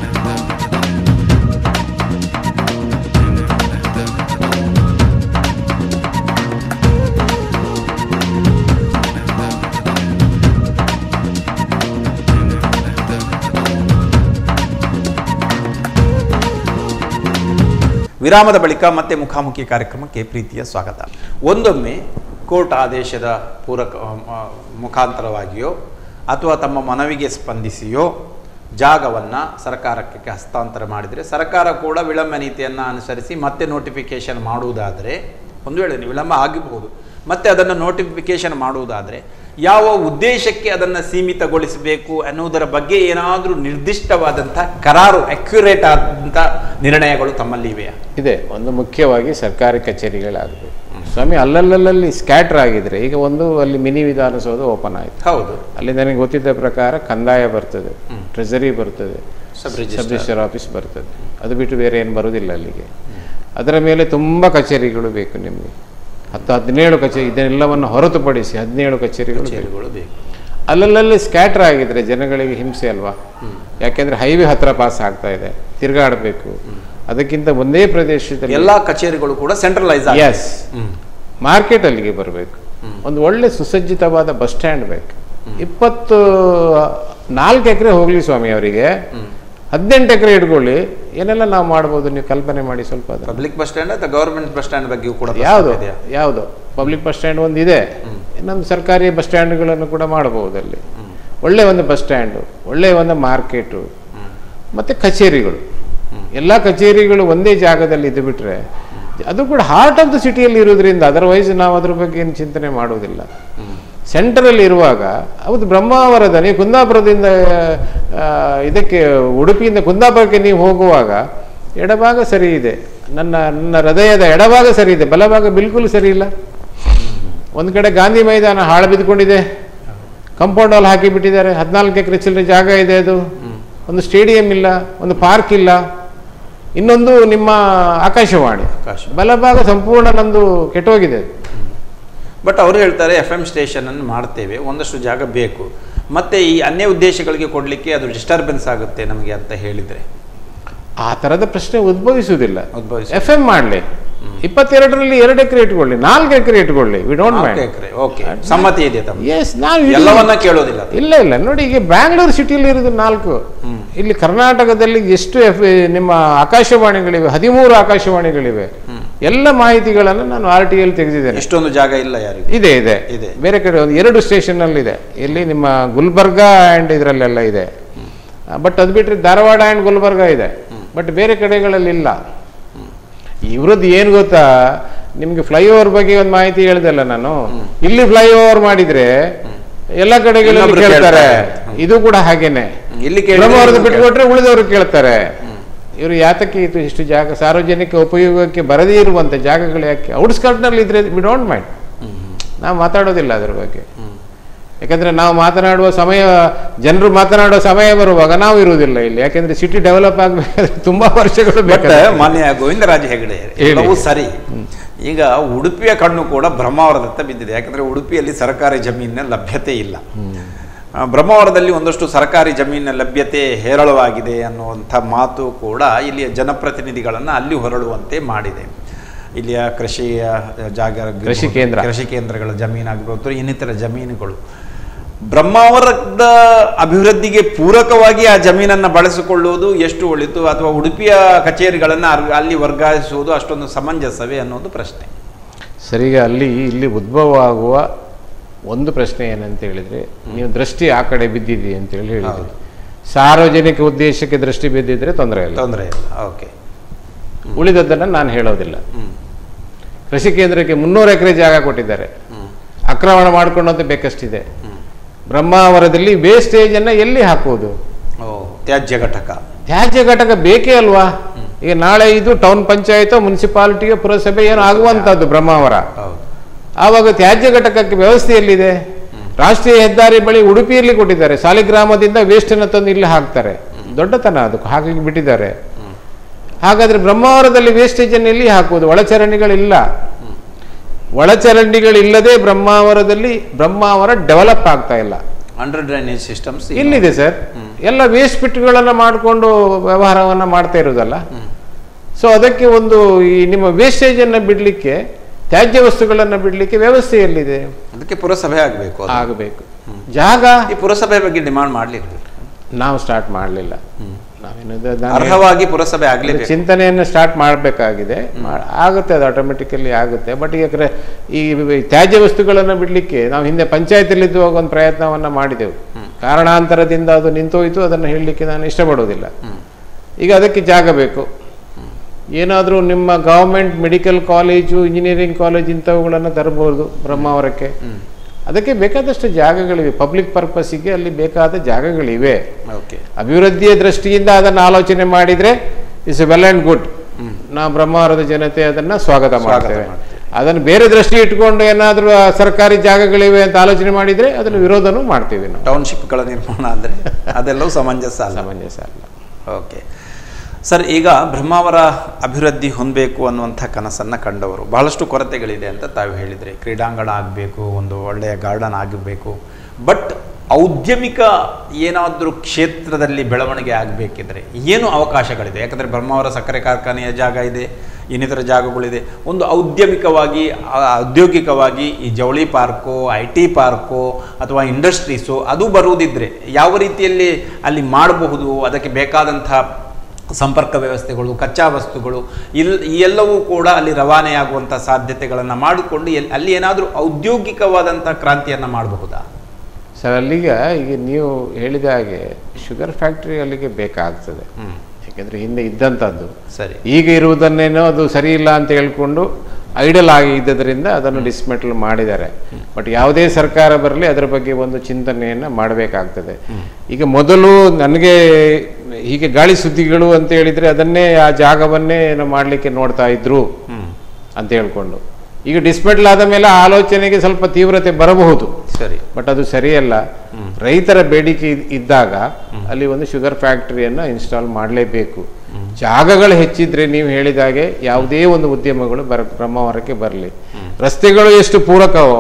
ವಿರಾಮದ ಬಳಿಕ ಮತ್ತೆ ಮುಖಾಮುಖಿ ಕಾರ್ಯಕ್ರಮಕ್ಕೆ ಪ್ರೀತಿಯ ಸ್ವಾಗತ. ಒಂದೊಮ್ಮೆ ಕೋರ್ಟ್ ಆದೇಶದ ಮುಖಾಂತರವಾಗಿಯೋ ಅಥವಾ ತಮ್ಮ ಮನವಿಗೆ ಸ್ಪಂದಿಸಿಯೋ ಜಾಗವನ್ನು ಸರ್ಕಾರಕ್ಕೆ ಹಸ್ತಾಂತರ ಮಾಡಿದರೆ, ಸರ್ಕಾರ ಕೂಡ ವಿಳಂಬ ನೀತಿಯನ್ನು ಅನುಸರಿಸಿ ಮತ್ತೆ ನೋಟಿಫಿಕೇಷನ್ ಮಾಡುವುದಾದರೆ, ಒಂದು ವೇಳೆ ವಿಳಂಬ ಆಗಬಹುದು, ಮತ್ತೆ ಅದನ್ನು ನೋಟಿಫಿಕೇಷನ್ ಮಾಡುವುದಾದರೆ ಯಾವ ಉದ್ದೇಶಕ್ಕೆ ಅದನ್ನು ಸೀಮಿತಗೊಳಿಸಬೇಕು ಅನ್ನುವುದರ ಬಗ್ಗೆ ಏನಾದರೂ ನಿರ್ದಿಷ್ಟವಾದಂಥ ಕರಾರು, ಅಕ್ಯುರೇಟ್ ಆದಂಥ ನಿರ್ಣಯಗಳು ತಮ್ಮಲ್ಲಿ ಇವೆಯಾ? ಇದೆ. ಒಂದು ಮುಖ್ಯವಾಗಿ ಸರ್ಕಾರಿ ಕಚೇರಿಗಳಾಗಬೇಕು, ಸ್ವಾಮಿ ಅಲ್ಲಲ್ಲಿ ಸ್ಕ್ಯಾಟರ್ ಆಗಿದ್ರೆ ಈಗ ಒಂದು ಅಲ್ಲಿ ಮಿನಿ ವಿಧಾನಸೌಧ ಓಪನ್ ಆಯಿತು. ಹೌದು. ಅಲ್ಲಿ ನನಗೆ ಗೊತ್ತಿದ್ದ ಪ್ರಕಾರ ಕಂದಾಯ ಬರ್ತದೆ, ಟ್ರೆಜರಿ ಬರ್ತದೆ, ಸಬ್ ರಿಜಿಸ್ಟರ್ ಆಫೀಸ್ ಬರ್ತದೆ. ಅದು ಬಿಟ್ಟು ಬೇರೆ ಏನು ಬರೋದಿಲ್ಲ ಅಲ್ಲಿಗೆ. ಅದರ ಮೇಲೆ ತುಂಬ ಕಚೇರಿಗಳು ಬೇಕು ನಿಮಗೆ, 10-17 ಕಚೇರಿ. ಇದನ್ನೆಲ್ಲವನ್ನು ಹೊರತುಪಡಿಸಿ 17 ಕಚೇರಿಗಳು ಬೇಕು. ಅಲ್ಲಲ್ಲಿ ಸ್ಕ್ಯಾಟರ್ ಆಗಿದ್ರೆ ಜನಗಳಿಗೆ ಹಿಂಸೆ ಅಲ್ವಾ? ಯಾಕೆಂದ್ರೆ ಹೈವೇ ಹತ್ರ ಪಾಸ್ ಆಗ್ತಾ ಇದೆ, ತಿರುಗಾಡಬೇಕು. ಅದಕ್ಕಿಂತ ಒಂದೇ ಪ್ರದೇಶದಲ್ಲಿ ಎಲ್ಲ ಕಚೇರಿಗಳು ಕೂಡ ಸೆಂಟ್ರಲೈಸ್. ಎಸ್, ಮಾರ್ಕೆಟ್ ಅಲ್ಲಿಗೆ ಬರಬೇಕು. ಒಂದು ಒಳ್ಳೆ ಸುಸಜ್ಜಿತವಾದ ಬಸ್ ಸ್ಟ್ಯಾಂಡ್ ಬೇಕು. 24 ಎಕರೆ ಹೋಗ್ಲಿ ಸ್ವಾಮಿ ಅವರಿಗೆ, 18 ಎಕರೆ ಇಟ್ಕೊಳ್ಳಿ. ಏನೆಲ್ಲ ನಾವು ಮಾಡ್ಬೋದು ನೀವು ಕಲ್ಪನೆ ಮಾಡಿ ಸ್ವಲ್ಪ. ಪಬ್ಲಿಕ್ ಬಸ್ ಸ್ಟ್ಯಾಂಡ್ ಅಥವಾ ಗವರ್ಮೆಂಟ್ ಬಸ್ ಸ್ಟ್ಯಾಂಡ್ ಬಗ್ಗೆ ಕೂಡ ಯಾವುದು ಪಬ್ಲಿಕ್ ಬಸ್ ಸ್ಟ್ಯಾಂಡ್ ಒಂದಿದೆ, ಇನ್ನೊಂದು ಸರ್ಕಾರಿ ಬಸ್ ಸ್ಟ್ಯಾಂಡ್ಗಳನ್ನು ಕೂಡ ಮಾಡಬಹುದು. ಅಲ್ಲಿ ಒಳ್ಳೆ ಒಂದು ಬಸ್ ಸ್ಟ್ಯಾಂಡು, ಒಳ್ಳೆ ಒಂದು ಮಾರ್ಕೆಟು, ಮತ್ತು ಕಚೇರಿಗಳು. ಎಲ್ಲ ಕಚೇರಿಗಳು ಒಂದೇ ಜಾಗದಲ್ಲಿ ಇದ್ದು ಬಿಟ್ರೆ ಅದು ಕೂಡ ಹಾರ್ಟ್ ಆಫ್ ದ ಸಿಟಿಯಲ್ಲಿ ಇರೋದ್ರಿಂದ ಅದರ್ವೈಸ್ ನಾವು ಅದ್ರ ಬಗ್ಗೆ ಏನು ಚಿಂತನೆ ಮಾಡುವುದಿಲ್ಲ. ಸೆಂಟ್ರಲ್ಲಿ ಇರುವಾಗ ಹೌದು, ಬ್ರಹ್ಮಾವರದ ನೀವು ಕುಂದಾಪುರದಿಂದ ಇದಕ್ಕೆ ಉಡುಪಿಯಿಂದ ಕುಂದಾಪುರಕ್ಕೆ ನೀವು ಹೋಗುವಾಗ ಎಡಭಾಗ ಸರಿ ಇದೆ, ನನ್ನ ಹೃದಯದ ಎಡಭಾಗ ಸರಿ ಇದೆ, ಬಲಭಾಗ ಬಿಲ್ಕುಲ್ ಸರಿ ಇಲ್ಲ. ಒಂದು ಕಡೆ ಗಾಂಧಿ ಮೈದಾನ ಹಾಳು ಬಿದ್ದುಕೊಂಡಿದೆ, ಕಾಂಪೌಂಡ್ ವಾಲ್ ಹಾಕಿಬಿಟ್ಟಿದ್ದಾರೆ, 14 ಎಕರೆ ಚಿಲ್ಲರೆ ಜಾಗ ಇದೆ. ಅದು ಒಂದು ಸ್ಟೇಡಿಯಂ ಇಲ್ಲ, ಒಂದು ಪಾರ್ಕ್ ಇಲ್ಲ. ಇನ್ನೊಂದು ನಿಮ್ಮ ಆಕಾಶವಾಣಿ ಬಲಭಾಗ ಸಂಪೂರ್ಣ ನಂದು ಕೆಟ್ಟೋಗಿದೆ. ಬಟ್ ಅವರು ಹೇಳ್ತಾರೆ FM ಸ್ಟೇಷನ್ ಅನ್ನು ಮಾಡ್ತೇವೆ, ಒಂದಷ್ಟು ಜಾಗ ಬೇಕು, ಮತ್ತೆ ಈ ಅನ್ಯ ಉದ್ದೇಶಗಳಿಗೆ ಕೊಡಲಿಕ್ಕೆ ಅದು ಡಿಸ್ಟರ್ಬೆನ್ಸ್ ಆಗುತ್ತೆ ನಮಗೆ ಅಂತ ಹೇಳಿದರೆ ಆ ಥರದ ಪ್ರಶ್ನೆ ಉದ್ಭವಿಸುವುದಿಲ್ಲ. FM ಮಾಡಲಿ, 22ರಲ್ಲಿ 2 ಎಕರೆ ಇಟ್ಕೊಳ್ಳಿ, 4 ಎಕರೆ ಇಟ್ಕೊಳ್ಳಿ, ವಿ ಡೋಂಟ್ ಮೈಂಡ್. ಸಮ್ಮತಿ ಇದೆ. ಎಸ್, ನಾವು ಎಲ್ಲವನ್ನ ಕೇಳೋದಿಲ್ಲ. ಇಲ್ಲ ನೋಡಿ, ಈಗ ಬ್ಯಾಂಗ್ಳೂರು ಸಿಟಿಯಲ್ಲಿ ಇರೋದು 4, ಇಲ್ಲಿ ಕರ್ನಾಟಕದಲ್ಲಿ ಎಷ್ಟು ನಿಮ್ಮ ಆಕಾಶವಾಣಿಗಳಿವೆ, 13 ಆಕಾಶವಾಣಿಗಳಿವೆ. ಎಲ್ಲ ಮಾಹಿತಿಗಳನ್ನು ನಾನು RTL ತೆಗೆದಿದ್ದೇನೆ. ಇಷ್ಟೊಂದು ಜಾಗ ಇಲ್ಲ ಯಾರಿಗೆ. ಇದೆ ಬೇರೆ ಕಡೆ ಒಂದು 2 ಸ್ಟೇಷನ್ ಅಲ್ಲಿ ಇದೆ. ಇಲ್ಲಿ ನಿಮ್ಮ ಗುಲ್ಬರ್ಗ ಆ್ಯಂಡ್ ಇದರಲ್ಲೆಲ್ಲ ಇದೆ. ಬಟ್ ಅದು ಬಿಟ್ಟರೆ ಧಾರವಾಡ ಆ್ಯಂಡ್ ಗುಲ್ಬರ್ಗ ಇದೆ, ಬಟ್ ಬೇರೆ ಕಡೆಗಳಲ್ಲಿ ಇಲ್ಲ. ಇವ್ರದ್ದು ಏನು ಗೊತ್ತಾ, ನಿಮ್ಗೆ ಫ್ಲೈಓವರ್ ಬಗ್ಗೆ ಒಂದು ಮಾಹಿತಿ ಹೇಳ್ದಲ್ಲ ನಾನು. ಇಲ್ಲಿ ಫ್ಲೈಓವರ್ ಮಾಡಿದ್ರೆ ಎಲ್ಲ ಕಡೆಗಳಲ್ಲಿ ಕೇಳ್ತಾರೆ, ಇದು ಕೂಡ ಹಾಗೇನೆ. ಇಲ್ಲಿ ಬಿಟ್ಕೊಟ್ರೆ ಉಳಿದವರು ಕೇಳ್ತಾರೆ. ಇವರು ಯಾತಕ್ಕೆ ಇದು ಇಷ್ಟು ಜಾಗ ಸಾರ್ವಜನಿಕ ಉಪಯೋಗಕ್ಕೆ ಬರದೇ ಇರುವಂತ ಜಾಗಗಳು ಯಾಕೆ ಔಟ್ಸ್ಕರ್ಟ್ನಲ್ಲಿ ಇದ್ರೆ ವಿ ಡೋಂಟ್ ಮೈಂಡ್. ನಾವು ಮಾತಾಡೋದಿಲ್ಲ ಅದರ ಬಗ್ಗೆ. ಯಾಕಂದ್ರೆ ನಾವು ಮಾತನಾಡುವ ಸಮಯ, ಜನರು ಮಾತನಾಡುವ ಸಮಯ ಬರುವಾಗ ನಾವು ಇರುವುದಿಲ್ಲ ಇಲ್ಲಿ. ಯಾಕೆಂದ್ರೆ ಸಿಟಿ ಡೆವಲಪ್ ಆಗಬೇಕಾದ್ರೆ ತುಂಬಾ ವರ್ಷಗಳು ಬೇಕು. ಮಾನ್ಯ ಗೋವಿಂದರಾಜ ಹೆಗಡೆ ಸರಿ, ಈಗ ಉಡುಪಿಯ ಕಣ್ಣು ಕೂಡ ಬ್ರಹ್ಮಾವರದತ್ತ ಬಿದ್ದಿದೆ. ಯಾಕಂದ್ರೆ ಉಡುಪಿಯಲ್ಲಿ ಸರ್ಕಾರಿ ಜಮೀನಿನ ಲಭ್ಯತೆ ಇಲ್ಲ. ಬ್ರಹ್ಮಾವರದಲ್ಲಿ ಒಂದಷ್ಟು ಸರ್ಕಾರಿ ಜಮೀನಿನ ಲಭ್ಯತೆ ಹೇರಳವಾಗಿದೆ ಅನ್ನುವಂಥ ಮಾತು ಕೂಡ ಇಲ್ಲಿಯ ಜನಪ್ರತಿನಿಧಿಗಳನ್ನು ಅಲ್ಲಿ ಹೊರಡುವಂತೆ ಮಾಡಿದೆ. ಇಲ್ಲಿಯ ಕೃಷಿಯ ಜಾಗ, ಕೃಷಿ ಕೇಂದ್ರಗಳ ಜಮೀನಾಗಿರ್ಬೋದು, ಇನ್ನಿತರ ಜಮೀನುಗಳು ಬ್ರಹ್ಮಾವರದ ಅಭಿವೃದ್ಧಿಗೆ ಪೂರಕವಾಗಿ ಆ ಜಮೀನನ್ನು ಬಳಸಿಕೊಳ್ಳುವುದು ಎಷ್ಟು ಒಳಿತು, ಅಥವಾ ಉಡುಪಿಯ ಕಚೇರಿಗಳನ್ನು ಅಲ್ಲಿ ವರ್ಗಾಯಿಸುವುದು ಅಷ್ಟೊಂದು ಸಮಂಜಸವೇ ಅನ್ನೋದು ಪ್ರಶ್ನೆ. ಸರಿಗ ಇಲ್ಲಿ ಉದ್ಭವ ಆಗುವ ಒಂದು ಪ್ರಶ್ನೆ ಏನಂತ ಹೇಳಿದ್ರೆ, ನೀವು ದೃಷ್ಟಿ ಆ ಕಡೆ ಬಿದ್ದಿದೆ ಅಂತೇಳಿ ಹೇಳಿದ್ರಿ. ಸಾರ್ವಜನಿಕ ಉದ್ದೇಶಕ್ಕೆ ದೃಷ್ಟಿ ಬಿದ್ದಿದ್ರೆ ತೊಂದರೆ ಇಲ್ಲ. ಓಕೆ, ಉಳಿದದ್ದನ್ನು ನಾನು ಹೇಳೋದಿಲ್ಲ. ಕೃಷಿ ಕೇಂದ್ರಕ್ಕೆ 300 ಎಕರೆ ಜಾಗ ಕೊಟ್ಟಿದ್ದಾರೆ, ಆಕ್ರಮಣ ಮಾಡಿಕೊಂಡಂತ ಬೇಕಷ್ಟಿದೆ. ಬ್ರಹ್ಮಾವರದಲ್ಲಿ ವೇಸ್ಟೇಜ್ ಅನ್ನ ಎಲ್ಲಿ ಹಾಕುವುದು? ತ್ಯಾಜ್ಯ ಘಟಕ ಬೇಕೇ ಅಲ್ವಾ? ಈಗ ನಾಳೆ ಇದು ಟೌನ್ ಪಂಚಾಯತ್, ಮುನ್ಸಿಪಾಲಿಟಿಗೆ, ಪುರಸಭೆ ಏನು ಆಗುವಂತದ್ದು ಬ್ರಹ್ಮಾವರ. ಆವಾಗ ತ್ಯಾಜ್ಯ ಘಟಕಕ್ಕೆ ವ್ಯವಸ್ಥೆ ಎಲ್ಲಿದೆ? ರಾಷ್ಟ್ರೀಯ ಹೆದ್ದಾರಿ ಬಳಿ ಉಡುಪಿಯಲ್ಲಿ ಕೊಟ್ಟಿದ್ದಾರೆ, ಸಾಲಿಗ್ರಾಮದಿಂದ ವೇಸ್ಟ್ ಅನ್ನು ತಂದು ಇಲ್ಲಿ ಹಾಕ್ತಾರೆ. ದೊಡ್ಡತನ ಅದಕ್ಕೆ ಹಾಕಿ ಬಿಟ್ಟಿದ್ದಾರೆ. ಹಾಗಾದ್ರೆ ಬ್ರಹ್ಮಾವರದಲ್ಲಿ ವೇಸ್ಟೇಜ್ ಅನ್ನು ಎಲ್ಲಿ ಹಾಕುವುದು? ಒಳಚರಂಡಿಗಳಿಲ್ಲ. ಒಳಚರಂಡಿಗಳಿಲ್ಲದೆ ಬ್ರಹ್ಮಾವರ ಡೆವಲಪ್ ಆಗ್ತಾ ಇಲ್ಲ. ಅಂಡರ್ ಡ್ರೈನೇಜ್ ಸಿಸ್ಟಮ್ಸ್ ಇಲ್ಲಿದೆ ಸರ್. ಎಲ್ಲ ವೇಸ್ಟ್ ಪಿಟ್ಗಳನ್ನು ಮಾಡಿಕೊಂಡು ವ್ಯವಹಾರವನ್ನ ಮಾಡ್ತಾ ಇರೋದಲ್ಲ. ಸೊ ಅದಕ್ಕೆ ಒಂದು ಈ ನಿಮ್ಮ ವೇಸ್ಟೇಜ್ ಅನ್ನು ಬಿಡ್ಲಿಕ್ಕೆ, ತ್ಯಾಜ್ಯ ವಸ್ತುಗಳನ್ನು ಬಿಡ್ಲಿಕ್ಕೆ ವ್ಯವಸ್ಥೆ ಎಲ್ಲಿದೆ? ಅದಕ್ಕೆ ಪುರಸಭೆ ಆಗಬೇಕು. ಜಾಗ ಈ ಪುರಸಭೆ ಬಗ್ಗೆ ಡಿಮಾಂಡ್ ಮಾಡ್ಲಿರ್ಬೇಕು. ನಾವು ಸ್ಟಾರ್ಟ್ ಮಾಡಲಿಲ್ಲ. ಅರ್ಹವಾಗಿ ಪುರಸಭೆ ಆಗಲೇಬೇಕು. ಚಿಂತನೆಯನ್ನು ಸ್ಟಾರ್ಟ್ ಮಾಡಬೇಕಾಗಿದೆ. ಆಗುತ್ತೆ, ಅದು ಆಟೋಮೆಟಿಕಲಿ ಆಗುತ್ತೆ. ಬಟ್ ಈಗ ಈ ತ್ಯಾಜ್ಯ ವಸ್ತುಗಳನ್ನು ಬಿಡ್ಲಿಕ್ಕೆ ನಾವು ಹಿಂದೆ ಪಂಚಾಯತಿಯಲ್ಲಿದ್ದುವಾಗ ಒಂದು ಪ್ರಯತ್ನವನ್ನ ಮಾಡಿದೆವು. ಕಾರಣಾಂತರದಿಂದ ಅದು ನಿಂತೋಯ್ತು. ಅದನ್ನು ಹೇಳಲಿಕ್ಕೆ ನಾನು ಇಷ್ಟಪಡೋದಿಲ್ಲ. ಈಗ ಅದಕ್ಕೆ ಜಾಗ ಬೇಕು. ಏನಾದರೂ ನಿಮ್ಮ government medical college, engineering college ಇಂಥವುಗಳನ್ನು ತರಬಹುದು ಬ್ರಹ್ಮಾವರಕ್ಕೆ. ಅದಕ್ಕೆ ಬೇಕಾದಷ್ಟು ಜಾಗಗಳಿವೆ. ಪಬ್ಲಿಕ್ ಪರ್ಪಸ್ಸಿಗೆ ಅಲ್ಲಿ ಬೇಕಾದ ಜಾಗಗಳಿವೆ. ಅಭಿವೃದ್ಧಿಯ ದೃಷ್ಟಿಯಿಂದ ಅದನ್ನು ಆಲೋಚನೆ ಮಾಡಿದರೆ ಇಟ್ಸ್ ವೆಲ್ ಆ್ಯಂಡ್ ಗುಡ್. ನಾವು ಬ್ರಹ್ಮಾವರದ ಜನತೆ ಅದನ್ನು ಸ್ವಾಗತ ಮಾಡ್ತೇವೆ. ಅದನ್ನು ಬೇರೆ ದೃಷ್ಟಿ ಇಟ್ಕೊಂಡು ಏನಾದರೂ ಸರ್ಕಾರಿ ಜಾಗಗಳಿವೆ ಅಂತ ಆಲೋಚನೆ ಮಾಡಿದರೆ ಅದನ್ನು ವಿರೋಧನೂ ಮಾಡ್ತೀವಿ ನಾವು. ಟೌನ್ಶಿಪ್ಗಳ ನಿರ್ಮಾಣ ಅಂದರೆ ಅದೆಲ್ಲವೂ ಸಮಂಜಸ ಅಲ್ಲ. ಸಮಂಜಸ ಅಲ್ಲ. ಓಕೆ ಸರ್, ಈಗ ಬ್ರಹ್ಮಾವರ ಅಭಿವೃದ್ಧಿ ಹೊಂದಬೇಕು ಅನ್ನುವಂಥ ಕನಸನ್ನು ಕಂಡವರು, ಬಹಳಷ್ಟು ಕೊರತೆಗಳಿದೆ ಅಂತ ತಾವು ಹೇಳಿದ್ರಿ. ಕ್ರೀಡಾಂಗಣ ಆಗಬೇಕು, ಒಂದು ಒಳ್ಳೆಯ ಗಾರ್ಡನ್ ಆಗಬೇಕು, ಬಟ್ ಔದ್ಯಮಿಕ ಏನಾದರೂ ಕ್ಷೇತ್ರದಲ್ಲಿ ಬೆಳವಣಿಗೆ ಆಗಬೇಕಿದ್ರೆ ಏನು ಅವಕಾಶಗಳಿದೆ? ಯಾಕಂದರೆ ಬ್ರಹ್ಮಾವರ ಸಕ್ಕರೆ ಕಾರ್ಖಾನೆಯ ಜಾಗ ಇದೆ, ಇನ್ನಿತರ ಜಾಗಗಳಿದೆ. ಒಂದು ಔದ್ಯೋಗಿಕವಾಗಿ ಈ ಜವಳಿ ಪಾರ್ಕು, IT ಪಾರ್ಕು ಅಥವಾ ಇಂಡಸ್ಟ್ರೀಸು ಅದು ಬರುವುದಿದ್ದರೆ ಯಾವ ರೀತಿಯಲ್ಲಿ ಅಲ್ಲಿ ಮಾಡಬಹುದು? ಅದಕ್ಕೆ ಬೇಕಾದಂಥ ಸಂಪರ್ಕ ವ್ಯವಸ್ಥೆಗಳು, ಕಚ್ಚಾ ವಸ್ತುಗಳು ಈ ಎಲ್ಲವೂ ಕೂಡ ಅಲ್ಲಿ ರವಾನೆಯಾಗುವಂಥ ಸಾಧ್ಯತೆಗಳನ್ನು ಮಾಡಿಕೊಂಡು ಅಲ್ಲಿ ಏನಾದರೂ ಔದ್ಯೋಗಿಕವಾದಂಥ ಕ್ರಾಂತಿಯನ್ನು ಮಾಡಬಹುದಾ? ಸರ್, ಅಲ್ಲಿಗೆ ಈಗ ನೀವು ಹೇಳಿದ ಹಾಗೆ ಶುಗರ್ ಫ್ಯಾಕ್ಟ್ರಿ ಅಲ್ಲಿಗೆ ಬೇಕಾಗ್ತದೆ. ಯಾಕೆಂದರೆ ಹಿಂದೆ ಇದ್ದಂಥದ್ದು ಸರಿ, ಈಗ ಇರುವುದನ್ನೇನೋ ಅದು ಸರಿ ಇಲ್ಲ ಅಂತ ಹೇಳ್ಕೊಂಡು ಐಡಲ್ ಆಗಿ ಇದ್ದದರಿಂದ ಅದನ್ನು ಡಿಸ್ಮೆಂಟಲ್ ಮಾಡಿದ್ದಾರೆ. ಬಟ್ ಯಾವುದೇ ಸರ್ಕಾರ ಬರಲಿ ಅದರ ಬಗ್ಗೆ ಒಂದು ಚಿಂತನೆಯನ್ನು ಮಾಡಬೇಕಾಗ್ತದೆ. ಈಗ ಮೊದಲು ನನಗೆ ಹೀಗೆ ಗಾಳಿ ಸುದ್ದಿಗಳು ಅಂತ ಹೇಳಿದರೆ ಅದನ್ನೇ ಆ ಜಾಗವನ್ನೇ ಏನೋ ಮಾಡಲಿಕ್ಕೆ ನೋಡ್ತಾ ಇದ್ರು ಅಂತ ಹೇಳ್ಕೊಂಡು, ಈಗ ಡಿಸ್ಮೆಂಟಲ್ ಆದ ಮೇಲೆ ಆಲೋಚನೆಗೆ ಸ್ವಲ್ಪ ತೀವ್ರತೆ ಬರಬಹುದು. ಸರಿ, ಬಟ್ ಅದು ಸರಿಯಲ್ಲ. ರೈತರ ಬೇಡಿಕೆ ಇದ್ದಾಗ ಅಲ್ಲಿ ಒಂದು ಶುಗರ್ ಫ್ಯಾಕ್ಟರಿಯನ್ನು ಇನ್ಸ್ಟಾಲ್ ಮಾಡಲೇಬೇಕು. ಜಾಗಗಳು ಹೆಚ್ಚಿದ್ರೆ ನೀವು ಹೇಳಿದಾಗೆ ಯಾವುದೇ ಒಂದು ಉದ್ಯಮಗಳು ಬ್ರಹ್ಮಾವರಕ್ಕೆ ಬರಲಿ. ರಸ್ತೆಗಳು ಎಷ್ಟು ಪೂರಕವೋ,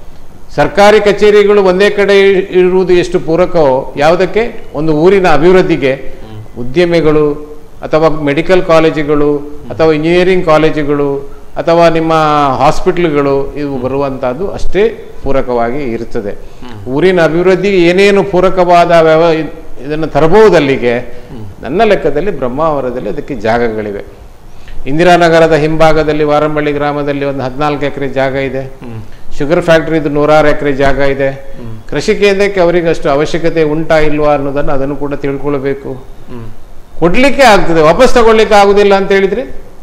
ಸರ್ಕಾರಿ ಕಚೇರಿಗಳು ಒಂದೇ ಕಡೆ ಇರುವುದು ಎಷ್ಟು ಪೂರಕವೋ, ಯಾವುದಕ್ಕೆ ಒಂದು ಊರಿನ ಅಭಿವೃದ್ಧಿಗೆ ಉದ್ಯಮಿಗಳು ಅಥವಾ ಮೆಡಿಕಲ್ ಕಾಲೇಜುಗಳು ಅಥವಾ ಇಂಜಿನಿಯರಿಂಗ್ ಕಾಲೇಜುಗಳು ಅಥವಾ ನಿಮ್ಮ ಹಾಸ್ಪಿಟ್ಲ್ಗಳು ಇವು ಬರುವಂಥದ್ದು ಅಷ್ಟೇ ಪೂರಕವಾಗಿ ಇರ್ತದೆ. ಊರಿನ ಅಭಿವೃದ್ಧಿಗೆ ಏನೇನು ಪೂರಕವಾದ ಇದನ್ನು ತರಬಹುದಲ್ಲಿಗೆ ನನ್ನ ಲೆಕ್ಕದಲ್ಲಿ ಬ್ರಹ್ಮಾವರದಲ್ಲಿ ಅದಕ್ಕೆ ಜಾಗಗಳಿವೆ. ಇಂದಿರಾನಗರದ ಹಿಂಭಾಗದಲ್ಲಿ ವಾರಂಬಳ್ಳಿ ಗ್ರಾಮದಲ್ಲಿ ಒಂದು 14 ಎಕರೆ ಜಾಗ ಇದೆ. ಶುಗರ್ ಫ್ಯಾಕ್ಟ್ರಿದು 106 ಎಕರೆ ಜಾಗ ಇದೆ. ಕೃಷಿ ಕೇಂದ್ರಕ್ಕೆ ಅವರಿಗೆ ಅಷ್ಟು ಅವಶ್ಯಕತೆ ಉಂಟಾ ಇಲ್ವಾ ಅನ್ನೋದನ್ನು ಅದನ್ನು ಕೂಡ ತಿಳ್ಕೊಳ್ಬೇಕು. ಕೊಡ್ಲಿಕ್ಕೆ ಆಗ್ತದೆ, ವಾಪಸ್ ತಗೊಳ್ಲಿಕ್ಕೆ ಆಗುದಿಲ್ಲ ಅಂತ ಹೇಳಿದ್ರೆ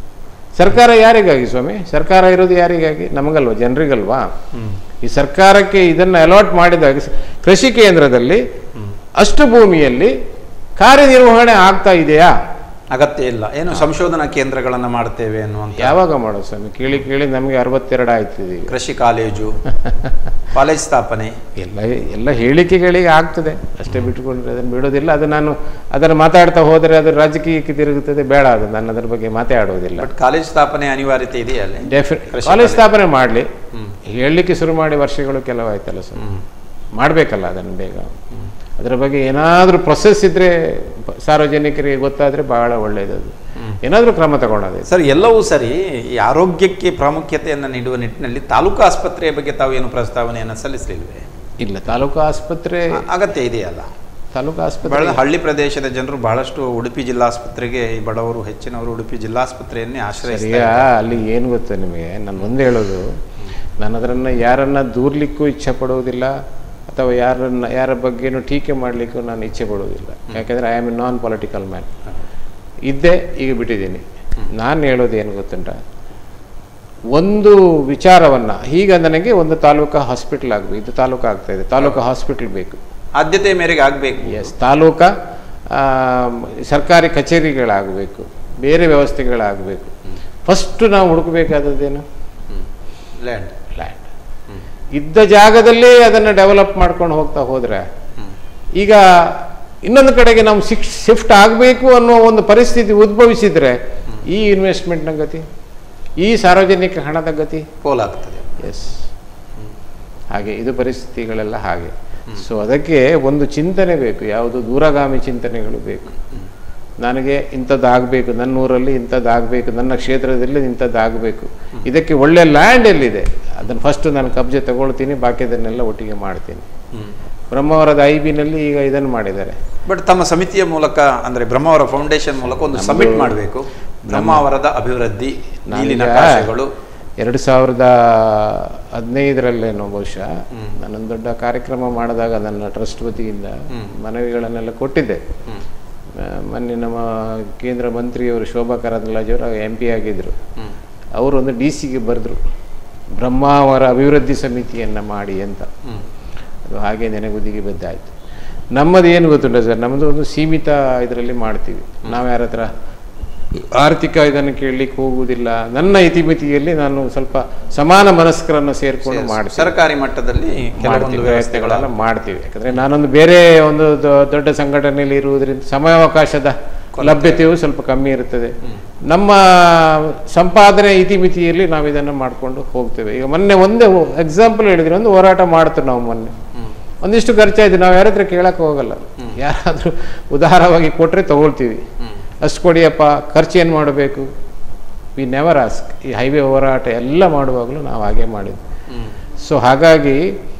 ಸರ್ಕಾರ ಯಾರಿಗಾಗಿ ಸ್ವಾಮಿ? ಸರ್ಕಾರ ಇರೋದು ಯಾರಿಗಾಗಿ? ನಮಗಲ್ವಾ, ಜನರಿಗಲ್ವಾ? ಈ ಸರ್ಕಾರಕ್ಕೆ ಇದನ್ನು ಅಲಾಟ್ ಮಾಡಿದಾಗ ಕೃಷಿ ಕೇಂದ್ರದಲ್ಲಿ ಅಷ್ಟು ಭೂಮಿಯಲ್ಲಿ ಕಾರ್ಯನಿರ್ವಹಣೆ ಆಗ್ತಾ ಇದೆಯಾ? ಅಗತ್ಯ ಇಲ್ಲ. ಏನು ಸಂಶೋಧನಾ ಕೇಂದ್ರಗಳನ್ನು ಮಾಡ್ತೇವೆ ಅನ್ನುವಂಥ ಯಾವಾಗ ಮಾಡೋದು ಸ್ವಾಮಿ? ಕೇಳಿ ಕೇಳಿ ನಮಗೆ 62 ಆಯ್ತದೆ. ಕೃಷಿ ಕಾಲೇಜು, ಕಾಲೇಜ್ ಸ್ಥಾಪನೆ ಎಲ್ಲ ಹೇಳಿಕೆಗಳಿಗೆ ಆಗ್ತದೆ ಅಷ್ಟೇ, ಬಿಟ್ಟುಕೊಂಡ್ರೆ ಅದನ್ನು ಬಿಡೋದಿಲ್ಲ. ಅದು ನಾನು ಅದನ್ನು ಮಾತಾಡ್ತಾ ಹೋದರೆ ಅದು ರಾಜಕೀಯಕ್ಕೆ ತಿರುಗುತ್ತದೆ, ಬೇಡ, ಅದು ನಾನು ಅದರ ಬಗ್ಗೆ ಮಾತಾಡೋದಿಲ್ಲ. ಬಟ್ ಕಾಲೇಜ್ ಸ್ಥಾಪನೆ ಅನಿವಾರ್ಯತೆ ಇದೆಯಲ್ಲ? ಕಾಲೇಜ್ ಸ್ಥಾಪನೆ ಮಾಡಲಿ, ಹೇಳಲಿಕ್ಕೆ ಶುರು ಮಾಡಿ ವರ್ಷಗಳು ಕೆಲವಾಯ್ತಲ್ಲ ಸರ್, ಮಾಡಬೇಕಲ್ಲ ಅದನ್ನು ಬೇಗ. ಅದರ ಬಗ್ಗೆ ಏನಾದರೂ ಪ್ರೊಸೆಸ್ ಇದ್ದರೆ ಸಾರ್ವಜನಿಕರಿಗೆ ಗೊತ್ತಾದರೆ ಬಹಳ ಒಳ್ಳೆಯದು. ಏನಾದರೂ ಕ್ರಮ ತಗೊಳ್ಳೋದು ಸರ್. ಎಲ್ಲವೂ ಸರಿ, ಈ ಆರೋಗ್ಯಕ್ಕೆ ಪ್ರಾಮುಖ್ಯತೆಯನ್ನು ನೀಡುವ ನಿಟ್ಟಿನಲ್ಲಿ ತಾಲೂಕು ಆಸ್ಪತ್ರೆಯ ಬಗ್ಗೆ ತಾವು ಏನು ಪ್ರಸ್ತಾವನೆಯನ್ನು ಸಲ್ಲಿಸಲಿಲ್ವೇ? ಇಲ್ಲ, ತಾಲೂಕು ಆಸ್ಪತ್ರೆ ಅಗತ್ಯ ಇದೆಯಲ್ಲ. ತಾಲೂಕು ಆಸ್ಪತ್ರೆ ಹಳ್ಳಿ ಪ್ರದೇಶದ ಜನರು ಬಹಳಷ್ಟು ಉಡುಪಿ ಜಿಲ್ಲಾಸ್ಪತ್ರೆಗೆ, ಈ ಬಡವರು ಹೆಚ್ಚಿನವರು ಉಡುಪಿ ಜಿಲ್ಲಾಸ್ಪತ್ರೆಯನ್ನೇ ಆಶ್ರಯಿಸ್ತಾರೆ. ಅಲ್ಲಿ ಏನು ಗೊತ್ತಾ ನಿಮಗೆ, ನಾನು ಒಂದೇ ಹೇಳೋದು, ನಾನು ಅದನ್ನು ಯಾರನ್ನ ದೂರ್ಲಿಕ್ಕೂ ಇಚ್ಛೆ ಪಡುವುದಿಲ್ಲ ಅಥವಾ ಯಾರ ಬಗ್ಗೆನೂ ಟೀಕೆ ಮಾಡಲಿಕ್ಕೂ ನಾನು ಇಚ್ಛೆ ಪಡುವುದಿಲ್ಲ. ಯಾಕೆಂದರೆ I am a non political man. ಇದ್ದೆ, ಈಗ ಬಿಟ್ಟಿದ್ದೀನಿ. ನಾನು ಹೇಳೋದು ಏನು ಗೊತ್ತುಂಟ, ಒಂದು ವಿಚಾರವನ್ನು ಈಗ ನನಗೆ ಒಂದು ತಾಲೂಕು ಹಾಸ್ಪಿಟಲ್ ಆಗಬೇಕು, ಇದು ತಾಲೂಕು ಆಗ್ತಾ ಇದೆ, ತಾಲೂಕು ಹಾಸ್ಪಿಟಲ್ ಬೇಕು, ಆದ್ಯತೆ ಮೇರೆಗೆ ಆಗಬೇಕು. ಎಸ್, ತಾಲೂಕು ಸರ್ಕಾರಿ ಕಚೇರಿಗಳಾಗಬೇಕು, ಬೇರೆ ವ್ಯವಸ್ಥೆಗಳಾಗಬೇಕು. ಫಸ್ಟು ನಾವು ಹುಡುಕಬೇಕಾದದ್ದೇನು? ಲ್ಯಾಂಡ್. ಇದ್ದ ಜಾಗದಲ್ಲೇ ಅದನ್ನು ಡೆವಲಪ್ ಮಾಡ್ಕೊಂಡು ಹೋಗ್ತಾ ಹೋದರೆ, ಈಗ ಇನ್ನೊಂದು ಕಡೆಗೆ ನಾವು ಶಿಫ್ಟ್ ಆಗಬೇಕು ಅನ್ನೋ ಒಂದು ಪರಿಸ್ಥಿತಿ ಉದ್ಭವಿಸಿದರೆ ಈ ಇನ್ವೆಸ್ಟ್ಮೆಂಟ್ನ ಗತಿ, ಈ ಸಾರ್ವಜನಿಕ ಹಣದ ಗತಿ ಪೋಲಾಗ್ತದೆ. ಎಸ್, ಹಾಗೆ ಇದು ಪರಿಸ್ಥಿತಿಗಳೆಲ್ಲ ಹಾಗೆ. ಸೊ ಅದಕ್ಕೆ ಒಂದು ಚಿಂತನೆ ಬೇಕು, ಯಾವುದು ದೂರಗಾಮಿ ಚಿಂತನೆಗಳು ಬೇಕು. ನನಗೆ ಇಂಥದ್ದಾಗಬೇಕು, ನನ್ನ ಊರಲ್ಲಿ ಇಂಥದ್ದಾಗಬೇಕು, ನನ್ನ ಕ್ಷೇತ್ರದಲ್ಲಿ ಇಂಥದ್ದಾಗಬೇಕು, ಇದಕ್ಕೆ ಒಳ್ಳೆ ಲ್ಯಾಂಡ್ ಎಲ್ಲಿದೆ ಅದನ್ನು ಫಸ್ಟು ನಾನು ಕಬ್ಜೆ ತಗೊಳ್ತೀನಿ, ಬಾಕಿದನ್ನೆಲ್ಲ ಒಟ್ಟಿಗೆ ಮಾಡ್ತೀನಿ. ಬ್ರಹ್ಮಾವರದ IBನಲ್ಲಿ ಈಗ ಇದನ್ನು ಮಾಡಿದ್ದಾರೆ. ಬಟ್ ತಮ್ಮ ಸಮಿತಿಯ ಮೂಲಕ, ಅಂದರೆ ಬ್ರಹ್ಮಾವರ ಫೌಂಡೇಶನ್ ಮೂಲಕ ಒಂದು ಸಬ್ಮಿಟ್ ಮಾಡಬೇಕು, ಬ್ರಹ್ಮಾವರದ ಅಭಿವೃದ್ಧಿ, ನೀಲಿನ ಆಕಾಶಗಳು. 2015 ಬಹುಶಃ ನಾನೊಂದು ದೊಡ್ಡ ಕಾರ್ಯಕ್ರಮ ಮಾಡಿದಾಗ ನನ್ನ ಟ್ರಸ್ಟ್ ವತಿಯಿಂದ ಮನವಿಗಳನ್ನೆಲ್ಲ ಕೊಟ್ಟಿದ್ದೆ. ಮೊನ್ನೆ ನಮ್ಮ ಕೇಂದ್ರ ಮಂತ್ರಿಯವರು ಶೋಭಾ ಕರಂದ್ಲಾಜೆಯವರು MP ಆಗಿದ್ದರು. ಅವರು ಒಂದು DC ಬರೆದ್ರು, ಬ್ರಹ್ಮಾವರ ಅಭಿವೃದ್ಧಿ ಸಮಿತಿಯನ್ನು ಮಾಡಿ ಅಂತ. ಅದು ಹಾಗೆ ನೆನೆಗುದಿಗೆ ಬಿದ್ದಾಯಿತು. ನಮ್ಮದು ಏನು ಗೊತ್ತುಂಟ ಸರ್, ನಮ್ಮದು ಒಂದು ಸೀಮಿತ ಇದರಲ್ಲಿ ಮಾಡ್ತೀವಿ. ನಾವು ಯಾರ ಹತ್ರ ಆರ್ಥಿಕ ಇದನ್ನು ಕೇಳಲಿಕ್ಕೆ ಹೋಗುವುದಿಲ್ಲ. ನನ್ನ ಇತಿಮಿತಿಯಲ್ಲಿ ನಾನು ಸ್ವಲ್ಪ ಸಮಾನ ಮನಸ್ಕರನ್ನು ಸೇರ್ಕೊಂಡು ಮಾಡ್ತೀನಿ. ಸರ್ಕಾರಿ ಮಟ್ಟದಲ್ಲಿ ವ್ಯವಸ್ಥೆಗಳೆಲ್ಲ ಮಾಡ್ತೀವಿ. ಯಾಕಂದರೆ ನಾನೊಂದು ಬೇರೆ ಒಂದು ದೊಡ್ಡ ಸಂಘಟನೆಯಲ್ಲಿ ಇರುವುದರಿಂದ ಸಮಯಾವಕಾಶದ ಲಭ್ಯತೆಯು ಸ್ವಲ್ಪ ಕಮ್ಮಿ ಇರ್ತದೆ. ನಮ್ಮ ಸಂಪಾದನೆ ಇತಿಮಿತಿಯಲ್ಲಿ ನಾವು ಇದನ್ನು ಮಾಡಿಕೊಂಡು ಹೋಗ್ತೇವೆ. ಈಗ ಮೊನ್ನೆ ಒಂದೇ ಎಕ್ಸಾಂಪಲ್ ಹೇಳಿದ್ರೆ, ಒಂದು ಹೋರಾಟ ಮಾಡ್ತೀವಿ ನಾವು. ಮೊನ್ನೆ ಒಂದಿಷ್ಟು ಖರ್ಚಾಯ್ತು, ನಾವು ಯಾರ ಹತ್ರ ಕೇಳಕ್ಕೆ ಹೋಗಲ್ಲ. ಯಾರಾದರೂ ಉದಾರವಾಗಿ ಕೊಟ್ಟರೆ ತಗೊಳ್ತೀವಿ. ಅಷ್ಟು ಕೊಡಿಯಪ್ಪ, ಖರ್ಚು ಏನು ಮಾಡಬೇಕು, ವಿ ನೆವರ್ ಆಸ್ಕ್. ಈ ಹೈವೇ ಹೋರಾಟ ಎಲ್ಲ ಮಾಡುವಾಗಲೂ ನಾವು ಹಾಗೆ ಮಾಡಿದ್ವಿ. ಸೊ ಹಾಗಾಗಿ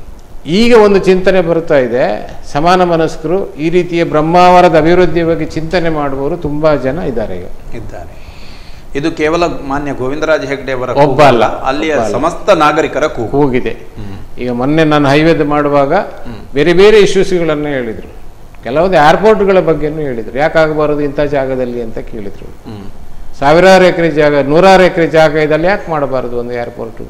ಈಗ ಒಂದು ಚಿಂತನೆ ಬರ್ತಾ ಇದೆ, ಸಮಾನ ಮನಸ್ಕರು ಈ ರೀತಿಯ ಬ್ರಹ್ಮಾವರದ ಅಭಿವೃದ್ಧಿಯ ಬಗ್ಗೆ ಚಿಂತನೆ ಮಾಡುವವರು ತುಂಬ ಜನ ಇದ್ದಾರೆ ಈಗ ಇದ್ದಾರೆ. ಇದು ಕೇವಲ ಮಾನ್ಯ ಗೋವಿಂದರಾಜ ಹೆಗ್ಡೆ ಅವರ ಒಬ್ಬ ಅಲ್ಲ, ಅಲ್ಲಿಯ ಸಮಸ್ತ ನಾಗರಿಕರ ಕೂಗಿದೆ. ಈಗ ಮೊನ್ನೆ ನಾನು ಹೈವೇದು ಮಾಡುವಾಗ ಬೇರೆ ಬೇರೆ ಇಶ್ಯೂಸ್ಗಳನ್ನು ಹೇಳಿದರು. ಕೆಲವೊಂದು ಏರ್ಪೋರ್ಟ್ಗಳ ಬಗ್ಗೆನೂ ಹೇಳಿದರು. ಯಾಕಾಗಬಾರದು ಇಂಥ ಜಾಗದಲ್ಲಿ ಅಂತ ಕೇಳಿದರು. ಸಾವಿರಾರು ಎಕರೆ ಜಾಗ, 100 ಎಕರೆ ಜಾಗ ಇದರಲ್ಲಿ ಯಾಕೆ ಮಾಡಬಾರದು ಒಂದು ಏರ್ಪೋರ್ಟು?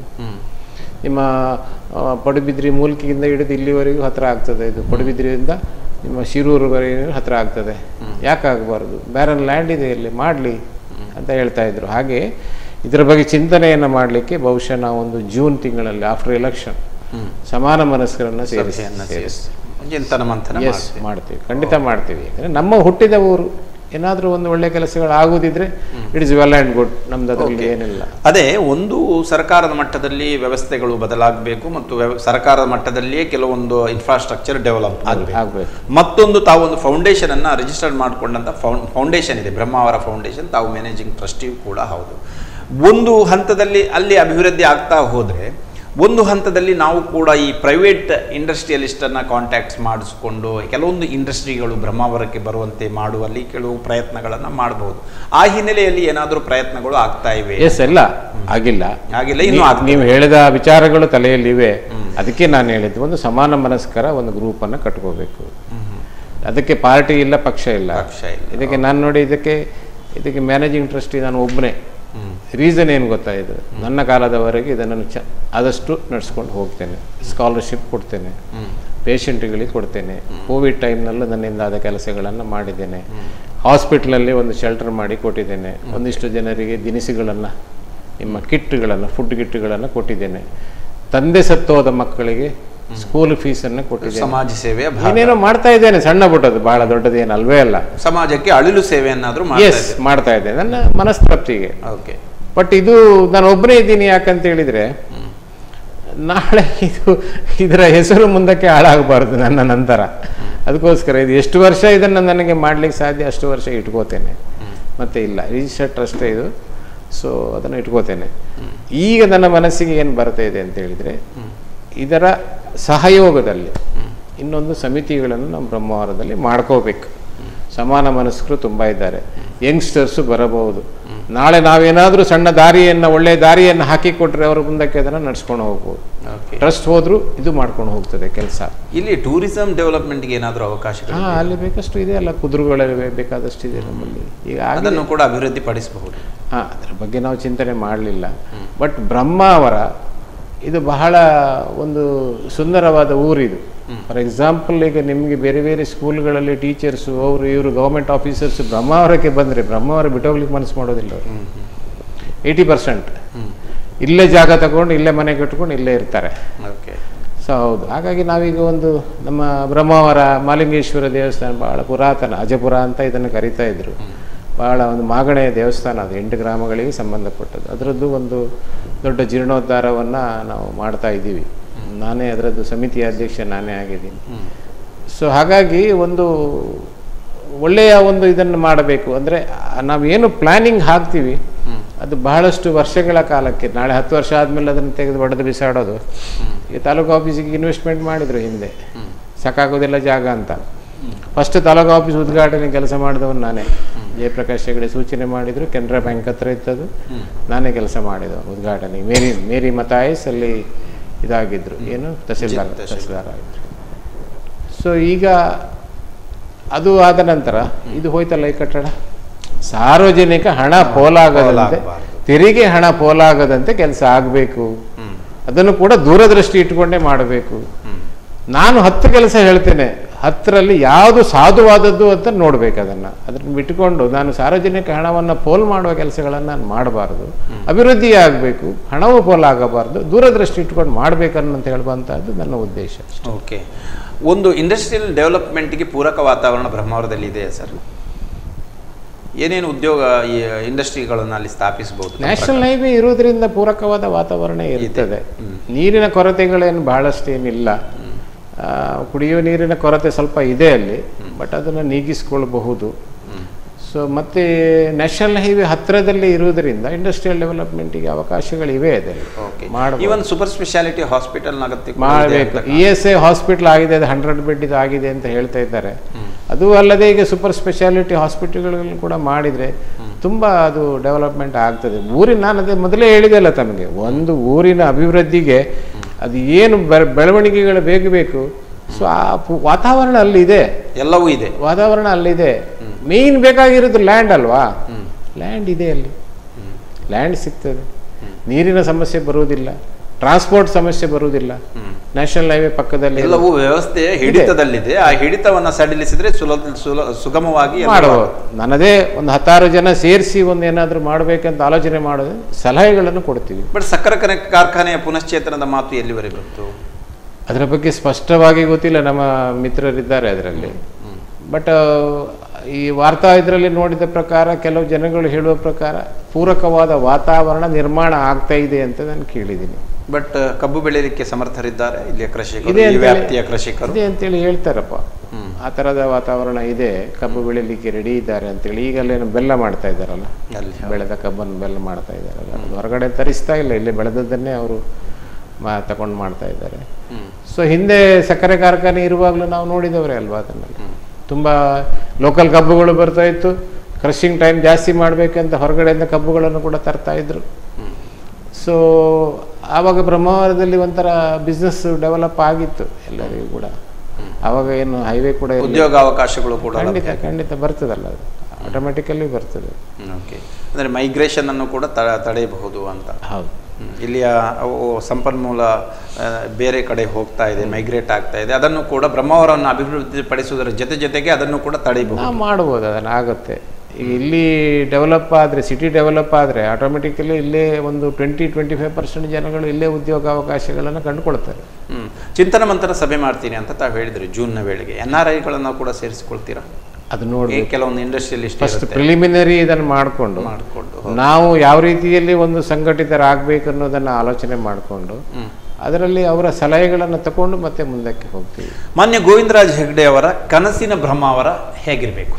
ನಿಮ್ಮ ಪಡುಬಿದ್ರಿ ಮೂಲ್ಕಿಯಿಂದ ಹಿಡಿದು ಇಲ್ಲಿವರೆಗೂ ಹತ್ತಿರ ಆಗ್ತದೆ. ಇದು ಪಡುಬಿದ್ರಿಯಿಂದ ನಿಮ್ಮ ಶಿರೂರುವರೆಗೂ ಹತ್ತಿರ ಆಗ್ತದೆ. ಯಾಕಾಗಬಾರ್ದು? ಬ್ಯಾರನ್ ಲ್ಯಾಂಡ್ ಇದೆ, ಇಲ್ಲಿ ಮಾಡಲಿ ಅಂತ ಹೇಳ್ತಾ ಇದ್ರು. ಹಾಗೆ ಇದರ ಬಗ್ಗೆ ಚಿಂತನೆಯನ್ನು ಮಾಡಲಿಕ್ಕೆ ಬಹುಶಃ ನಾವೊಂದು ಜೂನ್ ತಿಂಗಳಲ್ಲಿ ಆಫ್ಟರ್ ಎಲೆಕ್ಷನ್ ಸಮಾನ ಮನಸ್ಕರನ್ನು ಸೇರಿಸಿ ಚಿಂತನ ಮಂಥನ ಮಾಡ್ತೀವಿ. ಖಂಡಿತ ಮಾಡ್ತೀವಿ. ಯಾಕಂದರೆ ನಮ್ಮ ಹುಟ್ಟಿದ ಊರು, ಏನಾದರೂ ಒಂದು ಒಳ್ಳೆ ಕೆಲಸಗಳು ಆಗುದಿದ್ರೆ it is well and good. ನಮ್ದು ಅದರಲ್ಲಿ ಏನಿಲ್ಲ. ಅದೇ ಒಂದು ಸರ್ಕಾರದ ಮಟ್ಟದಲ್ಲಿ ವ್ಯವಸ್ಥೆಗಳು ಬದಲಾಗಬೇಕು ಮತ್ತು ಸರ್ಕಾರದ ಮಟ್ಟದಲ್ಲಿಯೇ ಕೆಲವೊಂದು ಇನ್ಫ್ರಾಸ್ಟ್ರಕ್ಚರ್ ಡೆವಲಪ್ ಆಗಬೇಕು. ಮತ್ತೊಂದು ತಾವೊಂದು ಫೌಂಡೇಶನ್ ಅನ್ನು ರಿಜಿಸ್ಟರ್ ಮಾಡಿಕೊಂಡಂಥ ಫೌಂಡೇಶನ್ ಇದೆ, ಬ್ರಹ್ಮಾವರ ಫೌಂಡೇಶನ್. ತಾವು ಮ್ಯಾನೇಜಿಂಗ್ ಟ್ರಸ್ಟಿಯೂ ಕೂಡ ಹೌದು. ಒಂದು ಹಂತದಲ್ಲಿ ಅಲ್ಲಿ ಅಭಿವೃದ್ಧಿ ಆಗ್ತಾ ಹೋದರೆ, ಒಂದು ಹಂತದಲ್ಲಿ ನಾವು ಕೂಡ ಈ ಪ್ರೈವೇಟ್ ಇಂಡಸ್ಟ್ರಿಯಲಿಸ್ಟನ್ನು ಕಾಂಟ್ಯಾಕ್ಟ್ಸ್ ಮಾಡಿಸ್ಕೊಂಡು ಕೆಲವೊಂದು ಇಂಡಸ್ಟ್ರಿಗಳು ಬ್ರಹ್ಮಾವರಕ್ಕೆ ಬರುವಂತೆ ಮಾಡುವಲ್ಲಿ ಕೆಲವು ಪ್ರಯತ್ನಗಳನ್ನು ಮಾಡಬಹುದು. ಆ ಹಿನ್ನೆಲೆಯಲ್ಲಿ ಏನಾದರೂ ಪ್ರಯತ್ನಗಳು ಆಗ್ತಾ ಇವೆ? ಎಲ್ಲ ಆಗಿಲ್ಲ. ಇನ್ನು ನೀವು ಹೇಳಿದ ವಿಚಾರಗಳು ತಲೆಯಲ್ಲಿವೆ. ಅದಕ್ಕೆ ನಾನು ಹೇಳಿದ್ದು, ಒಂದು ಸಮಾನ ಮನಸ್ಕರ ಒಂದು ಗ್ರೂಪನ್ನು ಕಟ್ಕೋಬೇಕು. ಅದಕ್ಕೆ ಪಾರ್ಟಿ ಇಲ್ಲ, ಪಕ್ಷ ಇಲ್ಲ. ಇದಕ್ಕೆ ನಾನು ನೋಡಿ, ಇದಕ್ಕೆ ಮ್ಯಾನೇಜಿಂಗ್ ಟ್ರಸ್ಟಿ ನಾನು ಒಬ್ಬನೇ. ರೀಸನ್ ಏನು ಗೊತ್ತಾಯಿತು, ನನ್ನ ಕಾಲದವರೆಗೆ ಇದನ್ನು ಆದಷ್ಟು ನಡೆಸ್ಕೊಂಡು ಹೋಗ್ತೇನೆ. ಸ್ಕಾಲರ್ಶಿಪ್ ಕೊಡ್ತೇನೆ, ಪೇಷಂಟ್ಗಳಿಗೆ ಕೊಡ್ತೇನೆ. ಕೋವಿಡ್ ಟೈಮ್ನಲ್ಲೂ ನನ್ನಿಂದ ಆದ ಕೆಲಸಗಳನ್ನು ಮಾಡಿದ್ದೇನೆ. ಹಾಸ್ಪಿಟ್ಲಲ್ಲಿ ಒಂದು ಶೆಲ್ಟರ್ ಮಾಡಿ ಕೊಟ್ಟಿದ್ದೇನೆ. ಒಂದಿಷ್ಟು ಜನರಿಗೆ ದಿನಸಿಗಳನ್ನು, ನಿಮ್ಮ ಕಿಟ್ಗಳನ್ನು, ಫುಡ್ ಕಿಟ್ಗಳನ್ನು ಕೊಟ್ಟಿದ್ದೇನೆ. ತಂದೆ ಸತ್ತೋದ ಮಕ್ಕಳಿಗೆ ಸ್ಕೂಲ್ ಫೀಸನ್ನು ಕೊಟ್ಟಿದ್ದೇನೆ. ಸಮಾಜ ಸೇವೆ ಏನೇನೋ ಮಾಡ್ತಾ ಇದ್ದೇನೆ, ಸಣ್ಣ ಪುಟ್ಟದ್ದು, ಬಹಳ ದೊಡ್ಡದೇನು ಅಲ್ವೇ ಅಲ್ಲ. ಸಮಾಜಕ್ಕೆ ಅಳಿಲು ಸೇವೆಯನ್ನಾದರೂ ಮಾಡ್ತಾ ಇದ್ದೇನೆ ನನ್ನ ಮನಸ್ತೃಪ್ತಿಗೆ. ಓಕೆ. ಬಟ್ ಇದು ನಾನು ಒಬ್ಬನೇ ಇದ್ದೀನಿ. ಯಾಕಂತ ಹೇಳಿದರೆ, ನಾಳೆ ಇದರ ಹೆಸರು ಮುಂದಕ್ಕೆ ಹಾಳಾಗಬಾರ್ದು ನನ್ನ ನಂತರ. ಅದಕ್ಕೋಸ್ಕರ ಇದು ಎಷ್ಟು ವರ್ಷ ಇದನ್ನು ನನಗೆ ಮಾಡಲಿಕ್ಕೆ ಸಾಧ್ಯ ಅಷ್ಟು ವರ್ಷ ಇಟ್ಕೋತೇನೆ. ಮತ್ತೆ ಇಲ್ಲ, ರಿಜಿಸ್ಟರ್ಡ್ ಟ್ರಸ್ಟೇ ಇದು. ಸೊ ಅದನ್ನು ಇಟ್ಕೋತೇನೆ. ಈಗ ನನ್ನ ಮನಸ್ಸಿಗೆ ಏನು ಬರ್ತಾ ಇದೆ ಅಂತ ಹೇಳಿದರೆ, ಇದರ ಸಹಯೋಗದಲ್ಲಿ ಇನ್ನೊಂದು ಸಮಿತಿಗಳನ್ನು ನಮ್ಮ ಬ್ರಹ್ಮಾವರದಲ್ಲಿ ಮಾಡ್ಕೋಬೇಕು. ಸಮಾನ ಮನಸ್ಕರು ತುಂಬ ಇದ್ದಾರೆ. ಯಂಗ್ಸ್ಟರ್ಸು ಬರಬಹುದು. ನಾಳೆ ನಾವೇನಾದರೂ ಸಣ್ಣ ದಾರಿಯನ್ನು, ಒಳ್ಳೆಯ ದಾರಿಯನ್ನು ಹಾಕಿಕೊಟ್ರೆ ಅವರು ಮುಂದಕ್ಕೆ ಅದನ್ನು ನಡ್ಸ್ಕೊಂಡು ಹೋಗ್ಬೋದು. ಟ್ರಸ್ಟ್ ಹೋದ್ರು ಇದು ಮಾಡ್ಕೊಂಡು ಹೋಗ್ತದೆ ಕೆಲಸ. ಇಲ್ಲಿ ಟೂರಿಸಂ ಡೆವಲಪ್ಮೆಂಟ್ಗೆ ಏನಾದರೂ ಅವಕಾಶ? ಅಲ್ಲಿ ಬೇಕಷ್ಟು ಇದೆ ಅಲ್ಲ, ಕುದುರೆಗಳಲ್ಲಿ ಬೇಕಾದಷ್ಟು ಇದೆ ನಮ್ಮಲ್ಲಿ. ಈಗ ಅದನ್ನು ಕೂಡ ಅಭಿವೃದ್ಧಿ ಪಡಿಸಬಹುದು. ಅದರ ಬಗ್ಗೆ ನಾವು ಚಿಂತನೆ ಮಾಡಲಿಲ್ಲ. ಬಟ್ ಬ್ರಹ್ಮಾವರ ಇದು ಬಹಳ ಒಂದು ಸುಂದರವಾದ ಊರಿದು. ಫಾರ್ ಎಕ್ಸಾಂಪಲ್, ಈಗ ನಿಮಗೆ ಬೇರೆ ಬೇರೆ ಸ್ಕೂಲ್ಗಳಲ್ಲಿ ಟೀಚರ್ಸು, ಇವರು ಗೌರ್ಮೆಂಟ್ ಆಫೀಸರ್ಸ್ ಬ್ರಹ್ಮಾವರಕ್ಕೆ ಬಂದರೆ ಬ್ರಹ್ಮಾವರ ಬಿಟ್ಟೋಗ್ಲಿಕ್ಕೆ ಮನಸ್ಸು ಮಾಡೋದಿಲ್ಲ ಅವರು. 80% ಇಲ್ಲೇ ಜಾಗ ತಗೊಂಡು, ಇಲ್ಲೇ ಮನೆ ಕಟ್ಕೊಂಡು ಇಲ್ಲೇ ಇರ್ತಾರೆ. ಸೊ ಹೌದು. ಹಾಗಾಗಿ ನಾವೀಗ ಒಂದು ನಮ್ಮ ಬ್ರಹ್ಮಾವರ ಮಾಲಿಂಗೇಶ್ವರ ದೇವಸ್ಥಾನ ಬಹಳ ಪುರಾತನ, ಅಜಪುರ ಅಂತ ಇದನ್ನು ಕರೀತಾ ಇದ್ರು. ಬಹಳ ಒಂದು ಮಾಗಣೆಯ ದೇವಸ್ಥಾನ ಅದು, 8 ಗ್ರಾಮಗಳಿಗೆ ಸಂಬಂಧಪಟ್ಟದ್ದು. ಅದರದ್ದು ಒಂದು ದೊಡ್ಡ ಜೀರ್ಣೋದ್ಧಾರವನ್ನು ನಾವು ಮಾಡ್ತಾ ಇದ್ದೀವಿ. ನಾನೇ ಅದರದ್ದು ಸಮಿತಿಯ ಅಧ್ಯಕ್ಷ ನಾನೇ ಆಗಿದ್ದೀನಿ. ಸೊ ಹಾಗಾಗಿ ಒಂದು ಒಳ್ಳೆಯ ಒಂದು ಇದನ್ನು ಮಾಡಬೇಕು. ಅಂದರೆ ನಾವೇನು ಪ್ಲ್ಯಾನಿಂಗ್ ಹಾಕ್ತೀವಿ ಅದು ಬಹಳಷ್ಟು ವರ್ಷಗಳ ಕಾಲಕ್ಕೆ, ನಾಳೆ 10 ವರ್ಷ ಆದಮೇಲೆ ಅದನ್ನು ತೆಗೆದು ಬಡದು ಬಿಸಾಡೋದು. ಈ ತಾಲೂಕು ಆಫೀಸಿಗೆ ಇನ್ವೆಸ್ಟ್ಮೆಂಟ್ ಮಾಡಿದರು ಹಿಂದೆ, ಸಾಕಾಗೋದಿಲ್ಲ ಜಾಗ ಅಂತ. ಫಸ್ಟ್ ತಾಲೂಕು ಆಫೀಸ್ ಉದ್ಘಾಟನೆ ಕೆಲಸ ಮಾಡಿದವನು ನಾನೇ. ಜಯಪ್ರಕಾಶ್ ಹೆಗಡೆ ಸೂಚನೆ ಮಾಡಿದರು, ಕೆನರಾ ಬ್ಯಾಂಕ್ ಹತ್ರ ಇತ್ತದು, ನಾನೇ ಕೆಲಸ ಮಾಡಿದವ ಉದ್ಘಾಟನೆ. ಮೇರಿ ಮತಾಯಸ್ ಅಲ್ಲಿ ಇದಾಗಿದ್ದರು, ಏನು ತಹಸೀಲ್ದಾರ್ ಆಗಿದ್ರು. ಸೊ ಈಗ ಅದು ಆದ ನಂತರ ಇದು ಹೋಯ್ತಲ್ಲ ಈ ಕಟ್ಟಡ. ಸಾರ್ವಜನಿಕ ಹಣ ಪೋಲಾಗದಂತೆ, ತೆರಿಗೆ ಹಣ ಪೋಲಾಗದಂತೆ ಕೆಲಸ ಆಗಬೇಕು. ಅದನ್ನು ಕೂಡ ದೂರದೃಷ್ಟಿ ಇಟ್ಟುಕೊಂಡೇ ಮಾಡಬೇಕು. ನಾನು 10 ಕೆಲಸ ಹೇಳ್ತೇನೆ, ಹತ್ತರಲ್ಲಿ ಯಾವುದು ಸಾಧುವಾದದ್ದು ಅಂತ ನೋಡ್ಬೇಕು. ಅದನ್ನು ಬಿಟ್ಟುಕೊಂಡು ನಾನು ಸಾರ್ವಜನಿಕ ಹಣವನ್ನು ಪೋಲ್ ಮಾಡುವ ಕೆಲಸಗಳನ್ನು ನಾನು ಮಾಡಬಾರ್ದು. ಅಭಿವೃದ್ಧಿ ಆಗಬೇಕು, ಹಣವೂ ಪೋಲ್ ಆಗಬಾರ್ದು, ದೂರದೃಷ್ಟಿ ಇಟ್ಕೊಂಡು ಮಾಡಬೇಕನ್ನಂತ ಹೇಳುವಂಥದ್ದು ನನ್ನ ಉದ್ದೇಶ. ಓಕೆ, ಒಂದು ಇಂಡಸ್ಟ್ರಿಯಲ್ ಡೆವಲಪ್ಮೆಂಟ್ಗೆ ಪೂರಕ ವಾತಾವರಣ ಬ್ರಹ್ಮಾವರದಲ್ಲಿ ಇದೆಯಾ ಸರ್? ಏನೇನು ಉದ್ಯೋಗ ಈ ಇಂಡಸ್ಟ್ರಿಗಳನ್ನು ಅಲ್ಲಿ ಸ್ಥಾಪಿಸಬಹುದು? ನ್ಯಾಷನಲ್ ಹೈವೇ ಇರೋದ್ರಿಂದ ಪೂರಕವಾದ ವಾತಾವರಣ ಇರ್ತದೆ. ನೀರಿನ ಕೊರತೆಗಳೇನು ಬಹಳಷ್ಟೇನಿಲ್ಲ. ಕುಡಿಯುವ ನೀರಿನ ಕೊರತೆ ಸ್ವಲ್ಪ ಇದೆ ಅಲ್ಲಿ, ಬಟ್ ಅದನ್ನು ನೀಗಿಸ್ಕೊಳ್ಬಹುದು. ಸೊ ಮತ್ತು ನ್ಯಾಷನಲ್ ಹೈವೇ ಹತ್ತಿರದಲ್ಲಿ ಇರುವುದರಿಂದ ಇಂಡಸ್ಟ್ರಿಯಲ್ ಡೆವಲಪ್ಮೆಂಟಿಗೆ ಅವಕಾಶಗಳಿವೆ ಅದರಲ್ಲಿ. ಈವನ್ ಸೂಪರ್ ಸ್ಪೆಷಾಲಿಟಿ ಹಾಸ್ಪಿಟಲ್ ಮಾಡಬೇಕು. ESI ಹಾಸ್ಪಿಟಲ್ ಆಗಿದೆ, ಅದು 100 ಬೆಡ್ ಆಗಿದೆ ಅಂತ ಹೇಳ್ತಾ ಇದ್ದಾರೆ. ಅದು ಅಲ್ಲದೆ ಈಗ ಸೂಪರ್ ಸ್ಪೆಷಾಲಿಟಿ ಹಾಸ್ಪಿಟಲ್ಗಳನ್ನು ಕೂಡ ಮಾಡಿದರೆ ತುಂಬ ಅದು ಡೆವಲಪ್ಮೆಂಟ್ ಆಗ್ತದೆ. ನಾನು ಅದೇ ಮೊದಲೇ ಹೇಳಿದೆಲ್ಲ ತಮಗೆ, ಒಂದು ಊರಿನ ಅಭಿವೃದ್ಧಿಗೆ ಅದು ಏನು ಬೆಳವಣಿಗೆಗಳು ಬೇಕು. ಸೊ ಆ ವಾತಾವರಣ ಅಲ್ಲಿದೆ, ಎಲ್ಲವೂ ಇದೆ, ವಾತಾವರಣ ಅಲ್ಲಿದೆ. ಮೇನ್ ಬೇಕಾಗಿರೋದು ಲ್ಯಾಂಡ್ ಅಲ್ವಾ? ಲ್ಯಾಂಡ್ ಇದೆ ಅಲ್ಲಿ, ಲ್ಯಾಂಡ್ ಸಿಗ್ತದೆ, ನೀರಿನ ಸಮಸ್ಯೆ ಬರುವುದಿಲ್ಲ, ಟ್ರಾನ್ಸ್ಪೋರ್ಟ್ ಸಮಸ್ಯೆ ಬರುವುದಿಲ್ಲ. ನ್ಯಾಷನಲ್ ಹೈವೇ ಪಕ್ಕದಲ್ಲಿ ಎಲ್ಲವೂ ವ್ಯವಸ್ಥೆ ಹಿಡಿತದಲ್ಲಿದೆ. ಆ ಹಿಡಿತವನ್ನು ಸಡಿಲಿಸಿದ್ರೆ ಸುಗಮವಾಗಿ ಮಾಡಬಹುದು. ನನ್ನದೇ ಒಂದು 10 ಜನ ಸೇರಿಸಿ ಒಂದು ಏನಾದರೂ ಮಾಡಬೇಕಂತ ಆಲೋಚನೆ ಮಾಡೋದು, ಸಲಹೆಗಳನ್ನು ಕೊಡ್ತೀವಿ. ಬಟ್ ಸಕ್ಕರೆ ಕಾರ್ಖಾನೆಯ ಪುನಶ್ಚೇತನದ ಮಾತು ಎಲ್ಲಿವರೆಗೆ ಬಂತು? ಅದರ ಬಗ್ಗೆ ಸ್ಪಷ್ಟವಾಗಿ ಗೊತ್ತಿಲ್ಲ, ನಮ್ಮ ಮಿತ್ರರಿದ್ದಾರೆ ಅದರಲ್ಲಿ. ಬಟ್ ಈ ವಾರ್ತಾ ಇದರಲ್ಲಿ ನೋಡಿದ ಪ್ರಕಾರ ಕೆಲವು ಜನಗಳು ಹೇಳುವ ಪ್ರಕಾರ ಪೂರಕವಾದ ವಾತಾವರಣ ನಿರ್ಮಾಣ ಆಗ್ತಾ ಇದೆ ಅಂತ ನಾನು ಕೇಳಿದ್ದೀನಿ. ಬಟ್ ಕಬ್ಬು ಬೆಳೆಯಲಿಕ್ಕೆ ಸಮರ್ಥರಿದ್ದಾರೆ ಇಲ್ಲಿಯ ಕೃಷಿಕರು, ಈ ವ್ಯಾಪ್ತಿಯ ಕೃಷಿಕರು ಇದೆ ಅಂತೇಳಿ ಹೇಳ್ತಾರಪ್ಪ. ಆ ಥರದ ವಾತಾವರಣ ಇದೆ, ಕಬ್ಬು ಬೆಳೀಲಿಕ್ಕೆ ರೆಡಿ ಇದ್ದಾರೆ ಅಂತೇಳಿ. ಈಗಲ್ಲೇನು ಬೆಲ್ಲ ಮಾಡ್ತಾ ಇದ್ದಾರಲ್ಲ, ಬೆಳೆದ ಕಬ್ಬನ್ನು ಬೆಲ್ಲ ಮಾಡ್ತಾ ಇದ್ದಾರಲ್ಲ, ಅದು ಹೊರಗಡೆ ತರಿಸ್ತಾ ಇಲ್ಲ, ಇಲ್ಲೇ ಬೆಳೆದದ್ದನ್ನೇ ಅವರು ತಗೊಂಡು ಮಾಡ್ತಾ ಇದ್ದಾರೆ. ಸೊ ಹಿಂದೆ ಸಕ್ಕರೆ ಕಾರ್ಖಾನೆ ಇರುವಾಗಲೂ ನಾವು ನೋಡಿದವರೇ ಅಲ್ವಾ ಅದನ್ನೆಲ್ಲ. ತುಂಬ ಲೋಕಲ್ ಕಬ್ಬುಗಳು ಬರ್ತಾ ಇತ್ತು, ಕ್ರಷಿಂಗ್ ಟೈಮ್ ಜಾಸ್ತಿ ಮಾಡಬೇಕಂತ ಹೊರಗಡೆಯಿಂದ ಕಬ್ಬುಗಳನ್ನು ಕೂಡ ತರ್ತಾ ಇದ್ರು. ಸೊ ಆವಾಗ ಬ್ರಹ್ಮಾವರದಲ್ಲಿ ಒಂಥರ ಬಿಸ್ನೆಸ್ ಡೆವಲಪ್ ಆಗಿತ್ತು ಎಲ್ಲರಿಗೂ ಕೂಡ. ಆವಾಗ ಏನು ಹೈವೇ ಕೂಡ ಉದ್ಯೋಗಾವಕಾಶಗಳು ಕೂಡ ಖಂಡಿತ ಬರ್ತದಲ್ಲ, ಅದು ಆಟೋಮೆಟಿಕಲಿ ಬರ್ತದೆ. ಓಕೆ, ಅಂದರೆ ಮೈಗ್ರೇಷನ್ ಅನ್ನು ಕೂಡ ತಡೆಯಬಹುದು ಅಂತ. ಹೌದು, ಇಲ್ಲಿಯ ಸಂಪನ್ಮೂಲ ಬೇರೆ ಕಡೆ ಹೋಗ್ತಾ ಇದೆ, ಮೈಗ್ರೇಟ್ ಆಗ್ತಾ ಇದೆ. ಅದನ್ನು ಕೂಡ ಬ್ರಹ್ಮಾವರವನ್ನು ಅಭಿವೃದ್ಧಿಪಡಿಸುವುದರ ಜೊತೆಗೆ ಅದನ್ನು ಕೂಡ ತಡೆಯಬಹುದು, ಮಾಡಬಹುದು. ಅದನ್ನು ಆಗುತ್ತೆ. ಈಗ ಇಲ್ಲಿ ಡೆವಲಪ್ ಆದರೆ, ಸಿಟಿ ಡೆವಲಪ್ ಆದರೆ ಆಟೋಮೆಟಿಕಲಿ ಇಲ್ಲೇ ಒಂದು 20-25% ಜನಗಳು ಇಲ್ಲೇ ಉದ್ಯೋಗಾವಕಾಶಗಳನ್ನು ಕಂಡುಕೊಳ್ತಾರೆ. ಚಿಂತನ ಮಂಥನ ಸಭೆ ಮಾಡ್ತೀನಿ ಅಂತ ತಾವು ಹೇಳಿದ್ರಿ ಜೂನ್ನ ವೇಳೆಗೆ. NRIಗಳನ್ನು ಕೂಡ ಸೇರಿಸಿಕೊಳ್ತೀರಾ? ಅದು ನೋಡಿ ಕೆಲವೊಂದು ಇಂಡಸ್ಟ್ರಿಯಲಿಸ್ಟ್ ಫಸ್ಟ್ ಪ್ರಿಲಿಮಿನರಿ ಇದನ್ನು ಮಾಡಿಕೊಂಡು ನಾವು ಯಾವ ರೀತಿಯಲ್ಲಿ ಒಂದು ಸಂಘಟಿತರಾಗಬೇಕು ಅನ್ನೋದನ್ನು ಆಲೋಚನೆ ಮಾಡಿಕೊಂಡು ಅದರಲ್ಲಿ ಅವರ ಸಲಹೆಗಳನ್ನು ತಗೊಂಡು ಮತ್ತೆ ಮುಂದಕ್ಕೆ ಹೋಗ್ತೀವಿ. ಮಾನ್ಯ ಗೋವಿಂದರಾಜ್ ಹೆಗ್ಡೆ ಅವರ ಕನಸಿನ ಬ್ರಹ್ಮಾವರ ಹೇಗಿರಬೇಕು?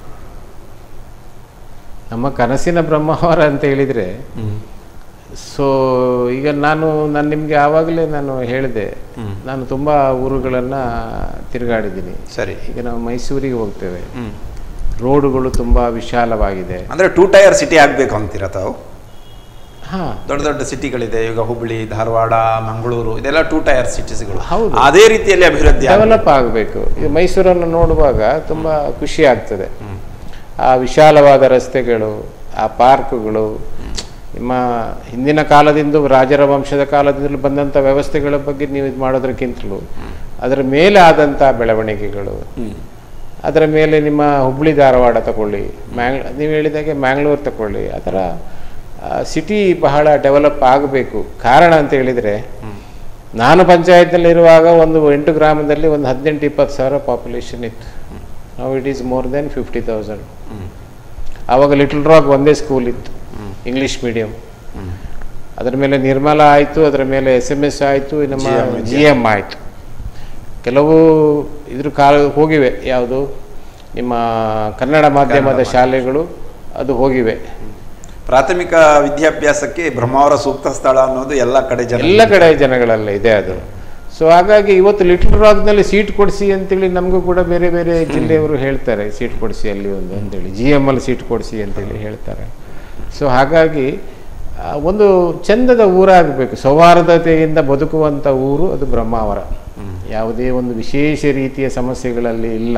ನಮ್ಮ ಕನಸಿನ ಬ್ರಹ್ಮಾವರ ಅಂತ ಹೇಳಿದರೆ, ಸೊ ಈಗ ನಾನು ನಿಮಗೆ ಆವಾಗಲೇ ನಾನು ಹೇಳಿದೆ, ನಾನು ತುಂಬ ಊರುಗಳನ್ನು ತಿರುಗಾಡಿದ್ದೀನಿ. ಸರಿ, ಈಗ ನಾವು ಮೈಸೂರಿಗೆ ಹೋಗ್ತೇವೆ, ರೋಡುಗಳು ತುಂಬ ವಿಶಾಲವಾಗಿದೆ. ಅಂದರೆ 2 ಟೈರ್ ಸಿಟಿ ಆಗಬೇಕು ಅಂತೀರಾ ತಾವು? ಹಾಂ, ದೊಡ್ಡ ದೊಡ್ಡ ಸಿಟಿಗಳಿದೆ ಈಗ, ಹುಬ್ಬಳ್ಳಿ, ಧಾರವಾಡ, ಮಂಗಳೂರು, ಇದೆಲ್ಲ 2 ಟೈರ್ ಸಿಟೀಸ್ಗಳು. ಹೌದು, ಅದೇ ರೀತಿಯಲ್ಲಿ ಅಭಿವೃದ್ಧಿ ಡೆವಲಪ್ ಆಗಬೇಕು. ಈಗ ಮೈಸೂರನ್ನು ನೋಡುವಾಗ ತುಂಬ ಖುಷಿ ಆಗ್ತದೆ. ಆ ವಿಶಾಲವಾದ ರಸ್ತೆಗಳು, ಆ ಪಾರ್ಕ್ಗಳು, ನಿಮ್ಮ ಹಿಂದಿನ ಕಾಲದಿಂದ ರಾಜರ ವಂಶದ ಕಾಲದಿಂದಲೂ ಬಂದಂಥ ವ್ಯವಸ್ಥೆಗಳ ಬಗ್ಗೆ ನೀವು ಇದು ಮಾಡೋದಕ್ಕಿಂತಲೂ ಅದರ ಮೇಲೆ ಆದಂಥ ಬೆಳವಣಿಗೆಗಳು, ಅದರ ಮೇಲೆ ನಿಮ್ಮ ಹುಬ್ಬಳ್ಳಿ ಧಾರವಾಡ ತಗೊಳ್ಳಿ, ನೀವು ಹೇಳಿದಾಗೆ ಮ್ಯಾಂಗ್ಳೂರು ತಗೊಳ್ಳಿ, ಆ ಥರ ಸಿಟಿ ಬಹಳ ಡೆವಲಪ್ ಆಗಬೇಕು. ಕಾರಣ ಅಂತ ಹೇಳಿದರೆ, ನಾನು ಪಂಚಾಯತ್ನಲ್ಲಿರುವಾಗ ಒಂದು 8 ಗ್ರಾಮದಲ್ಲಿ ಒಂದು 18-20 ಸಾವಿರ ಪಾಪ್ಯುಲೇಷನ್ ಇತ್ತು. ನಾವು ಇಟ್ ಈಸ್ ಮೋರ್ ದೆನ್ 50,000. ಆವಾಗ ಲಿಟಲ್ ರಾಕ್ ಒಂದೇ ಸ್ಕೂಲ್ ಇತ್ತು, ಇಂಗ್ಲೀಷ್ ಮೀಡಿಯಂ. ಅದರ ಮೇಲೆ ನಿರ್ಮಲಾ ಆಯಿತು, ಅದರ ಮೇಲೆ SMS ಆಯಿತು, ನಮ್ಮ GM ಆಯಿತು. ಕೆಲವು ಇದ್ರ ಹೋಗಿವೆ, ಯಾವುದು ನಿಮ್ಮ ಕನ್ನಡ ಮಾಧ್ಯಮದ ಶಾಲೆಗಳು ಅದು ಹೋಗಿವೆ. ಪ್ರಾಥಮಿಕ ವಿದ್ಯಾಭ್ಯಾಸಕ್ಕೆ ಬ್ರಹ್ಮಾವರ ಸೂಕ್ತ ಸ್ಥಳ ಅನ್ನೋದು ಎಲ್ಲ ಕಡೆ ಜನಗಳೆಲ್ಲ ಇದೆ ಅದು. ಸೊ ಹಾಗಾಗಿ ಇವತ್ತು ಲಿಟಲ್ ರಾಕ್ನಲ್ಲಿ ಸೀಟ್ ಕೊಡಿಸಿ ಅಂತೇಳಿ ನಮಗೂ ಕೂಡ ಬೇರೆ ಬೇರೆ ಜಿಲ್ಲೆಯವರು ಹೇಳ್ತಾರೆ, ಸೀಟ್ ಕೊಡಿಸಿ ಅಲ್ಲಿ ಒಂದು ಅಂತೇಳಿ, GM ಅಲ್ಲಿ ಸೀಟ್ ಕೊಡಿಸಿ ಅಂತೇಳಿ ಹೇಳ್ತಾರೆ. ಸೊ ಹಾಗಾಗಿ ಒಂದು ಚಂದದ ಊರಾಗಬೇಕು, ಸೌಹಾರ್ದತೆಯಿಂದ ಬದುಕುವಂಥ ಊರು ಅದು ಬ್ರಹ್ಮಾವರ. ಯಾವುದೇ ಒಂದು ವಿಶೇಷ ರೀತಿಯ ಸಮಸ್ಯೆಗಳಲ್ಲಿ ಇಲ್ಲ,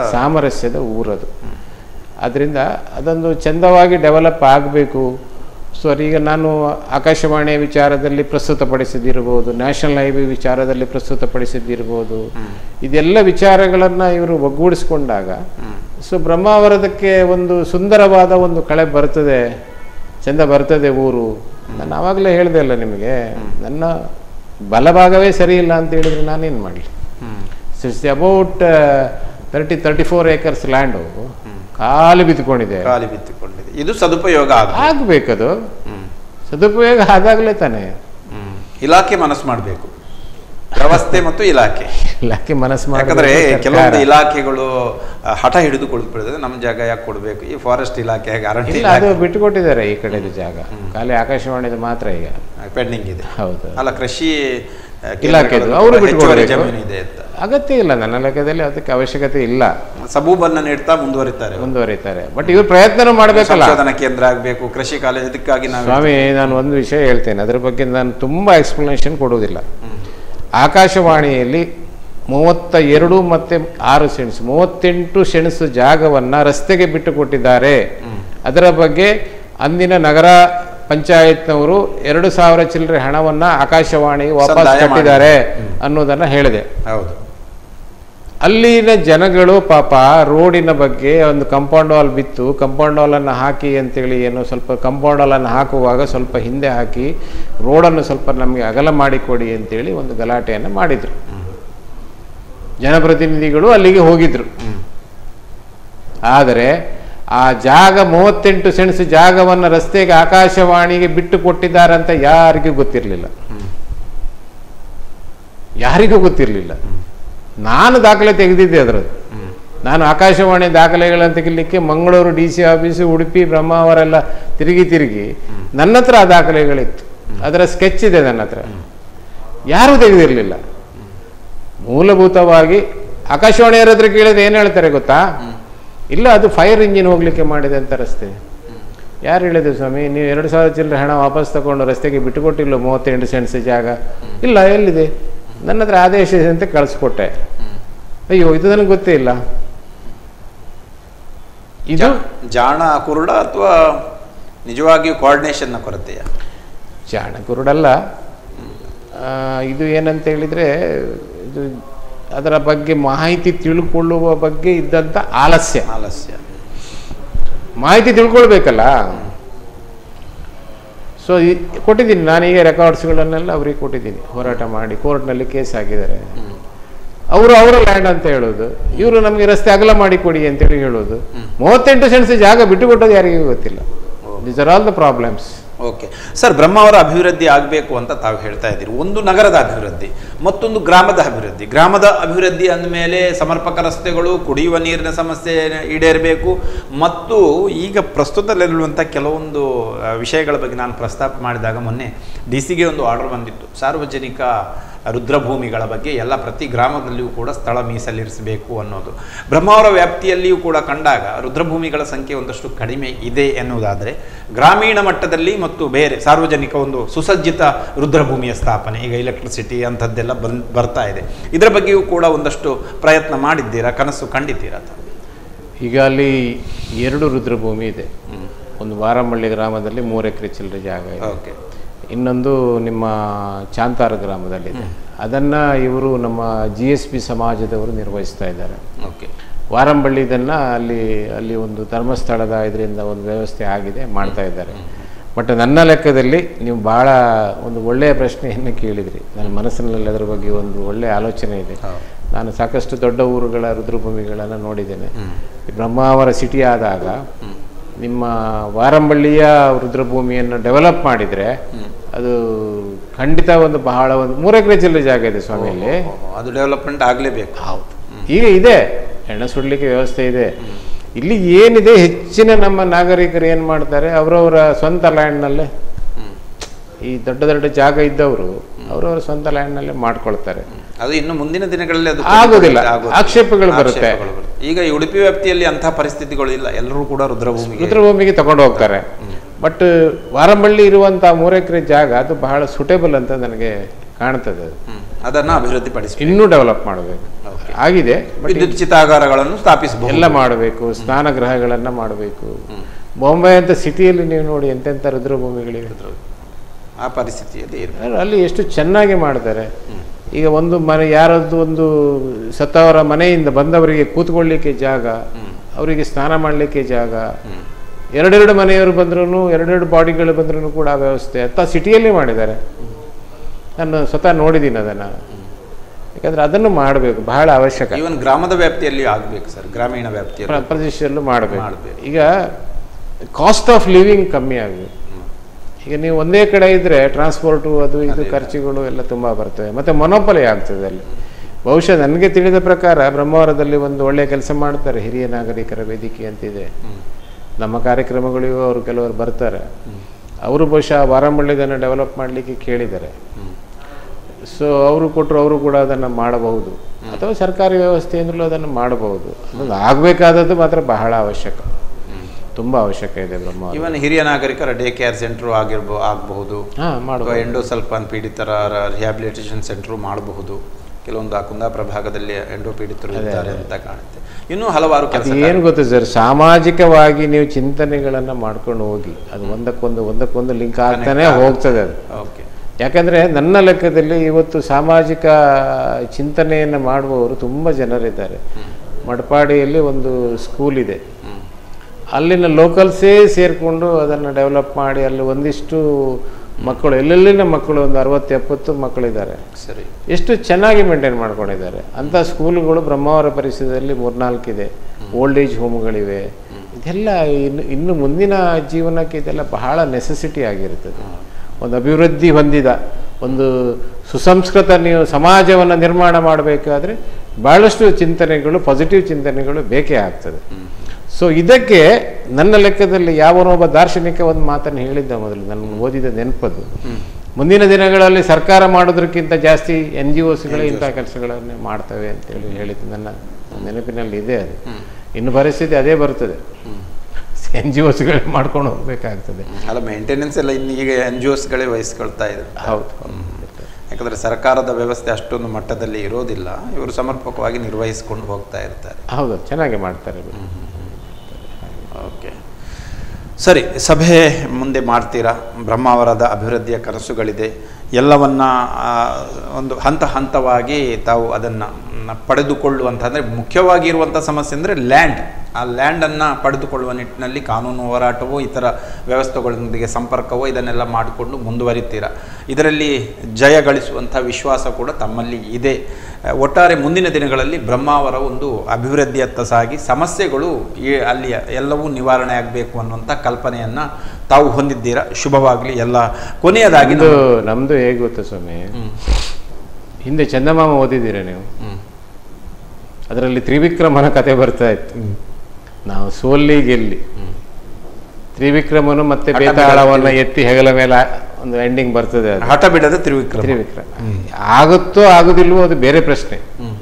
ಸಾಮರಸ್ಯದ ಊರದು. ಅದರಿಂದ ಅದೊಂದು ಚಂದವಾಗಿ ಡೆವಲಪ್ ಆಗಬೇಕು. ಸೊ ಈಗ ನಾನು ಆಕಾಶವಾಣಿಯ ವಿಚಾರದಲ್ಲಿ ಪ್ರಸ್ತುತಪಡಿಸಿದ್ದಿರ್ಬೋದು, ನ್ಯಾಷನಲ್ ಹೈವೇ ವಿಚಾರದಲ್ಲಿ ಪ್ರಸ್ತುತಪಡಿಸಿದ್ದಿರ್ಬೋದು, ಇದೆಲ್ಲ ವಿಚಾರಗಳನ್ನು ಇವರು ಒಗ್ಗೂಡಿಸ್ಕೊಂಡಾಗ ಸೊ ಬ್ರಹ್ಮಾವರದಕ್ಕೆ ಒಂದು ಸುಂದರವಾದ ಒಂದು ಕಳೆ ಬರ್ತದೆ, ಚೆಂದ ಬರ್ತದೆ ಊರು. ನಾನು ಆವಾಗಲೇ ಹೇಳಿದೆ ಅಲ್ಲ ನಿಮಗೆ, ನನ್ನ ಬಲಭಾಗವೇ ಸರಿ ಇಲ್ಲ ಅಂತ ಹೇಳಿದ್ರೆ ನಾನೇನು ಮಾಡಲಿ. ಇಟ್ಸ್ ಅಬೌಟ್ 34 ಏಕರ್ಸ್ ಲ್ಯಾಂಡು ಖಾಲಿ ಬಿದ್ದುಕೊಂಡಿದೆ. ಇದು ಸದುಪಯೋಗ ಆಗಬೇಕದು. ಸದುಪಯೋಗ ಆದಾಗಲೇ ತಾನೆ ಇಲಾಖೆ ಮನಸ್ಸು ಮಾಡಬೇಕು, ವ್ಯವಸ್ಥೆ ಮತ್ತು ಇಲಾಖೆ ಮನಸ್ಸು ಯಾಕಂದ್ರೆ ಕೆಲವೊಂದು ಇಲಾಖೆಗಳು ಹಠ ಹಿಡಿದು ಕೊಡ್ಬಿಡಿದ್ರೆ ನಮ್ಮ ಜಾಗ ಯಾಕೆ ಕೊಡಬೇಕು, ಈ ಫಾರೆಸ್ಟ್ ಇಲಾಖೆ ಇಲ್ಲ, ಅದು ಬಿಟ್ಟುಕೊಟ್ಟಿದ್ದಾರೆ ಈ ಕಡೆದು ಜಾಗ, ಖಾಲಿ ಆಕಾಶವಾಣಿದು ಮಾತ್ರ ಈಗ ಪೆಂಡಿಂಗ್ ಇದೆ. ಹೌದು, ಅಲ್ಲ ಕೃಷಿ ಇಲಾಖೆದು ಅವರು ಬಿಟ್ಟುಕೊಡಬೇಕು, ಜಮೀನು ಇದೆ ಅಂತ ಅಗತ್ಯ ಇಲ್ಲ. ನನ್ನ ಲೆಕ್ಕದಲ್ಲಿ ಅದಕ್ಕೆ ಅವಶ್ಯಕತೆ ಇಲ್ಲ. ಸಬೂಬನ್ನ ನೀಡ್ತಾ ಮುಂದುವರಿತಾರೆ. ಬಟ್ ಇವ್ರು ಪ್ರಯತ್ನ ಮಾಡಬೇಕಲ್ಲ, ಸಂಶೋಧನಾ ಕೇಂದ್ರ ಆಗಬೇಕು, ಕೃಷಿ ಕಾಲೇಜ್. ಅದಕ್ಕಾಗಿ ಸ್ವಾಮಿ ನಾನು ಒಂದು ವಿಷಯ ಹೇಳ್ತೇನೆ, ಅದ್ರ ಬಗ್ಗೆ ನಾನು ತುಂಬಾ ಎಕ್ಸ್ಪ್ಲನೇಷನ್ ಕೊಡುವುದಿಲ್ಲ. ಆಕಾಶವಾಣಿಯಲ್ಲಿ 32 ಮತ್ತು 6 ಸೆಣಸು 38 ಸೆಣಸು ಜಾಗವನ್ನ ರಸ್ತೆಗೆ ಬಿಟ್ಟು ಕೊಟ್ಟಿದ್ದಾರೆ. ಅದರ ಬಗ್ಗೆ ಅಂದಿನ ನಗರ ಪಂಚಾಯತ್ನವರು 2,000 ಚಿಲ್ಲರೆ ಹಣವನ್ನ ಆಕಾಶವಾಣಿಗೆ ವಾಪಸ್ ಕಟ್ಟಿದ್ದಾರೆ ಅನ್ನೋದನ್ನ ಹೇಳಿದೆ. ಹೌದು, ಅಲ್ಲಿನ ಜನಗಳು ಪಾಪ ರೋಡಿನ ಬಗ್ಗೆ ಒಂದು ಕಾಂಪೌಂಡ್ ವಾಲ್ ಬಿತ್ತು, ಕಾಂಪೌಂಡ್ ವಾಲನ್ನು ಹಾಕಿ ಅಂತೇಳಿ ಏನೋ ಸ್ವಲ್ಪ ಕಾಂಪೌಂಡ್ ವಾಲನ್ನು ಹಾಕುವಾಗ ಸ್ವಲ್ಪ ಹಿಂದೆ ಹಾಕಿ ರೋಡನ್ನು ಸ್ವಲ್ಪ ನಮಗೆ ಅಗಲ ಮಾಡಿಕೊಡಿ ಅಂತೇಳಿ ಒಂದು ಗಲಾಟೆಯನ್ನು ಮಾಡಿದರು. ಜನಪ್ರತಿನಿಧಿಗಳು ಅಲ್ಲಿಗೆ ಹೋಗಿದ್ರು. ಆದರೆ ಆ ಜಾಗ 38 ಸೆಣಸು ಜಾಗವನ್ನು ರಸ್ತೆಗೆ ಆಕಾಶವಾಣಿಗೆ ಬಿಟ್ಟು ಕೊಟ್ಟಿದ್ದಾರೆ ಅಂತ ಯಾರಿಗೂ ಗೊತ್ತಿರಲಿಲ್ಲ. ನಾನು ದಾಖಲೆ ತೆಗೆದಿದ್ದೆ ಅದರದ್ದು. ನಾನು ಆಕಾಶವಾಣಿ ದಾಖಲೆಗಳನ್ನು ತೆಗಿಲಿಕ್ಕೆ ಮಂಗಳೂರು DC ಆಫೀಸು, ಉಡುಪಿ, ಬ್ರಹ್ಮಾವರೆಲ್ಲ ತಿರುಗಿ ನನ್ನ ಹತ್ರ ಆ ದಾಖಲೆಗಳಿತ್ತು. ಅದರ ಸ್ಕೆಚ್ ಇದೆ ನನ್ನ ಹತ್ರ. ಯಾರೂ ತೆಗೆದಿರಲಿಲ್ಲ. ಮೂಲಭೂತವಾಗಿ ಆಕಾಶವಾಣಿಯವರ ಹತ್ರ ಕೇಳಿದ್ರೆ ಏನು ಹೇಳ್ತಾರೆ ಗೊತ್ತಾ? ಇಲ್ಲ, ಅದು ಫೈರ್ ಇಂಜಿನ್ ಹೋಗ್ಲಿಕ್ಕೆ ಮಾಡಿದೆ ಅಂತ ರಸ್ತೆ. ಯಾರು ಹೇಳಿದ್ರು ಸ್ವಾಮಿ, ನೀವು 2,000 ಚಿಲ್ಲರೆ ಹಣ ವಾಪಸ್ ತಗೊಂಡು ರಸ್ತೆಗೆ ಬಿಟ್ಟುಕೊಟ್ಟಿಲ್ಲ 38 ಸೆಣಸು ಜಾಗ? ಇಲ್ಲ, ಎಲ್ಲಿದೆ? ನನ್ನ ಹತ್ರ ಆದೇಶ ಇದೆ ಅಂತ ಕಳಿಸ್ಕೊಟ್ಟೆ. ಅಯ್ಯೋ, ಇದು ನನಗೆ ಗೊತ್ತೇ ಇಲ್ಲ. ಇದು ಜಾಣ ಕುರುಡ ಅಥವಾ ನಿಜವಾಗಿಯೂ ಕೋಆರ್ಡಿನೇಷನ್ನ ಕೊರತೆಯ? ಜಾಣ ಕುರುಡಲ್ಲ. ಇದು ಏನಂತ ಹೇಳಿದರೆ, ಇದು ಅದರ ಬಗ್ಗೆ ಮಾಹಿತಿ ತಿಳ್ಕೊಳ್ಳುವ ಬಗ್ಗೆ ಇದ್ದಂಥ ಆಲಸ್ಯ. ಮಾಹಿತಿ ತಿಳ್ಕೊಳ್ಬೇಕಲ್ಲ. ಸೊ ಕೊಟ್ಟಿದ್ದೀನಿ ನಾನೀಗ ರೆಕಾರ್ಡ್ಸ್ಗಳನ್ನೆಲ್ಲ ಅವ್ರಿಗೆ ಕೊಟ್ಟಿದ್ದೀನಿ. ಹೋರಾಟ ಮಾಡಿ ಕೋರ್ಟ್ನಲ್ಲಿ ಕೇಸ್ ಹಾಕಿದ್ದಾರೆ. ಅವರು ಅವರ ಲ್ಯಾಂಡ್ ಅಂತ ಹೇಳೋದು, ಇವರು ನಮಗೆ ರಸ್ತೆ ಅಗಲ ಮಾಡಿ ಕೊಡಿ ಅಂತೇಳಿ ಹೇಳೋದು. 38 ಸೆಣಸು ಜಾಗ ಬಿಟ್ಟುಕೊಟ್ಟೋದು ಯಾರಿಗೂ ಗೊತ್ತಿಲ್ಲ. These are all the problems. Okay sir, Brahmavar ಅಭಿವೃದ್ಧಿ ಆಗಬೇಕು ಅಂತ ತಾವು ಹೇಳ್ತಾ ಇದ್ದೀರಿ. ಒಂದು ನಗರದ ಅಭಿವೃದ್ಧಿ, ಮತ್ತೊಂದು ಗ್ರಾಮದ ಅಭಿವೃದ್ಧಿ. ಗ್ರಾಮದ ಅಭಿವೃದ್ಧಿ ಅಂದಮೇಲೆ ಸಮರ್ಪಕ ರಸ್ತೆಗಳು, ಕುಡಿಯುವ ನೀರಿನ ಸಮಸ್ಯೆ ಈಡೇರಬೇಕು. ಮತ್ತು ಈಗ ಪ್ರಸ್ತುತದಲ್ಲಿರುವಂಥ ಕೆಲವೊಂದು ವಿಷಯಗಳ ಬಗ್ಗೆ ನಾನು ಪ್ರಸ್ತಾಪ ಮಾಡಿದಾಗ ಮೊನ್ನೆ DC ಒಂದು ಆರ್ಡರ್ ಬಂದಿತ್ತು. ಸಾರ್ವಜನಿಕ ರುದ್ರಭೂಮಿಗಳ ಬಗ್ಗೆ ಎಲ್ಲ ಪ್ರತಿ ಗ್ರಾಮದಲ್ಲಿಯೂ ಕೂಡ ಸ್ಥಳ ಮೀಸಲಿರಿಸಬೇಕು ಅನ್ನೋದು. ಬ್ರಹ್ಮಾವರ ವ್ಯಾಪ್ತಿಯಲ್ಲಿಯೂ ಕೂಡ ಕಂಡಾಗ ರುದ್ರಭೂಮಿಗಳ ಸಂಖ್ಯೆ ಒಂದಷ್ಟು ಕಡಿಮೆ ಇದೆ ಎನ್ನುವುದಾದರೆ, ಗ್ರಾಮೀಣ ಮಟ್ಟದಲ್ಲಿ ಮತ್ತು ಬೇರೆ ಸಾರ್ವಜನಿಕ ಒಂದು ಸುಸಜ್ಜಿತ ರುದ್ರಭೂಮಿಯ ಸ್ಥಾಪನೆ, ಈಗ ಎಲೆಕ್ಟ್ರಿಸಿಟಿ ಅಂಥದ್ದೆಲ್ಲ ಬರ್ತಾ ಇದೆ. ಇದರ ಬಗ್ಗೆಯೂ ಕೂಡ ಒಂದಷ್ಟು ಪ್ರಯತ್ನ ಮಾಡಿದ್ದೀರಾ, ಕನಸು ಕಂಡಿದ್ದೀರಾ? ಈಗ ಅಲ್ಲಿ 2 ರುದ್ರಭೂಮಿ ಇದೆ. ಒಂದು ವಾರಮಳ್ಳಿ ಗ್ರಾಮದಲ್ಲಿ 3 ಎಕರೆ ಚಿಲ್ಲರೆ ಜಾಗ ಇದೆ. ಓಕೆ. ಇನ್ನೊಂದು ನಿಮ್ಮ ಚಾಂತಾರ ಗ್ರಾಮದಲ್ಲಿದೆ. ಅದನ್ನು ಇವರು ನಮ್ಮ GSP ಸಮಾಜದವರು ನಿರ್ವಹಿಸ್ತಾ ಇದ್ದಾರೆ. ಓಕೆ. ವಾರಂಬಳ್ಳಿದನ್ನು ಅಲ್ಲಿ ಒಂದು ಧರ್ಮಸ್ಥಳದ ಇದರಿಂದ ಒಂದು ವ್ಯವಸ್ಥೆ ಆಗಿದೆ, ಮಾಡ್ತಾ ಇದ್ದಾರೆ. ಬಟ್ ನನ್ನ ಲೆಕ್ಕದಲ್ಲಿ ನೀವು ಭಾಳ ಒಂದು ಒಳ್ಳೆಯ ಪ್ರಶ್ನೆಯನ್ನು ಕೇಳಿದ್ರಿ. ನನ್ನ ಮನಸ್ಸಿನಲ್ಲಿ ಅದರ ಬಗ್ಗೆ ಒಂದು ಒಳ್ಳೆಯ ಆಲೋಚನೆ ಇದೆ. ನಾನು ಸಾಕಷ್ಟು ದೊಡ್ಡ ಊರುಗಳ ರುದ್ರಭೂಮಿಗಳನ್ನು ನೋಡಿದ್ದೇನೆ. ಬ್ರಹ್ಮಾವರ ಸಿಟಿ ಆದಾಗ ನಿಮ್ಮ ವಾರಂಬಳ್ಳಿಯ ರುದ್ರಭೂಮಿಯನ್ನು ಡೆವಲಪ್ ಮಾಡಿದರೆ ಅದು ಖಂಡಿತ ಒಂದು ಬಹಳ ಒಂದು 3 ಎಕರೆ ಚಿಲ್ಲರೆ ಜಾಗ ಇದೆ ಸ್ವಾಮಿಯಲ್ಲಿ. ಅದು ಡೆವಲಪ್ಮೆಂಟ್ ಆಗಲೇಬೇಕು. ಹೌದು, ಈಗ ಇದೆ, ಎಣ್ಣೆ ಸುಡಲಿಕ್ಕೆ ವ್ಯವಸ್ಥೆ ಇದೆ. ಇಲ್ಲಿ ಏನಿದೆ, ಹೆಚ್ಚಿನ ನಮ್ಮ ನಾಗರಿಕರು ಏನು ಮಾಡ್ತಾರೆ, ಅವರವರ ಸ್ವಂತ ಲ್ಯಾಂಡ್ನಲ್ಲೇ, ಈ ದೊಡ್ಡ ದೊಡ್ಡ ಜಾಗ ಇದ್ದವರು ಅವರವರ ಸ್ವಂತ ಲ್ಯಾಂಡ್ನಲ್ಲೇ ಮಾಡ್ಕೊಳ್ತಾರೆ. ಅದು ಇನ್ನು ಮುಂದಿನ ದಿನಗಳಲ್ಲಿ ಅದು ಆಗೋದಿಲ್ಲ, ಆಕ್ಷೇಪಗಳು ಬರುತ್ತೆ. ಈಗ ಈ ಉಡುಪಿ ವ್ಯಾಪ್ತಿಯಲ್ಲಿ ಅಂತಹ ಪರಿಸ್ಥಿತಿಗಳು ಇಲ್ಲ, ಎಲ್ಲರೂ ಕೂಡ ರುದ್ರಭೂಮಿಗೆ ತಗೊಂಡು ಹೋಗ್ತಾರೆ. ಬಟ್ ವಾರಂಬಳ್ಳಿ ಇರುವಂತಹ 3 ಎಕರೆ ಜಾಗ ಅದು ಬಹಳ ಸೂಟೇಬಲ್ ಅಂತ ನನಗೆ ಕಾಣ್ತದೆ. ಅದನ್ನ ಅಭಿವೃದ್ಧಿಪಡಿಸಿ ಇನ್ನೂ ಡೆವಲಪ್ ಮಾಡಬೇಕು. ಆಗಿದೆ, ವಿದ್ಯುತ್ ಚಿತಾಗಾರಗಳನ್ನು ಸ್ಥಾಪಿಸಬಹುದು, ಎಲ್ಲ ಮಾಡಬೇಕು, ಸ್ನಾನಗೃಹಗಳನ್ನು ಮಾಡಬೇಕು. ಬಾಂಬೆ ಅಂತ ಸಿಟಿಯಲ್ಲಿ ನೀವು ನೋಡಿ ಎಂತೆಂಥ ರುದ್ರಭೂಮಿಗಳಿವೆ. ಆ ಪರಿಸ್ಥಿತಿಯಲ್ಲಿ ಅಲ್ಲಿ ಎಷ್ಟು ಚೆನ್ನಾಗಿ ಮಾಡ್ತಾರೆ. ಈಗ ಒಂದು ಮನೆ ಯಾರದ್ದು ಒಂದು ಸತ್ತವರ ಮನೆಯಿಂದ ಬಂದವರಿಗೆ ಕೂತ್ಕೊಳ್ಳಿಕ್ಕೆ ಜಾಗ, ಅವರಿಗೆ ಸ್ನಾನ ಮಾಡಲಿಕ್ಕೆ ಜಾಗ, ಎರಡೆರಡು ಮನೆಯವರು ಬಂದ್ರೂ ಎರಡೆರಡು ಬಾಡಿಗಳು ಬಂದ್ರೂ ಕೂಡ ಆ ವ್ಯವಸ್ಥೆ ಅಂತ ಸಿಟಿಯಲ್ಲಿ ಮಾಡಿದ್ದಾರೆ. ನಾನು ಸ್ವತಃ ನೋಡಿದ್ದೀನಿ ಅದನ್ನು. ಯಾಕಂದರೆ ಅದನ್ನು ಮಾಡಬೇಕು, ಬಹಳ ಅವಶ್ಯಕ. ಇವನ್ ಗ್ರಾಮದ ವ್ಯಾಪ್ತಿಯಲ್ಲಿ ಆಗಬೇಕು ಸರ್, ಗ್ರಾಮೀಣ ವ್ಯಾಪ್ತಿಯಲ್ಲಿ ಪ್ರದೇಶದಲ್ಲೂ ಮಾಡಬೇಕು. ಈಗ ಕಾಸ್ಟ್ ಆಫ್ ಲಿವಿಂಗ್ ಕಮ್ಮಿ ಆಗಬೇಕು. ಈಗ ನೀವು ಒಂದೇ ಕಡೆ ಇದ್ದರೆ ಟ್ರಾನ್ಸ್ಪೋರ್ಟು ಅದು ಇದು ಖರ್ಚುಗಳು ಎಲ್ಲ ತುಂಬ ಬರ್ತವೆ, ಮತ್ತು ಮೊನೋಪಲಿ ಆಗ್ತದೆ ಅಲ್ಲಿ. ಬಹುಶಃ ನನಗೆ ತಿಳಿದ ಪ್ರಕಾರ ಬ್ರಹ್ಮಾವರದಲ್ಲಿ ಒಂದು ಒಳ್ಳೆಯ ಕೆಲಸ ಮಾಡ್ತಾರೆ, ಹಿರಿಯ ನಾಗರಿಕರ ವೇದಿಕೆ ಅಂತಿದೆ. ನಮ್ಮ ಕಾರ್ಯಕ್ರಮಗಳಿಗೂ ಅವರು ಕೆಲವರು ಬರ್ತಾರೆ. ಅವರು ಬಹುಶಃ ವಾರಂಬಳ್ಳಿದನ್ನು ಡೆವಲಪ್ ಮಾಡಲಿಕ್ಕೆ ಕೇಳಿದ್ದಾರೆ. ಸೊ ಅವರು ಕೊಟ್ಟರು, ಅವರು ಕೂಡ ಅದನ್ನು ಮಾಡಬಹುದು, ಅಥವಾ ಸರ್ಕಾರಿ ವ್ಯವಸ್ಥೆಯಿಂದಲೂ ಅದನ್ನು ಮಾಡಬಹುದು. ಅದೊಂದು ಆಗಬೇಕಾದದ್ದು ಮಾತ್ರ ಬಹಳ ಅವಶ್ಯಕ, ತುಂಬ ಅವಶ್ಯಕ ಇದೆ ಬ್ರಹ್ಮಾವರ. ಇವನ್ ಹಿರಿಯ ನಾಗರಿಕರ ಡೇ ಕೇರ್ ಸೆಂಟ್ರು ಆಗಬಹುದು, ಅಥವಾ ಎಂಡೋಸಲ್ಫಾನ್ ಪೀಡಿತರ ರಿಹ್ಯಾಬಿಲಿಟೇಷನ್ ಸೆಂಟ್ರು ಮಾಡಬಹುದು. ಕೆಲವೊಂದು ಕುಂದಾಪುರ ಭಾಗದಲ್ಲಿ ಎಂಡೋ ಪೀಡಿತರು ಇದ್ದಾರೆ ಅಂತ ಕಾಣುತ್ತೆ. ಇನ್ನೂ ಹಲವಾರು ಕೆಲಸ. ಏನು ಗೊತ್ತು ಸರ್, ಸಾಮಾಜಿಕವಾಗಿ ನೀವು ಚಿಂತನೆಗಳನ್ನು ಮಾಡ್ಕೊಂಡು ಹೋಗಿ, ಅದು ಒಂದಕ್ಕೊಂದು ಲಿಂಕ್ ಆಗ್ತಾನೆ ಹೋಗ್ತದೆ ಅದು. ಓಕೆ. ಯಾಕಂದರೆ ನನ್ನ ಲೆಕ್ಕದಲ್ಲಿ ಇವತ್ತು ಸಾಮಾಜಿಕ ಚಿಂತನೆಯನ್ನು ಮಾಡುವವರು ತುಂಬ ಜನರಿದ್ದಾರೆ. ಮಡಪಾಡಿಯಲ್ಲಿ ಒಂದು ಸ್ಕೂಲ್ ಇದೆ, ಅಲ್ಲಿನ ಲೋಕಲ್ಸೇ ಸೇರಿಕೊಂಡು ಅದನ್ನು ಡೆವಲಪ್ ಮಾಡಿ ಅಲ್ಲಿ ಒಂದಿಷ್ಟು ಮಕ್ಕಳು, ಎಲ್ಲೆಲ್ಲಿನ ಮಕ್ಕಳು ಒಂದು 60-70 ಮಕ್ಕಳಿದ್ದಾರೆ. ಸರಿ, ಎಷ್ಟು ಚೆನ್ನಾಗಿ ಮೇಂಟೈನ್ ಮಾಡ್ಕೊಂಡಿದ್ದಾರೆ. ಅಂಥ ಸ್ಕೂಲುಗಳು ಬ್ರಹ್ಮಾವರ ಪರಿಸರದಲ್ಲಿ 3-4 ಇದೆ. ಓಲ್ಡ್ ಏಜ್ ಹೋಮ್ಗಳಿವೆ. ಇದೆಲ್ಲ ಇನ್ನು ಮುಂದಿನ ಜೀವನಕ್ಕೆ ಇದೆಲ್ಲ ಬಹಳ ನೆಸೆಸಿಟಿ ಆಗಿರ್ತದೆ. ಒಂದು ಅಭಿವೃದ್ಧಿ ಹೊಂದಿದ ಒಂದು ಸುಸಂಸ್ಕೃತ ನೀವು ಸಮಾಜವನ್ನು ನಿರ್ಮಾಣ ಮಾಡಬೇಕಾದ್ರೆ ಭಾಳಷ್ಟು ಚಿಂತನೆಗಳು, ಪಾಸಿಟಿವ್ ಚಿಂತನೆಗಳು ಬೇಕೇ ಆಗ್ತದೆ. ಸೊ ಇದಕ್ಕೆ ನನ್ನ ಲೆಕ್ಕದಲ್ಲಿ ಯಾವನೊಬ್ಬ ದಾರ್ಶನಿಕ ಒಂದು ಮಾತನ್ನು ಹೇಳಿದ್ದ ಮೊದಲು, ನನಗೆ ಓದಿದ ನೆನಪದ್ದು, ಮುಂದಿನ ದಿನಗಳಲ್ಲಿ ಸರ್ಕಾರ ಮಾಡೋದಕ್ಕಿಂತ ಜಾಸ್ತಿ NGOsಗಳೇ ಇಂಥ ಕೆಲಸಗಳನ್ನೇ ಮಾಡ್ತವೆ ಅಂತೇಳಿ ಹೇಳಿದ್ದು ನನ್ನ ನೆನಪಿನಲ್ಲಿ ಇದೆ. ಅದು ಇನ್ನು ಪರಿಸ್ಥಿತಿ ಅದೇ ಬರ್ತದೆ, NGOsಗಳೇ ಮಾಡ್ಕೊಂಡು ಹೋಗ್ಬೇಕಾಗ್ತದೆ. ಅಲ್ಲ, ಮೇಂಟೆನೆನ್ಸ್ ಎಲ್ಲ ಈಗ NGOsಗಳೇ ವಹಿಸ್ಕೊಳ್ತಾ ಇದೆ. ಹೌದು, ಯಾಕಂದರೆ ಸರ್ಕಾರದ ವ್ಯವಸ್ಥೆ ಅಷ್ಟೊಂದು ಮಟ್ಟದಲ್ಲಿ ಇರೋದಿಲ್ಲ, ಇವರು ಸಮರ್ಪಕವಾಗಿ ನಿರ್ವಹಿಸ್ಕೊಂಡು ಹೋಗ್ತಾ ಇರ್ತಾರೆ. ಹೌದು, ಚೆನ್ನಾಗಿ ಮಾಡ್ತಾರೆ. ಓಕೆ, ಸರಿ. ಸಭೆ ಮುಂದೆ ಮಾಡ್ತೀರಾ, ಬ್ರಹ್ಮಾವರದ ಅಭಿವೃದ್ಧಿಯ ಕನಸುಗಳಿದೆ, ಎಲ್ಲವನ್ನ ಒಂದು ಹಂತವಾಗಿ ತಾವು ಅದನ್ನು ಪಡೆದುಕೊಳ್ಳುವಂಥ, ಮುಖ್ಯವಾಗಿರುವಂಥ ಸಮಸ್ಯೆ ಅಂದರೆ ಲ್ಯಾಂಡ್. ಆ ಲ್ಯಾಂಡನ್ನು ಪಡೆದುಕೊಳ್ಳುವ ನಿಟ್ಟಿನಲ್ಲಿ ಕಾನೂನು ಹೋರಾಟವೋ ಇತರ ವ್ಯವಸ್ಥೆಗಳೊಂದಿಗೆ ಸಂಪರ್ಕವೋ ಇದನ್ನೆಲ್ಲ ಮಾಡಿಕೊಂಡು ಮುಂದುವರಿತೀರಾ. ಇದರಲ್ಲಿ ಜಯ ಗಳಿಸುವಂಥ ವಿಶ್ವಾಸ ಕೂಡ ತಮ್ಮಲ್ಲಿ ಇದೆ. ಒಟ್ಟಾರೆ ಮುಂದಿನ ದಿನಗಳಲ್ಲಿ ಬ್ರಹ್ಮಾವರ ಒಂದು ಅಭಿವೃದ್ಧಿಯತ್ತ ಸಾಗಿ ಸಮಸ್ಯೆಗಳು ಅಲ್ಲಿ ಎಲ್ಲವೂ ನಿವಾರಣೆ ಆಗಬೇಕು ಅನ್ನುವಂಥ ಕಲ್ಪನೆಯನ್ನು ತಾವು ಹೊಂದಿದ್ದೀರಾ. ಶುಭವಾಗಲಿ. ಎಲ್ಲ ಕೊನೆಯದಾಗಿ ನಮ್ಮದು ಹೇಗೆ ಗೊತ್ತಾ ಸ್ವಾಮಿ, ಹಿಂದೆ ಚಂದಮಾಮ ಓದಿದ್ದೀರಾ ನೀವು? ಅದರಲ್ಲಿ ತ್ರಿವಿಕ್ರಮನ ಕತೆ ಬರ್ತಾ ಇತ್ತು. ನಾವು ಸೋಲ್ಲಿ ಗೆಲ್ಲಿ, ತ್ರಿವಿಕ್ರಮನು ಮತ್ತೆ ಬೇತಾಳವನ್ನು ಎತ್ತಿ ಹೆಗಲ ಮೇಲೆ ಒಂದು ಎಂಡಿಂಗ್ ಬರ್ತದೆ. ಅದು ಹಠ ಬಿಡದ ತ್ರಿವಿಕ್ರಮ. ಆಗುತ್ತೋ ಆಗುದಿಲ್ವೋ ಅದು ಬೇರೆ ಪ್ರಶ್ನೆ.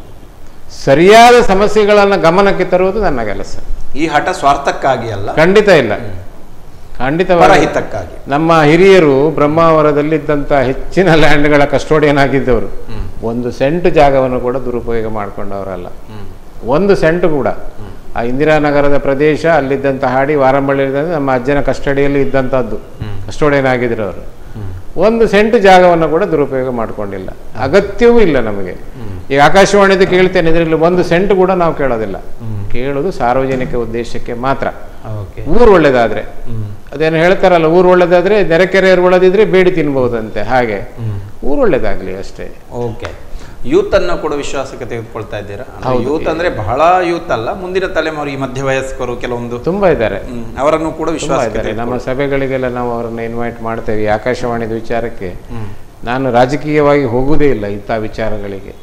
ಸರಿಯಾದ ಸಮಸ್ಯೆಗಳನ್ನು ಗಮನಕ್ಕೆ ತರುವುದು ನನ್ನ ಕೆಲಸ. ಈ ಹಠ ಸ್ವಾರ್ಥಕ್ಕಾಗಿ ಅಲ್ಲ, ಖಂಡಿತ ಇಲ್ಲ, ಖಂಡಿತವಾಗಿ ಹಿತಕ್ಕಾಗಿ. ನಮ್ಮ ಹಿರಿಯರು ಬ್ರಹ್ಮಾವರದಲ್ಲಿದ್ದಂಥ ಹೆಚ್ಚಿನ ಲ್ಯಾಂಡ್ಗಳ ಕಸ್ಟೋಡಿಯನ್ ಆಗಿದ್ದವರು. 1 ಸೆಂಟ್ ಜಾಗವನ್ನು ಕೂಡ ದುರುಪಯೋಗ ಮಾಡಿಕೊಂಡವರಲ್ಲ, 1 ಸೆಂಟ್ ಕೂಡ. ಆ ಇಂದಿರಾನಗರದ ಪ್ರದೇಶ, ಅಲ್ಲಿದ್ದಂಥ ಹಾಡಿ, ವಾರಂಬಳ್ಳಿ ನಮ್ಮ ಅಜ್ಜನ ಕಸ್ಟಡಿಯಲ್ಲಿ ಇದ್ದಂಥದ್ದು, ಕಸ್ಟೋಡಿಯನ್ ಆಗಿದ್ರು ಅವರು. 1 ಸೆಂಟ್ ಜಾಗವನ್ನು ಕೂಡ ದುರುಪಯೋಗ ಮಾಡಿಕೊಂಡಿಲ್ಲ, ಅಗತ್ಯವೂ ಇಲ್ಲ ನಮಗೆ. ಈಗ ಆಕಾಶವಾಣಿದು ಕೇಳ್ತೇನೆ, ಇದರಲ್ಲಿ 1 ಸೆಂಟ್ ಕೂಡ ನಾವು ಕೇಳೋದಿಲ್ಲ. ಕೇಳೋದು ಸಾರ್ವಜನಿಕ ಉದ್ದೇಶಕ್ಕೆ ಮಾತ್ರ. ಊರು ಒಳ್ಳೇದಾದ್ರೆ, ಅದೇನು ಹೇಳ್ತಾರಲ್ಲ, ಊರು ಒಳ್ಳೇದಾದ್ರೆ ನೆರೆಕೆರೆಯರು ಒಳ್ಳೇದಿದ್ರೆ ಬೇಡಿ ತಿನ್ಬಹುದಂತೆ, ಹಾಗೆ ಊರು ಒಳ್ಳೇದಾಗ್ಲಿ ಅಷ್ಟೇ. ಓಕೆ. ಯೂತ್ ಅನ್ನು ಕೂಡ ವಿಶ್ವಾಸಕ್ಕೆ ತೆಗೆದುಕೊಳ್ತಾ ಇದ್ದೀರಾ? ಯೂತ್ ಅಂದ್ರೆ ಬಹಳ ಯೂತ್ ಅಲ್ಲ, ಮುಂದಿನ ತಲೆಮಾರು, ಈ ಮಧ್ಯವಯಸ್ಕರು ಕೆಲವೊಂದು ತುಂಬಾ ಇದ್ದಾರೆ, ಅವರನ್ನು ಕೂಡ ವಿಶ್ವಾಸ ಇದ್ದಾರೆ. ನಮ್ಮ ಸಭೆಗಳಿಗೆಲ್ಲ ನಾವು ಅವರನ್ನ ಇನ್ವೈಟ್ ಮಾಡ್ತೇವೆ. ಆಕಾಶವಾಣಿದ ವಿಚಾರಕ್ಕೆ ನಾನು ರಾಜಕೀಯವಾಗಿ ಹೋಗುವುದೇ ಇಲ್ಲ ಇಂಥ ವಿಚಾರಗಳಿಗೆ.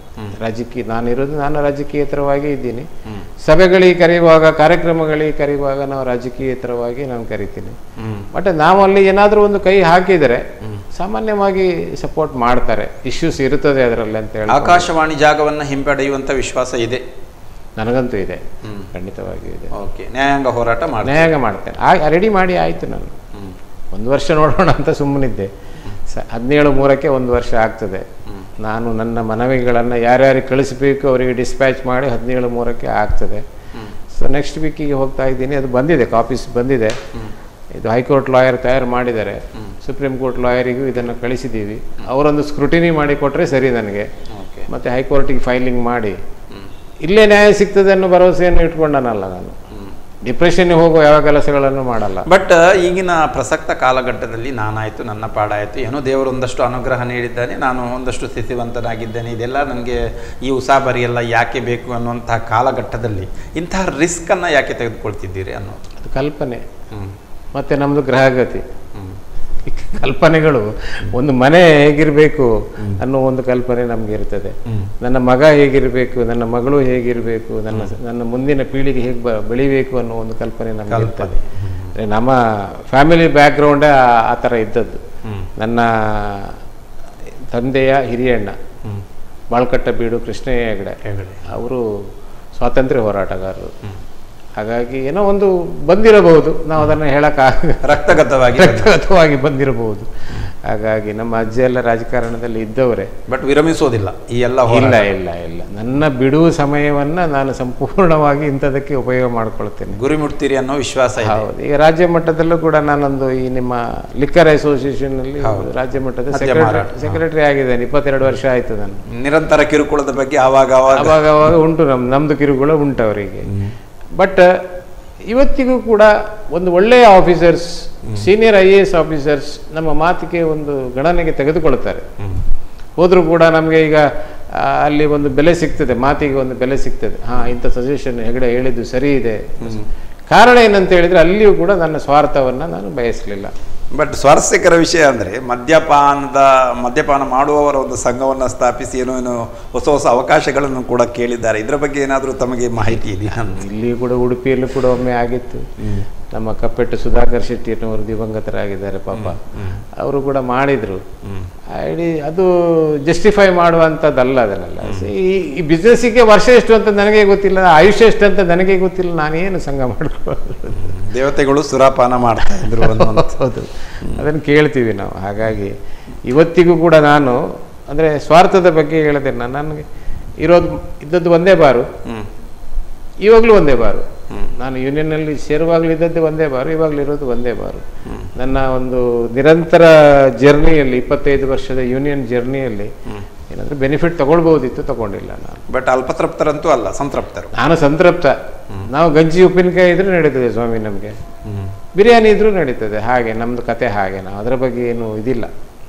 ನಾನು ರಾಜಕೀಯೇತರವಾಗಿ ಇದ್ದೀನಿ. ಸಭೆಗಳಿಗೆ ಕರೆಯುವಾಗ, ಕಾರ್ಯಕ್ರಮಗಳಿಗೆ ಕರೆಯುವಾಗ ನಾವು ರಾಜಕೀಯೇತರವಾಗಿ ನಾನು ಕರಿತೀನಿ. ಬಟ್ ನಾವು ಅಲ್ಲಿ ಏನಾದರೂ ಒಂದು ಕೈ ಹಾಕಿದರೆ ಸಾಮಾನ್ಯವಾಗಿ ಸಪೋರ್ಟ್ ಮಾಡ್ತಾರೆ. ಇಶ್ಯೂಸ್ ಇರುತ್ತದೆ ಅದರಲ್ಲಿ ಅಂತ ಹೇಳಿ. ಆಕಾಶವಾಣಿ ಜಾಗವನ್ನು ಹಿಂಪಡೆಯುವಂಥ ವಿಶ್ವಾಸ ಇದೆ, ನನಗಂತೂ ಇದೆ, ಖಂಡಿತವಾಗಿಯೂ ಇದೆ. ಓಕೆ. ನ್ಯಾಯಾಂಗ ಹೋರಾಟ ಮಾಡ್ತೇನೆ. ರೆಡಿ ಮಾಡಿ ಆಯಿತು. ನಾನು 1 ವರ್ಷ ನೋಡೋಣ ಅಂತ ಸುಮ್ಮನಿದ್ದೆ. 17/3ಕ್ಕೆ 1 ವರ್ಷ ಆಗ್ತದೆ. ನಾನು ನನ್ನ ಮನವಿಗಳನ್ನು ಯಾರ್ಯಾರಿಗೆ ಕಳಿಸಬೇಕು ಅವರಿಗೆ ಡಿಸ್ಪ್ಯಾಚ್ ಮಾಡಿ 17/3ಕ್ಕೆ ಆಗ್ತದೆ. ಸೊ ನೆಕ್ಸ್ಟ್ ವೀಕಿಗೆ ಹೋಗ್ತಾ ಇದ್ದೀನಿ. ಅದು ಬಂದಿದೆ, ಕಾಪೀಸ್ ಬಂದಿದೆ. ಇದು ಹೈಕೋರ್ಟ್ ಲಾಯರ್ ತಯಾರು ಮಾಡಿದ್ದಾರೆ, ಸುಪ್ರೀಂ ಕೋರ್ಟ್ ಲಾಯರಿಗೂ ಇದನ್ನು ಕಳಿಸಿದ್ದೀವಿ. ಅವರೊಂದು ಸ್ಕ್ರೂಟಿನಿ ಮಾಡಿ ಕೊಟ್ಟರೆ ಸರಿ ನನಗೆ, ಮತ್ತು ಹೈಕೋರ್ಟಿಗೆ ಫೈಲಿಂಗ್ ಮಾಡಿ ಇಲ್ಲೇ ನ್ಯಾಯ ಸಿಗ್ತದೆ ಅನ್ನೋ ಭರವಸೆಯನ್ನು ಇಟ್ಕೊಂಡನಲ್ಲ ನಾನು. ಡಿಪ್ರೆಷನ್ಗೆ ಹೋಗೋ ಯಾವ ಕೆಲಸಗಳನ್ನು ಮಾಡಲ್ಲ. ಬಟ್ ಈಗಿನ ಪ್ರಸಕ್ತ ಕಾಲಘಟ್ಟದಲ್ಲಿ ನಾನಾಯಿತು, ನನ್ನ ಪಾಡಾಯಿತು, ಏನೋ ದೇವರು ಒಂದಷ್ಟು ಅನುಗ್ರಹ ನೀಡಿದ್ದಾನೆ, ನಾನು ಒಂದಷ್ಟು ಸ್ಥಿತಿವಂತನಾಗಿದ್ದೇನೆ, ಇದೆಲ್ಲ ನನಗೆ ಈ ಉಸಾಬರಿ ಎಲ್ಲ ಯಾಕೆ ಬೇಕು ಅನ್ನುವಂತಹ ಕಾಲಘಟ್ಟದಲ್ಲಿ ಇಂತಹ ರಿಸ್ಕನ್ನು ಯಾಕೆ ತೆಗೆದುಕೊಳ್ತಿದ್ದೀರಿ ಅನ್ನೋದು ಅದು ಕಲ್ಪನೆ. ಮತ್ತು ನಮ್ಮದು ಗ್ರಹಗತಿ ಕಲ್ಪನೆಗಳು. ಒಂದು ಮನೆ ಹೇಗಿರಬೇಕು ಅನ್ನೋ ಒಂದು ಕಲ್ಪನೆ ನಮ್ಗೆ ಇರ್ತದೆ. ನನ್ನ ಮಗ ಹೇಗಿರಬೇಕು, ನನ್ನ ಮಗಳು ಹೇಗಿರಬೇಕು, ನನ್ನ ಮುಂದಿನ ಪೀಳಿಗೆ ಹೇಗೆ ಬೆಳಿಬೇಕು ಅನ್ನೋ ಒಂದು ಕಲ್ಪನೆ ನಮ್ಗೆ ಇರ್ತದೆ. ನಮ್ಮ ಫ್ಯಾಮಿಲಿ ಬ್ಯಾಕ್ಗ್ರೌಂಡೇ ಆ ಥರ ಇದ್ದದ್ದು. ನನ್ನ ತಂದೆಯ ಹಿರಿಯಣ್ಣ ಬಾಳ್ಕಟ್ಟ ಬೀಡು ಕೃಷ್ಣಯ್ಯ ಹೆಗಡೆ, ಅವರು ಸ್ವಾತಂತ್ರ್ಯ ಹೋರಾಟಗಾರರು. ಹಾಗಾಗಿ ಏನೋ ಒಂದು ಬಂದಿರಬಹುದು, ನಾವು ಅದನ್ನು ಹೇಳೋಕ್ಕಾಗ, ರಕ್ತಗತವಾಗಿ ಬಂದಿರಬಹುದು. ಹಾಗಾಗಿ ನಮ್ಮ ಅಜ್ಜಿ ಎಲ್ಲ ರಾಜಕಾರಣದಲ್ಲಿ ಇದ್ದವರೇ, ಬಟ್ ವಿರಮಿಸೋದಿಲ್ಲ ಈ ಎಲ್ಲ. ಇಲ್ಲ ನನ್ನ ಬಿಡುವ ಸಮಯವನ್ನು ನಾನು ಸಂಪೂರ್ಣವಾಗಿ ಇಂಥದಕ್ಕೆ ಉಪಯೋಗ ಮಾಡ್ಕೊಳ್ತೇನೆ. ಗುರಿ ಮುಟ್ತೀರಿ ಅನ್ನೋ ವಿಶ್ವಾಸ. ಹೌದು. ಈಗ ರಾಜ್ಯ ಮಟ್ಟದಲ್ಲೂ ಕೂಡ ನಾನೊಂದು ಈ ನಿಮ್ಮ ಲಿಕ್ಕರ್ ಅಸೋಸಿಯೇಷನ್ನಲ್ಲಿ ರಾಜ್ಯ ಮಟ್ಟದ ಸೆಕ್ರೆಟರಿ ಆಗಿದ್ದೇನೆ. 22 ವರ್ಷ ಆಯಿತು ನಾನು. ನಿರಂತರ ಕಿರುಕುಳದ ಬಗ್ಗೆ ಆವಾಗ ಉಂಟು, ನಮ್ಮದು ಕಿರುಕುಳ ಉಂಟು ಅವರಿಗೆ. ಬಟ್ ಇವತ್ತಿಗೂ ಕೂಡ ಒಂದು ಒಳ್ಳೆಯ ಆಫೀಸರ್ಸ್, ಸೀನಿಯರ್ IAS ಆಫೀಸರ್ಸ್ ನಮ್ಮ ಮಾತಿಗೆ ಒಂದು ಗಣನೆಗೆ ತೆಗೆದುಕೊಳ್ತಾರೆ. ಹೋದರೂ ಕೂಡ ನಮಗೆ ಈಗ ಅಲ್ಲಿ ಒಂದು ಬೆಲೆ ಸಿಗ್ತದೆ, ಮಾತಿಗೆ ಒಂದು ಬೆಲೆ ಸಿಗ್ತದೆ. ಇಂಥ ಸಜೆಷನ್ ಹೆಗಡೆ ಹೇಳಿದ್ದು ಸರಿ ಇದೆ. ಕಾರಣ ಏನಂತ ಹೇಳಿದರೆ ಅಲ್ಲಿಯೂ ಕೂಡ ನನ್ನ ಸ್ವಾರ್ಥವನ್ನು ನಾನು ಬಯಸಲಿಲ್ಲ. ಬಟ್ ಸ್ವಾರಸ್ಯಕರ ವಿಷಯ ಅಂದರೆ ಮದ್ಯಪಾನ ಮಾಡುವವರ ಒಂದು ಸಂಘವನ್ನು ಸ್ಥಾಪಿಸಿ ಏನೋ ಹೊಸ ಅವಕಾಶಗಳನ್ನು ಕೂಡ ಕೇಳಿದ್ದಾರೆ. ಇದರ ಬಗ್ಗೆ ಏನಾದರೂ ತಮಗೆ ಮಾಹಿತಿ ಇದೆಯಾ? ಇಲ್ಲಿ ಕೂಡ ಉಡುಪಿಯಲ್ಲೂ ಕೂಡ ಒಮ್ಮೆ ಆಗಿತ್ತು. ನಮ್ಮ ಕಪ್ಪೆಟ್ಟು ಸುಧಾಕರ್ ಶೆಟ್ಟಿ ಅನ್ನೋರು ದಿವಂಗತರಾಗಿದ್ದಾರೆ ಪಾಪ, ಅವರು ಕೂಡ ಮಾಡಿದರು. ಅದು ಜಸ್ಟಿಫೈ ಮಾಡುವಂಥದ್ದಲ್ಲ ಅದನ್ನೆಲ್ಲ. ಈ ಬಿಸ್ನೆಸ್ಸಿಗೆ ವರ್ಷ ಎಷ್ಟು ಅಂತ ನನಗೆ ಗೊತ್ತಿಲ್ಲ, ಆಯುಷ್ಯ ಎಷ್ಟು ಅಂತ ನನಗೆ ಗೊತ್ತಿಲ್ಲ, ನಾನೇನು ಸಂಘ ಮಾಡ್ಕೊಳ್ಳೋದು. ದೇವತೆಗಳು ಸುರಾಪಾನ ಮಾಡ್ತಾ ಇದ್ರು. ಹೌದು, ಅದನ್ನು ಕೇಳ್ತೀವಿ ನಾವು. ಹಾಗಾಗಿ ಇವತ್ತಿಗೂ ಕೂಡ ನಾನು ಅಂದರೆ ಸ್ವಾರ್ಥದ ಬಗ್ಗೆ ಹೇಳಿದೆ. ನನಗೆ ಇದ್ದದ್ದು ಒಂದೇ ಬಾರು, ಇವಾಗಲೂ ಒಂದೇ ಬಾರು. ನಾನು ಯೂನಿಯನ್ನಲ್ಲಿ ಸೇರುವಾಗಲೂ ಇದ್ದದ್ದು ಒಂದೇ ಬಾರು, ಇವಾಗಲೂ ಇರೋದು ಒಂದೇ ಬಾರು. ನನ್ನ ಒಂದು ನಿರಂತರ ಜರ್ನಿಯಲ್ಲಿ 25 ವರ್ಷದ ಯೂನಿಯನ್ ಜರ್ನಿಯಲ್ಲಿ ಏನಾದರೂ ಬೆನಿಫಿಟ್ ತಗೊಳ್ಬಹುದಿತ್ತು, ತಗೊಂಡಿಲ್ಲ ನಾನು. ಬಟ್ ಅಲ್ಪತೃಪ್ತರಂತೂ ಅಲ್ಲ, ಸಂತೃಪ್ತರು. ನಾನು ಸಂತೃಪ್ತ. ನಾವು ಗಂಜಿ ಉಪ್ಪಿನಕಾಯಿ ಇದ್ರೂ ನಡೀತದೆ ಸ್ವಾಮಿ, ನಮಗೆ ಬಿರಿಯಾನಿ ಇದ್ರೂ ನಡೀತದೆ. ಹಾಗೆ ನಮ್ಮದು ಕತೆ ಹಾಗೆ. ನಾವು ಅದರ ಬಗ್ಗೆ ಏನು ಇದಿಲ್ಲ,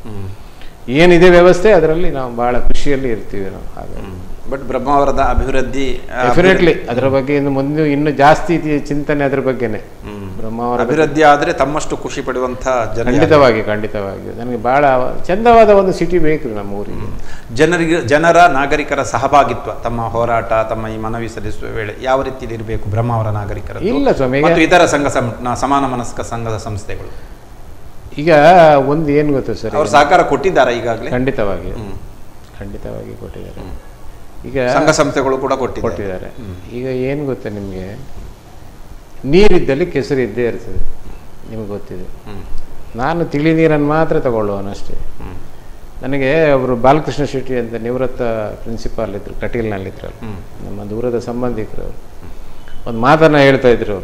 ಏನಿದೆ ವ್ಯವಸ್ಥೆ ಅದರಲ್ಲಿ ನಾವು ಭಾಳ ಖುಷಿಯಲ್ಲಿ ಇರ್ತೀವಿ ನಾವು. ಹಾಗೆ ಬಟ್ ಬ್ರಹ್ಮಾವರದ ಅಭಿವೃದ್ಧಿ ಡೆಫಿನೆಟ್ಲಿ ಅದರ ಬಗ್ಗೆ ಮುಂದೆ ಇನ್ನೂ ಜಾಸ್ತಿ ಚಿಂತನೆ ಅದ್ರ ಬಗ್ಗೆನೆ. ಬ್ರಹ್ಮಾವರ ಅಭಿವೃದ್ಧಿ ಆದರೆ ತಮ್ಮಷ್ಟು ಖುಷಿ ಪಡುವಂಥ ಖಂಡಿತವಾಗಿ ನನಗೆ ಬಹಳ ಚಂದವಾದ ಒಂದು ಸಿಟಿ ಬೇಕು ನಮ್ಮ ಊರಿಗೆ. ಜನರ ನಾಗರಿಕರ ಸಹಭಾಗಿತ್ವ ತಮ್ಮ ಹೋರಾಟ, ತಮ್ಮ ಈ ಮನವಿ ಸಲ್ಲಿಸುವ ವೇಳೆ ಯಾವ ರೀತಿಯಲ್ಲಿ ಇರಬೇಕು ಬ್ರಹ್ಮಾವರ ನಾಗರಿಕರ? ಇಲ್ಲ ಸ್ವಾಮಿ, ಮತ್ತು ಇತರ ಸಮಾನ ಮನಸ್ಕ ಸಂಘದ ಸಂಸ್ಥೆಗಳು ಈಗ ಒಂದು ಏನು ಗೊತ್ತು ಸರ್, ಅವರು ಸಹಕಾರ ಕೊಟ್ಟಿದ್ದಾರೆ ಈಗಾಗಲೇ? ಖಂಡಿತವಾಗಿ ಕೊಟ್ಟಿದ್ದಾರೆ. ಈಗ ಸಂಘ ಸಂಸ್ಥೆಗಳು ಕೂಡ ಕೊಟ್ಟಿದ್ದಾರೆ. ಈಗ ಏನು ಗೊತ್ತಾ ನಿಮಗೆ, ನೀರಿದ್ದಲ್ಲಿ ಕೆಸರು ಇದ್ದೇ ಇರ್ತದೆ, ನಿಮಗೆ ಗೊತ್ತಿದೆ. ನಾನು ತಿಳಿ ನೀರನ್ನು ಮಾತ್ರ ತಗೊಳ್ಳುವನಷ್ಟೇ. ನನಗೆ ಅವರು ಬಾಲಕೃಷ್ಣ ಶೆಟ್ಟಿ ಅಂತ ನಿವೃತ್ತ ಪ್ರಿನ್ಸಿಪಾಲ್ ಇದ್ರು, ಕಟೀಲ್ನಲ್ಲಿದ್ದರು, ನಮ್ಮ ದೂರದ ಸಂಬಂಧಿಕರು. ಒಂದು ಮಾತನ್ನು ಹೇಳ್ತಾ ಇದ್ರು,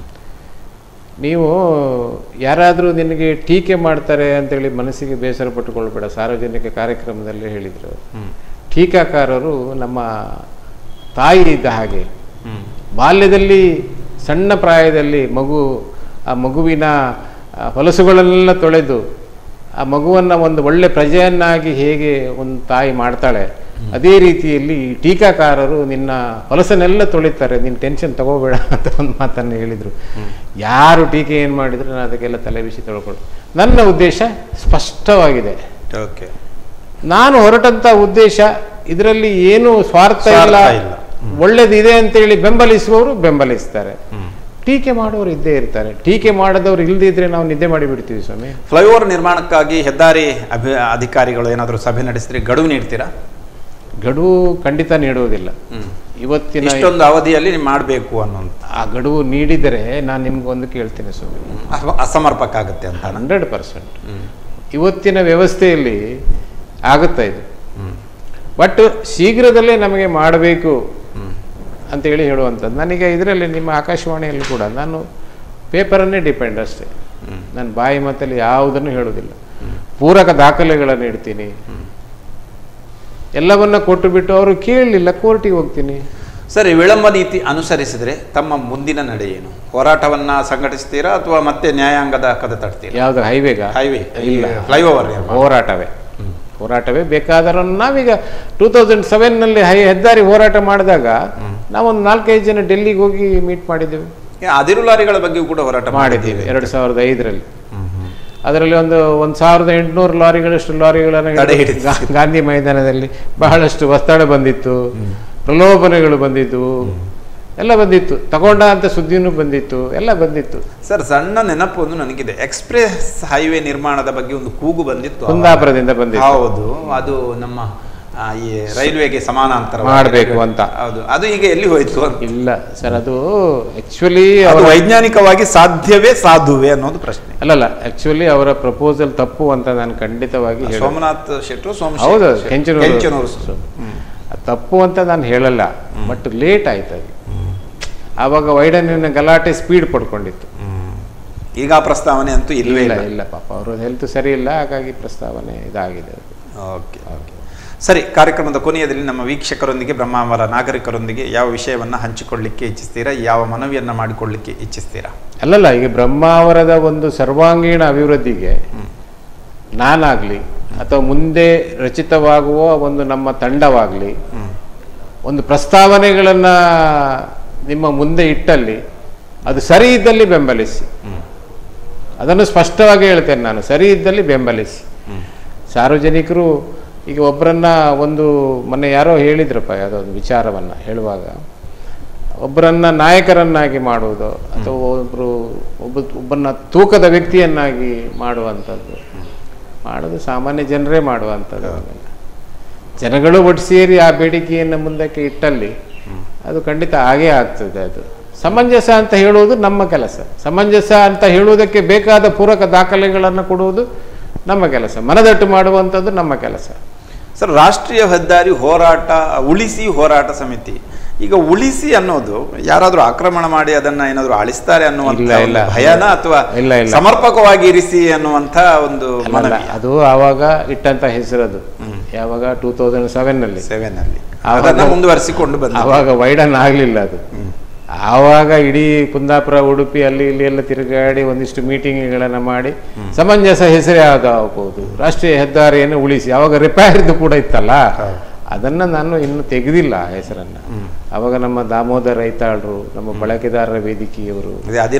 ನೀವು ಯಾರಾದರೂ ನಿನಗೆ ಟೀಕೆ ಮಾಡ್ತಾರೆ ಅಂತೇಳಿ ಮನಸ್ಸಿಗೆ ಬೇಸರ ಪಟ್ಟುಕೊಳ್ಬೇಡ. ಸಾರ್ವಜನಿಕ ಕಾರ್ಯಕ್ರಮದಲ್ಲಿ ಹೇಳಿದರು, ಟೀಕಾಕಾರರು ನಮ್ಮ ತಾಯಿ ಇದ್ದ ಹಾಗೆ. ಬಾಲ್ಯದಲ್ಲಿ ಸಣ್ಣ ಪ್ರಾಯದಲ್ಲಿ ಆ ಮಗುವಿನ ಹೊಲಸುಗಳನ್ನೆಲ್ಲ ತೊಳೆದು ಆ ಮಗುವನ್ನು ಒಂದು ಒಳ್ಳೆ ಪ್ರಜೆಯನ್ನಾಗಿ ಹೇಗೆ ಒಂದು ತಾಯಿ ಮಾಡ್ತಾಳೆ, ಅದೇ ರೀತಿಯಲ್ಲಿ ಈ ಟೀಕಾಕಾರರು ನಿನ್ನ ಹೊಲಸನ್ನೆಲ್ಲ ತೊಳಿತಾರೆ, ನೀನು ಟೆನ್ಷನ್ ತಗೋಬೇಡ ಅಂತ ಒಂದು ಮಾತನ್ನು ಹೇಳಿದರು. ಯಾರು ಟೀಕೆ ಏನು ಮಾಡಿದ್ರು ನಾನು ಅದಕ್ಕೆಲ್ಲ ತಲೆ ಬಿಸಿ ತೊಳ್ಕೊಳ್ಳು. ನನ್ನ ಉದ್ದೇಶ ಸ್ಪಷ್ಟವಾಗಿದೆ. ಓಕೆ, ನಾನು ಹೊರಟಂಥ ಉದ್ದೇಶ ಇದರಲ್ಲಿ ಏನು ಸ್ವಾರ್ಥ ಇಲ್ಲ, ಒಳ್ಳೇದಿದೆ ಅಂತೇಳಿ ಬೆಂಬಲಿಸುವವರು ಬೆಂಬಲಿಸ್ತಾರೆ, ಟೀಕೆ ಮಾಡುವವರು ಇದ್ದೇ ಇರ್ತಾರೆ. ಟೀಕೆ ಮಾಡದವ್ರು ಇಲ್ಲದಿದ್ರೆ ನಾವು ನಿದ್ದೆ ಮಾಡಿಬಿಡ್ತೀವಿ ಸ್ವಾಮಿ. ಫ್ಲೈಓವರ್ ನಿರ್ಮಾಣಕ್ಕಾಗಿ ಹೆದ್ದಾರಿ ಅಧಿಕಾರಿಗಳು ಏನಾದರೂ ಸಭೆ ನಡೆಸಿದ್ರೆ ಗಡುವು ನೀಡ್ತೀರಾ? ಗಡುವು ಖಂಡಿತ ನೀಡುವುದಿಲ್ಲ. ಇವತ್ತಿನ ಇಷ್ಟೊಂದು ಅವಧಿಯಲ್ಲಿ ಮಾಡಬೇಕು ಅನ್ನೋಂಥ ಆ ಗಡುವು ನೀಡಿದರೆ ನಾನು ನಿಮ್ಗೊಂದು ಕೇಳ್ತೇನೆ ಸ್ವಾಮಿ, ಅಸಮರ್ಪಕ ಆಗುತ್ತೆ ಅಂತ. 100% ಇವತ್ತಿನ ವ್ಯವಸ್ಥೆಯಲ್ಲಿ ಆಗುತ್ತಾ ಇದು. ಬಟ್ ಶೀಘ್ರದಲ್ಲೇ ನಮಗೆ ಮಾಡಬೇಕು ಅಂತೇಳಿ ಹೇಳುವಂಥದ್ದು. ನನಗೆ ಇದರಲ್ಲಿ ನಿಮ್ಮ ಆಕಾಶವಾಣಿಯಲ್ಲಿ ಕೂಡ ನಾನು ಪೇಪರನ್ನೇ ಡಿಪೆಂಡ್ ಅಷ್ಟೇ. ನಾನು ಬಾಯಿ ಮಾತಲ್ಲಿ ಯಾವುದನ್ನು ಹೇಳೋದಿಲ್ಲ, ಪೂರಕ ದಾಖಲೆಗಳನ್ನು ಇಡ್ತೀನಿ. ಎಲ್ಲವನ್ನ ಕೊಟ್ಟು ಬಿಟ್ಟು ಅವರು ಕೇಳಲಿಲ್ಲ, ಕೋರ್ಟಿಗೆ ಹೋಗ್ತೀನಿ. ಸರಿ, ವಿಳಂಬ ನೀತಿ ಅನುಸರಿಸಿದ್ರೆ ತಮ್ಮ ಮುಂದಿನ ನಡೆ ಏನು? ಹೋರಾಟವನ್ನ ಸಂಘಟಿಸ್ತೀರಾ ಅಥವಾ ಮತ್ತೆ ನ್ಯಾಯಾಂಗದ ಕದ ತಡ್ತೀರಾ? ಯಾವ್ದು ಹೈವೇಗ? ಹೈವೇ ಇಲ್ಲ, ಫ್ಲೈಓವರ್ ಹೋರಾಟವೇ ಬೇಕಾದರೂ ನಾವೀಗ 2007ನಲ್ಲಿ ಹೆದ್ದಾರಿ ಹೋರಾಟ ಮಾಡಿದಾಗ ನಾವೊಂದು 4-5 ಜನ ಡೆಲ್ಲಿಗೆ ಹೋಗಿ ಮೀಟ್ ಮಾಡಿದ್ದೇವೆ. ಅದಿರು ಲಾರಿಗಳ ಬಗ್ಗೆ ಕೂಡ ಹೋರಾಟ ಮಾಡಿದ್ದೀವಿ 2005ರಲ್ಲಿ. ಅದರಲ್ಲಿ 1800 ಲಾರಿಗಳಷ್ಟು ಲಾರಿಗಳನ್ನು ಗಾಂಧಿ ಮೈದಾನದಲ್ಲಿ ಬಹಳಷ್ಟು ಒತ್ತಡ ಬಂದಿತ್ತು, ಪ್ರಲೋಭನೆಗಳು ಬಂದಿತ್ತು, ಎಲ್ಲ ಬಂದಿತ್ತು, ತಗೊಂಡ ಅಂತ ಸುದ್ದಿನೂ ಬಂದಿತ್ತು, ಎಲ್ಲ ಬಂದಿತ್ತು. ಸರ್, ಸಣ್ಣ ನೆನಪು ಒಂದು ನನಗಿದೆ, ಎಕ್ಸ್ಪ್ರೆಸ್ ಹೈವೇ ನಿರ್ಮಾಣದ ಬಗ್ಗೆ ಒಂದು ಕೂಗು ಬಂದಿತ್ತು, ಕುಂದಾಪುರದಿಂದ ಬಂದಿತ್ತು. ಹೌದು, ಅದು ನಮ್ಮ ಈ ರೈಲ್ವೆಗೆ ಸಮಾನಾಂತರ ಮಾಡಬೇಕು ಅಂತ. ಹೌದು, ಅದು ಈಗ ಎಲ್ಲಿ ಹೋಯ್ತು? ಇಲ್ಲ ಸರ್, ಅದು ಆಕ್ಚುಲಿ ವೈಜ್ಞಾನಿಕವಾಗಿ ಸಾಧುವೇ ಅನ್ನೋದು ಪ್ರಶ್ನೆ. ಅಲ್ಲಲ್ಲ, ಆಕ್ಚುಲಿ ಅವರ ಪ್ರಪೋಸಲ್ ತಪ್ಪು ಅಂತ ನಾನು ಖಂಡಿತವಾಗಿ ಸೋಮನಾಥ್ ಶೆಟ್ರು, ಹೌದು, ಕೆಂಚನೂರು ತಪ್ಪು ಅಂತ ನಾನು ಹೇಳಲ್ಲ, ಬಟ್ ಲೇಟ್ ಆಯ್ತು ಅದು. ಆವಾಗ ವೈಡನಿನ ಗಲಾಟೆ ಸ್ಪೀಡ್ ಪಡ್ಕೊಂಡಿತ್ತು. ಈಗ ಪ್ರಸ್ತಾವನೆ ಅಂತೂ ಇಲ್ಲ ಪಾಪ ಅವ್ರ ಹೆಲ್ತ್ ಸರಿ ಇಲ್ಲ, ಹಾಗಾಗಿ ಪ್ರಸ್ತಾವನೆ ಇದಾಗಿದೆ. ಓಕೆ ಓಕೆ, ಸರಿ. ಕಾರ್ಯಕ್ರಮದ ಕೊನೆಯದಲ್ಲಿ ನಮ್ಮ ವೀಕ್ಷಕರೊಂದಿಗೆ, ಬ್ರಹ್ಮಾವರ ನಾಗರಿಕರೊಂದಿಗೆ ಯಾವ ವಿಷಯವನ್ನು ಹಂಚಿಕೊಳ್ಳಿಕ್ಕೆ ಇಚ್ಛಿಸ್ತೀರಾ? ಯಾವ ಮನವಿಯನ್ನು ಮಾಡಿಕೊಳ್ಳಿಕ್ಕೆ ಇಚ್ಛಿಸ್ತೀರಾ? ಅಲ್ಲಲ್ಲ, ಈಗ ಬ್ರಹ್ಮಾವರದ ಒಂದು ಸರ್ವಾಂಗೀಣ ಅಭಿವೃದ್ಧಿಗೆ ನಾನಾಗಲಿ ಅಥವಾ ಮುಂದೆ ರಚಿತವಾಗುವ ಒಂದು ನಮ್ಮ ತಂಡವಾಗಲಿ ಒಂದು ಪ್ರಸ್ತಾವನೆಗಳನ್ನು ನಿಮ್ಮ ಮುಂದೆ ಇಟ್ಟಲ್ಲಿ ಅದು ಸರಿ ಇದ್ದಲ್ಲಿ ಬೆಂಬಲಿಸಿ. ಅದನ್ನು ಸ್ಪಷ್ಟವಾಗಿ ಹೇಳ್ತೇನೆ ನಾನು, ಸರಿ ಇದ್ದಲ್ಲಿ ಬೆಂಬಲಿಸಿ. ಸಾರ್ವಜನಿಕರು ಈಗ ಒಬ್ಬರನ್ನ ಮೊನ್ನೆ ಯಾರೋ ಹೇಳಿದ್ರಪ್ಪ ಯಾವುದೋ ಒಂದು ವಿಚಾರವನ್ನು ಹೇಳುವಾಗ, ಒಬ್ಬರನ್ನ ನಾಯಕರನ್ನಾಗಿ ಮಾಡುವುದು ಅಥವಾ ಒಬ್ಬರನ್ನ ತೂಕದ ವ್ಯಕ್ತಿಯನ್ನಾಗಿ ಮಾಡುವಂಥದ್ದು ಮಾಡೋದು ಸಾಮಾನ್ಯ ಜನರೇ ಮಾಡುವಂಥದ್ದು. ಜನಗಳು ಒಟ್ಟು ಸೇರಿ ಆ ಬೇಡಿಕೆಯನ್ನು ಮುಂದಕ್ಕೆ ಇಟ್ಟಲ್ಲಿ ಅದು ಖಂಡಿತ ಹಾಗೇ ಆಗ್ತದೆ. ಅದು ಸಮಂಜಸ ಅಂತ ಹೇಳುವುದು ನಮ್ಮ ಕೆಲಸ, ಸಮಂಜಸ ಅಂತ ಹೇಳುವುದಕ್ಕೆ ಬೇಕಾದ ಪೂರಕ ದಾಖಲೆಗಳನ್ನು ಕೊಡುವುದು ನಮ್ಮ ಕೆಲಸ, ಮನದಟ್ಟು ಮಾಡುವಂಥದ್ದು ನಮ್ಮ ಕೆಲಸ. ಸರ್, ರಾಷ್ಟ್ರೀಯ ಹೆದ್ದಾರಿ ಉಳಿಸಿ ಹೋರಾಟ ಸಮಿತಿ ಈಗ ಉಳಿಸಿ ಅನ್ನೋದು ಯಾರಾದ್ರೂ ಆಕ್ರಮಣ ಮಾಡಿ ಅದನ್ನ ಏನಾದ್ರು ಅಳಿಸ್ತಾರೆ ಅನ್ನುವಂತ ಭಯನ ಅಥವಾ ಸಮರ್ಪಕವಾಗಿ ಇರಿಸಿ ಅನ್ನುವಂತ ಒಂದು ಮನವಿ? ಅದು ಆವಾಗ ಇಟ್ಟಂತ ಹೆಸರದು. ಯಾವಾಗ 2007ನಲ್ಲಿ ಮುಂದುವರಿಸಿಕೊಂಡು ಬಂದ, ಆವಾಗ ವೈಡನ್ ಆಗ್ಲಿಲ್ಲ ಅದು. ಆವಾಗ ಇಡೀ ಕುಂದಾಪುರ, ಉಡುಪಿ ಅಲ್ಲಿ ಇಲ್ಲಿ ಎಲ್ಲ ತಿರುಗಾಡಿ ಒಂದಿಷ್ಟು ಮೀಟಿಂಗ್ಗಳನ್ನು ಮಾಡಿ ಸಮಂಜಸ ಹೆಸರೇ ಯಾವ್ದಾಗಬಹುದು, ರಾಷ್ಟ್ರೀಯ ಹೆದ್ದಾರಿಯನ್ನು ಉಳಿಸಿ. ಆವಾಗ ರಿಪೇರ್ದು ಕೂಡ ಇತ್ತಲ್ಲ, ಅದನ್ನ ನಾನು ಇನ್ನು ತೆಗೆದಿಲ್ಲ ಹೆಸರನ್ನ. ಅವಾಗ ನಮ್ಮ ದಾಮೋದರ ರೈತಾಳರು, ನಮ್ಮ ಬಳಕೆದಾರರ ವೇದಿಕೆಯವರು,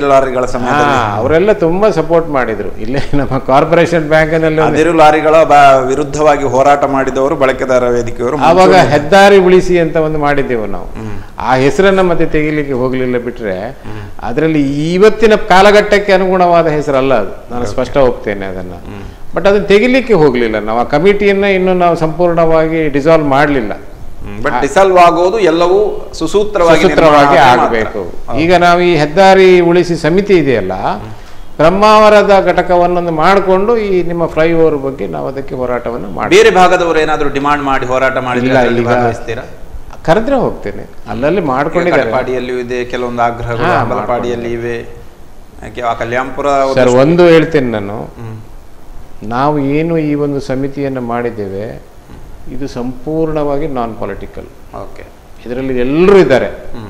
ಅವರೆಲ್ಲ ತುಂಬಾ ಸಪೋರ್ಟ್ ಮಾಡಿದ್ರು. ಇಲ್ಲೇ ನಮ್ಮ ಕಾರ್ಪೊರೇಷನ್ ಬ್ಯಾಂಕ್ನಲ್ಲಿ ಲಾರಿಗಳ ವಿರುದ್ಧವಾಗಿ ಹೋರಾಟ ಮಾಡಿದವರು ಬಳಕೆದಾರ ವೇದಿಕೆಯವರು. ಆವಾಗ ಹೆದ್ದಾರಿ ಉಳಿಸಿ ಅಂತ ಒಂದು ಮಾಡಿದ್ದೆವು ನಾವು. ಆ ಹೆಸರನ್ನ ಮತ್ತೆ ತೆಗಿಲಿಕ್ಕೆ ಹೋಗ್ಲಿಲ್ಲ, ಬಿಟ್ರೆ ಅದರಲ್ಲಿ ಇವತ್ತಿನ ಕಾಲಘಟ್ಟಕ್ಕೆ ಅನುಗುಣವಾದ ಹೆಸರಲ್ಲ ಅದು, ನಾನು ಸ್ಪಷ್ಟ ಒಪ್ತೇನೆ ಅದನ್ನ. ಬಟ್ ಅದನ್ನ ತೆಗಿಲಿಕ್ಕೆ ಹೋಗ್ಲಿಲ್ಲ ನಾವು. ಆ ಕಮಿಟಿಯನ್ನ ಇನ್ನು ನಾವು ಸಂಪೂರ್ಣವಾಗಿ ಡಿಸಾಲ್ವ್ ಮಾಡಲಿಲ್ಲ. ಬಟ್ ಡಿಸಾಲ್ವ್ ಆಗೋದು ಎಲ್ಲವೂ ಸುಸೂತ್ರವಾಗಿ ಆಗಬೇಕು. ಈಗ ನಾವು ಈ ಹೆದ್ದಾರಿ ಉಳಿಸಿ ಸಮಿತಿ ಇದೆಯಲ್ಲ, ಬ್ರಹ್ಮಾವರದ ಘಟಕವನ್ನೊಂದು ಮಾಡಿಕೊಂಡು ಈ ನಿಮ್ಮ ಫ್ಲೈಓವರ್ ಬಗ್ಗೆ ನಾವು ಅದಕ್ಕೆ ಹೋರಾಟವನ್ನು ಮಾಡಿ. ಬೇರೆ ಭಾಗದವರು ಏನಾದರೂ ಡಿಮಾಂಡ್ ಮಾಡಿ ಹೋರಾಟ ಮಾಡಿಲ್ಲ, ಕರೆದ್ರೆ ಹೋಗ್ತೇನೆ. ಅಲ್ಲಲ್ಲಿ ಮಾಡ್ಕೊಂಡಿದ್ದಾರೆ. ಪಾಡಿಯಲ್ಲಿಯೂ ಇದೆ ಕೆಲವೊಂದು ಆಗ್ರಹಗಳು, ಅಮಲಪಾಡಿಯಲ್ಲಿ ಇವೆ, ಕಲ್ಯಾಣಪುರ. ಸರ್, ಒಂದು ಹೇಳ್ತೇನೆ ನಾನು, ನಾವು ಏನು ಈ ಒಂದು ಸಮಿತಿಯನ್ನು ಮಾಡಿದ್ದೇವೆ ಇದು ಸಂಪೂರ್ಣವಾಗಿ ನಾನ್ ಪೊಲಿಟಿಕಲ್. ಓಕೆ, ಇದರಲ್ಲಿ ಎಲ್ಲರೂ ಇದ್ದಾರೆ.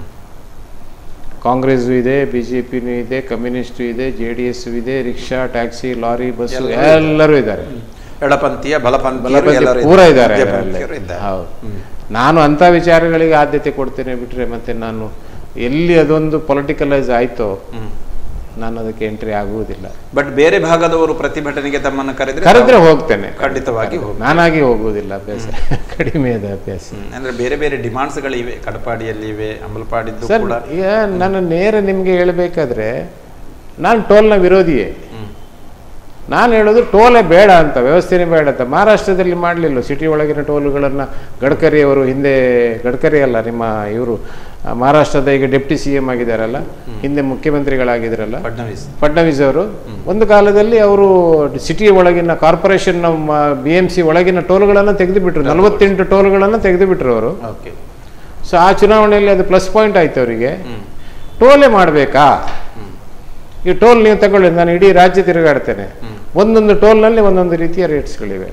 ಕಾಂಗ್ರೆಸ್ ಇದೆ, ಬಿಜೆಪಿನೂ ಇದೆ, ಕಮ್ಯುನಿಸ್ಟ್ ಇದೆ, JDS ಇದೆ, ರಿಕ್ಷಾ, ಟ್ಯಾಕ್ಸಿ, ಲಾರಿ, ಬಸ್ ಎಲ್ಲರೂ ಇದ್ದಾರೆ. ಎಡಪಂಥೀಯ, ಬಲಪಂಥೀಯ ಪೂರ ಇದ್ದಾರೆ. ಹೌದು, ನಾನು ಅಂಥ ವಿಚಾರಗಳಿಗೆ ಆದ್ಯತೆ ಕೊಡ್ತೇನೆ, ಬಿಟ್ರೆ ಮತ್ತೆ ನಾನು ಎಲ್ಲಿ ಅದೊಂದು ಪೊಲಿಟಿಕಲೈಸ್ ಆಯ್ತೋ ನಾನು ಅದಕ್ಕೆ ಎಂಟ್ರಿ ಆಗುವುದಿಲ್ಲ. ಬಟ್ ಬೇರೆ ಭಾಗದವರು ಪ್ರತಿಭಟನೆಗೆ ತಮ್ಮನ್ನು ಕರೆದ್ರೆ ಹೋಗ್ತೇನೆ, ಖಂಡಿತವಾಗಿ. ನಾನಾಗಿ ಹೋಗುವುದಿಲ್ಲ, ಅಭ್ಯಾಸ ಕಡಿಮೆ ಇದೆ ಅಭ್ಯಾಸ. ಅಂದ್ರೆ ಬೇರೆ ಬೇರೆ ಡಿಮಾಂಡ್ಸ್ಗಳಿವೆ, ಕಡಪಾಡಿಯಲ್ಲಿ ಇವೆ, ಅಮಲಪಾಡಿದ್ದು ಕೂಡ. ಈಗ ನಾನು ನೇರ ನಿಮ್ಗೆ ಹೇಳ್ಬೇಕಾದ್ರೆ ನಾನು ಟೋಲ್ನ ವಿರೋಧಿಯೇ. ನಾನು ಹೇಳೋದು ಟೋಲೇ ಬೇಡ ಅಂತ, ವ್ಯವಸ್ಥೆನೇ ಬೇಡ ಅಂತ. ಮಹಾರಾಷ್ಟ್ರದಲ್ಲಿ ಮಾಡಲಿಲ್ಲ ಸಿಟಿ ಒಳಗಿನ ಟೋಲುಗಳನ್ನು. ಗಡ್ಕರಿಯವರು ಹಿಂದೆ, ಗಡ್ಕರಿ ಅಲ್ಲ, ನಿಮ್ಮ ಇವರು ಮಹಾರಾಷ್ಟ್ರದ ಈಗ ಡೆಪ್ಟಿ CM ಆಗಿದ್ದಾರಲ್ಲ, ಹಿಂದೆ ಮುಖ್ಯಮಂತ್ರಿಗಳಾಗಿದ್ದಾರಲ್ಲ ಫಡ್ನವೀಸ್ ಅವರು, ಒಂದು ಕಾಲದಲ್ಲಿ ಅವರು ಸಿಟಿ ಒಳಗಿನ ಕಾರ್ಪೊರೇಷನ್ BMC ಒಳಗಿನ ಟೋಲ್ಗಳನ್ನು ತೆಗೆದು ಬಿಟ್ರು. 48 ಟೋಲ್ಗಳನ್ನು ತೆಗೆದು ಬಿಟ್ರು ಅವರು. ಸೊ ಆ ಚುನಾವಣೆಯಲ್ಲಿ ಅದು ಪ್ಲಸ್ ಪಾಯಿಂಟ್ ಆಯ್ತು ಅವರಿಗೆ. ಟೋಲೇ ಮಾಡಬೇಕಾ? ಈ ಟೋಲ್ ನೀವು ತಗೊಳ್ಳಿ, ನಾನು ಇಡೀ ರಾಜ್ಯ ತಿರುಗಾಡ್ತೇನೆ, ಒಂದೊಂದು ಟೋಲ್ನಲ್ಲಿ ಒಂದೊಂದು ರೀತಿಯ ರೇಟ್ಸ್ಗಳಿವೆ.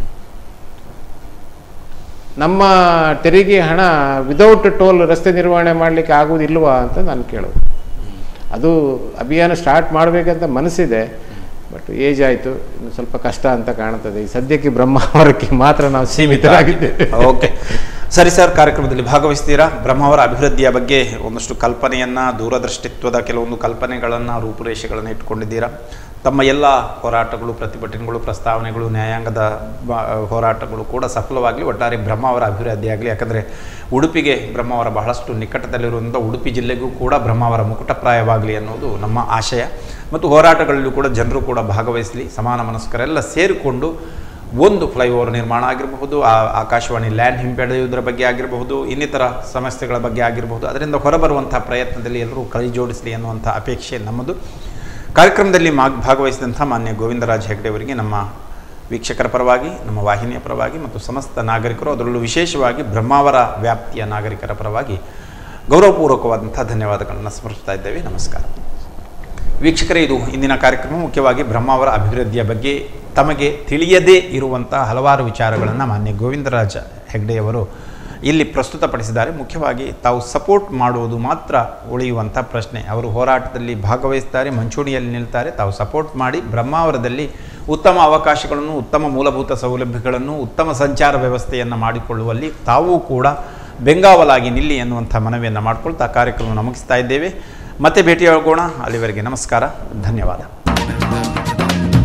ನಮ್ಮ ತೆರಿಗೆ ಹಣ ವಿದೌಟ್ ಟೋಲ್ ರಸ್ತೆ ನಿರ್ವಹಣೆ ಮಾಡಲಿಕ್ಕೆ ಆಗುವುದಿಲ್ವಾ ಅಂತ ನಾನು ಕೇಳೋದು. ಅದು ಅಭಿಯಾನ ಸ್ಟಾರ್ಟ್ ಮಾಡಬೇಕಂತ ಮನಸ್ಸಿದೆ, ಬಟ್ ಏಜ್ ಆಯಿತು, ಇನ್ನು ಸ್ವಲ್ಪ ಕಷ್ಟ ಅಂತ ಕಾಣ್ತದೆ. ಈ ಸದ್ಯಕ್ಕೆ ಬ್ರಹ್ಮಾವರಕ್ಕೆ ಮಾತ್ರ ನಾವು ಸೀಮಿತರಾಗಿದ್ದೇವೆ. ಓಕೆ, ಸರಿ ಸರ್, ಕಾರ್ಯಕ್ರಮದಲ್ಲಿ ಭಾಗವಹಿಸ್ತೀರಾ. ಬ್ರಹ್ಮಾವರ ಅಭಿವೃದ್ಧಿಯ ಬಗ್ಗೆ ಒಂದಷ್ಟು ಕಲ್ಪನೆಯನ್ನು, ದೂರದೃಷ್ಟಿತ್ವದ ಕೆಲವೊಂದು ಕಲ್ಪನೆಗಳನ್ನು, ರೂಪುರೇಷೆಗಳನ್ನು ಇಟ್ಕೊಂಡಿದ್ದೀರಾ. ತಮ್ಮ ಎಲ್ಲ ಹೋರಾಟಗಳು, ಪ್ರತಿಭಟನೆಗಳು, ಪ್ರಸ್ತಾವನೆಗಳು, ನ್ಯಾಯಾಂಗದ ಹೋರಾಟಗಳು ಕೂಡ ಸಫಲವಾಗಲಿ, ಒಟ್ಟಾರೆ ಬ್ರಹ್ಮಾವರ ಅಭಿವೃದ್ಧಿಯಾಗಲಿ. ಯಾಕಂದರೆ ಉಡುಪಿಗೆ ಬ್ರಹ್ಮಾವರ ಬಹಳಷ್ಟು ನಿಕಟದಲ್ಲಿರುವಂಥ ಉಡುಪಿ ಜಿಲ್ಲೆಗೂ ಕೂಡ ಬ್ರಹ್ಮಾವರ ಮುಕುಟಪ್ರಾಯವಾಗಲಿ ಅನ್ನೋದು ನಮ್ಮ ಆಶಯ. ಮತ್ತು ಹೋರಾಟಗಳಲ್ಲೂ ಕೂಡ ಜನರು ಕೂಡ ಭಾಗವಹಿಸಲಿ, ಸಮಾನ ಮನಸ್ಕರೆಲ್ಲ ಸೇರಿಕೊಂಡು ಒಂದು ಫ್ಲೈಓವರ್ ನಿರ್ಮಾಣ ಆಗಿರಬಹುದು, ಆಕಾಶವಾಣಿ ಲ್ಯಾಂಡ್ ಹಿಂಪಡೆಯುವುದರ ಬಗ್ಗೆ ಆಗಿರಬಹುದು, ಇನ್ನಿತರ ಸಮಸ್ಯೆಗಳ ಬಗ್ಗೆ ಆಗಿರಬಹುದು, ಅದರಿಂದ ಹೊರಬರುವಂಥ ಪ್ರಯತ್ನದಲ್ಲಿ ಎಲ್ಲರೂ ಕೈ ಜೋಡಿಸಲಿ ಅನ್ನುವಂಥ ಅಪೇಕ್ಷೆ ನಮ್ಮದು. ಕಾರ್ಯಕ್ರಮದಲ್ಲಿ ಭಾಗವಹಿಸಿದಂಥ ಮಾನ್ಯ ಗೋವಿಂದರಾಜ್ ಹೆಗ್ಡೆ ಅವರಿಗೆ ನಮ್ಮ ವೀಕ್ಷಕರ ಪರವಾಗಿ, ನಮ್ಮ ವಾಹಿನಿಯ ಪರವಾಗಿ ಮತ್ತು ಸಮಸ್ತ ನಾಗರಿಕರು, ಅದರಲ್ಲೂ ವಿಶೇಷವಾಗಿ ಬ್ರಹ್ಮಾವರ ವ್ಯಾಪ್ತಿಯ ನಾಗರಿಕರ ಪರವಾಗಿ ಗೌರವಪೂರ್ವಕವಾದಂಥ ಧನ್ಯವಾದಗಳನ್ನು ಸಮರ್ಪಿಸ್ತಾ ಇದ್ದೇವೆ. ನಮಸ್ಕಾರ ವೀಕ್ಷಕರೇ. ಇದು ಇಂದಿನ ಕಾರ್ಯಕ್ರಮ. ಮುಖ್ಯವಾಗಿ ಬ್ರಹ್ಮಾವರ ಅಭಿವೃದ್ಧಿಯ ಬಗ್ಗೆ ತಮಗೆ ತಿಳಿಯದೇ ಇರುವಂಥ ಹಲವಾರು ವಿಚಾರಗಳನ್ನು ಮಾನ್ಯ ಗೋವಿಂದರಾಜ್ ಹೆಗ್ಡೆಯವರು ಇಲ್ಲಿ ಪ್ರಸ್ತುತಪಡಿಸಿದ್ದಾರೆ. ಮುಖ್ಯವಾಗಿ ತಾವು ಸಪೋರ್ಟ್ ಮಾಡುವುದು ಮಾತ್ರ ಉಳಿಯುವಂಥ ಪ್ರಶ್ನೆ. ಅವರು ಹೋರಾಟದಲ್ಲಿ ಭಾಗವಹಿಸ್ತಾರೆ, ಮುಂಚೂಣಿಯಲ್ಲಿ ನಿಲ್ತಾರೆ. ತಾವು ಸಪೋರ್ಟ್ ಮಾಡಿ ಬ್ರಹ್ಮಾವರದಲ್ಲಿ ಉತ್ತಮ ಅವಕಾಶಗಳನ್ನು, ಉತ್ತಮ ಮೂಲಭೂತ ಸೌಲಭ್ಯಗಳನ್ನು, ಉತ್ತಮ ಸಂಚಾರ ವ್ಯವಸ್ಥೆಯನ್ನು ಮಾಡಿಕೊಳ್ಳುವಲ್ಲಿ ತಾವೂ ಕೂಡ ಬೆಂಗಾವಲಾಗಿ ನಿಲ್ಲಿ ಎನ್ನುವಂಥ ಮನವಿಯನ್ನು ಮಾಡಿಕೊಳ್ತಾ ಕಾರ್ಯಕ್ರಮ ಮುಗಿಸ್ತಾ ಇದ್ದೇವೆ. ಮತ್ತೆ ಭೇಟಿಯಾಗೋಣ. ಅಲ್ಲಿವರೆಗೆ ನಮಸ್ಕಾರ, ಧನ್ಯವಾದ.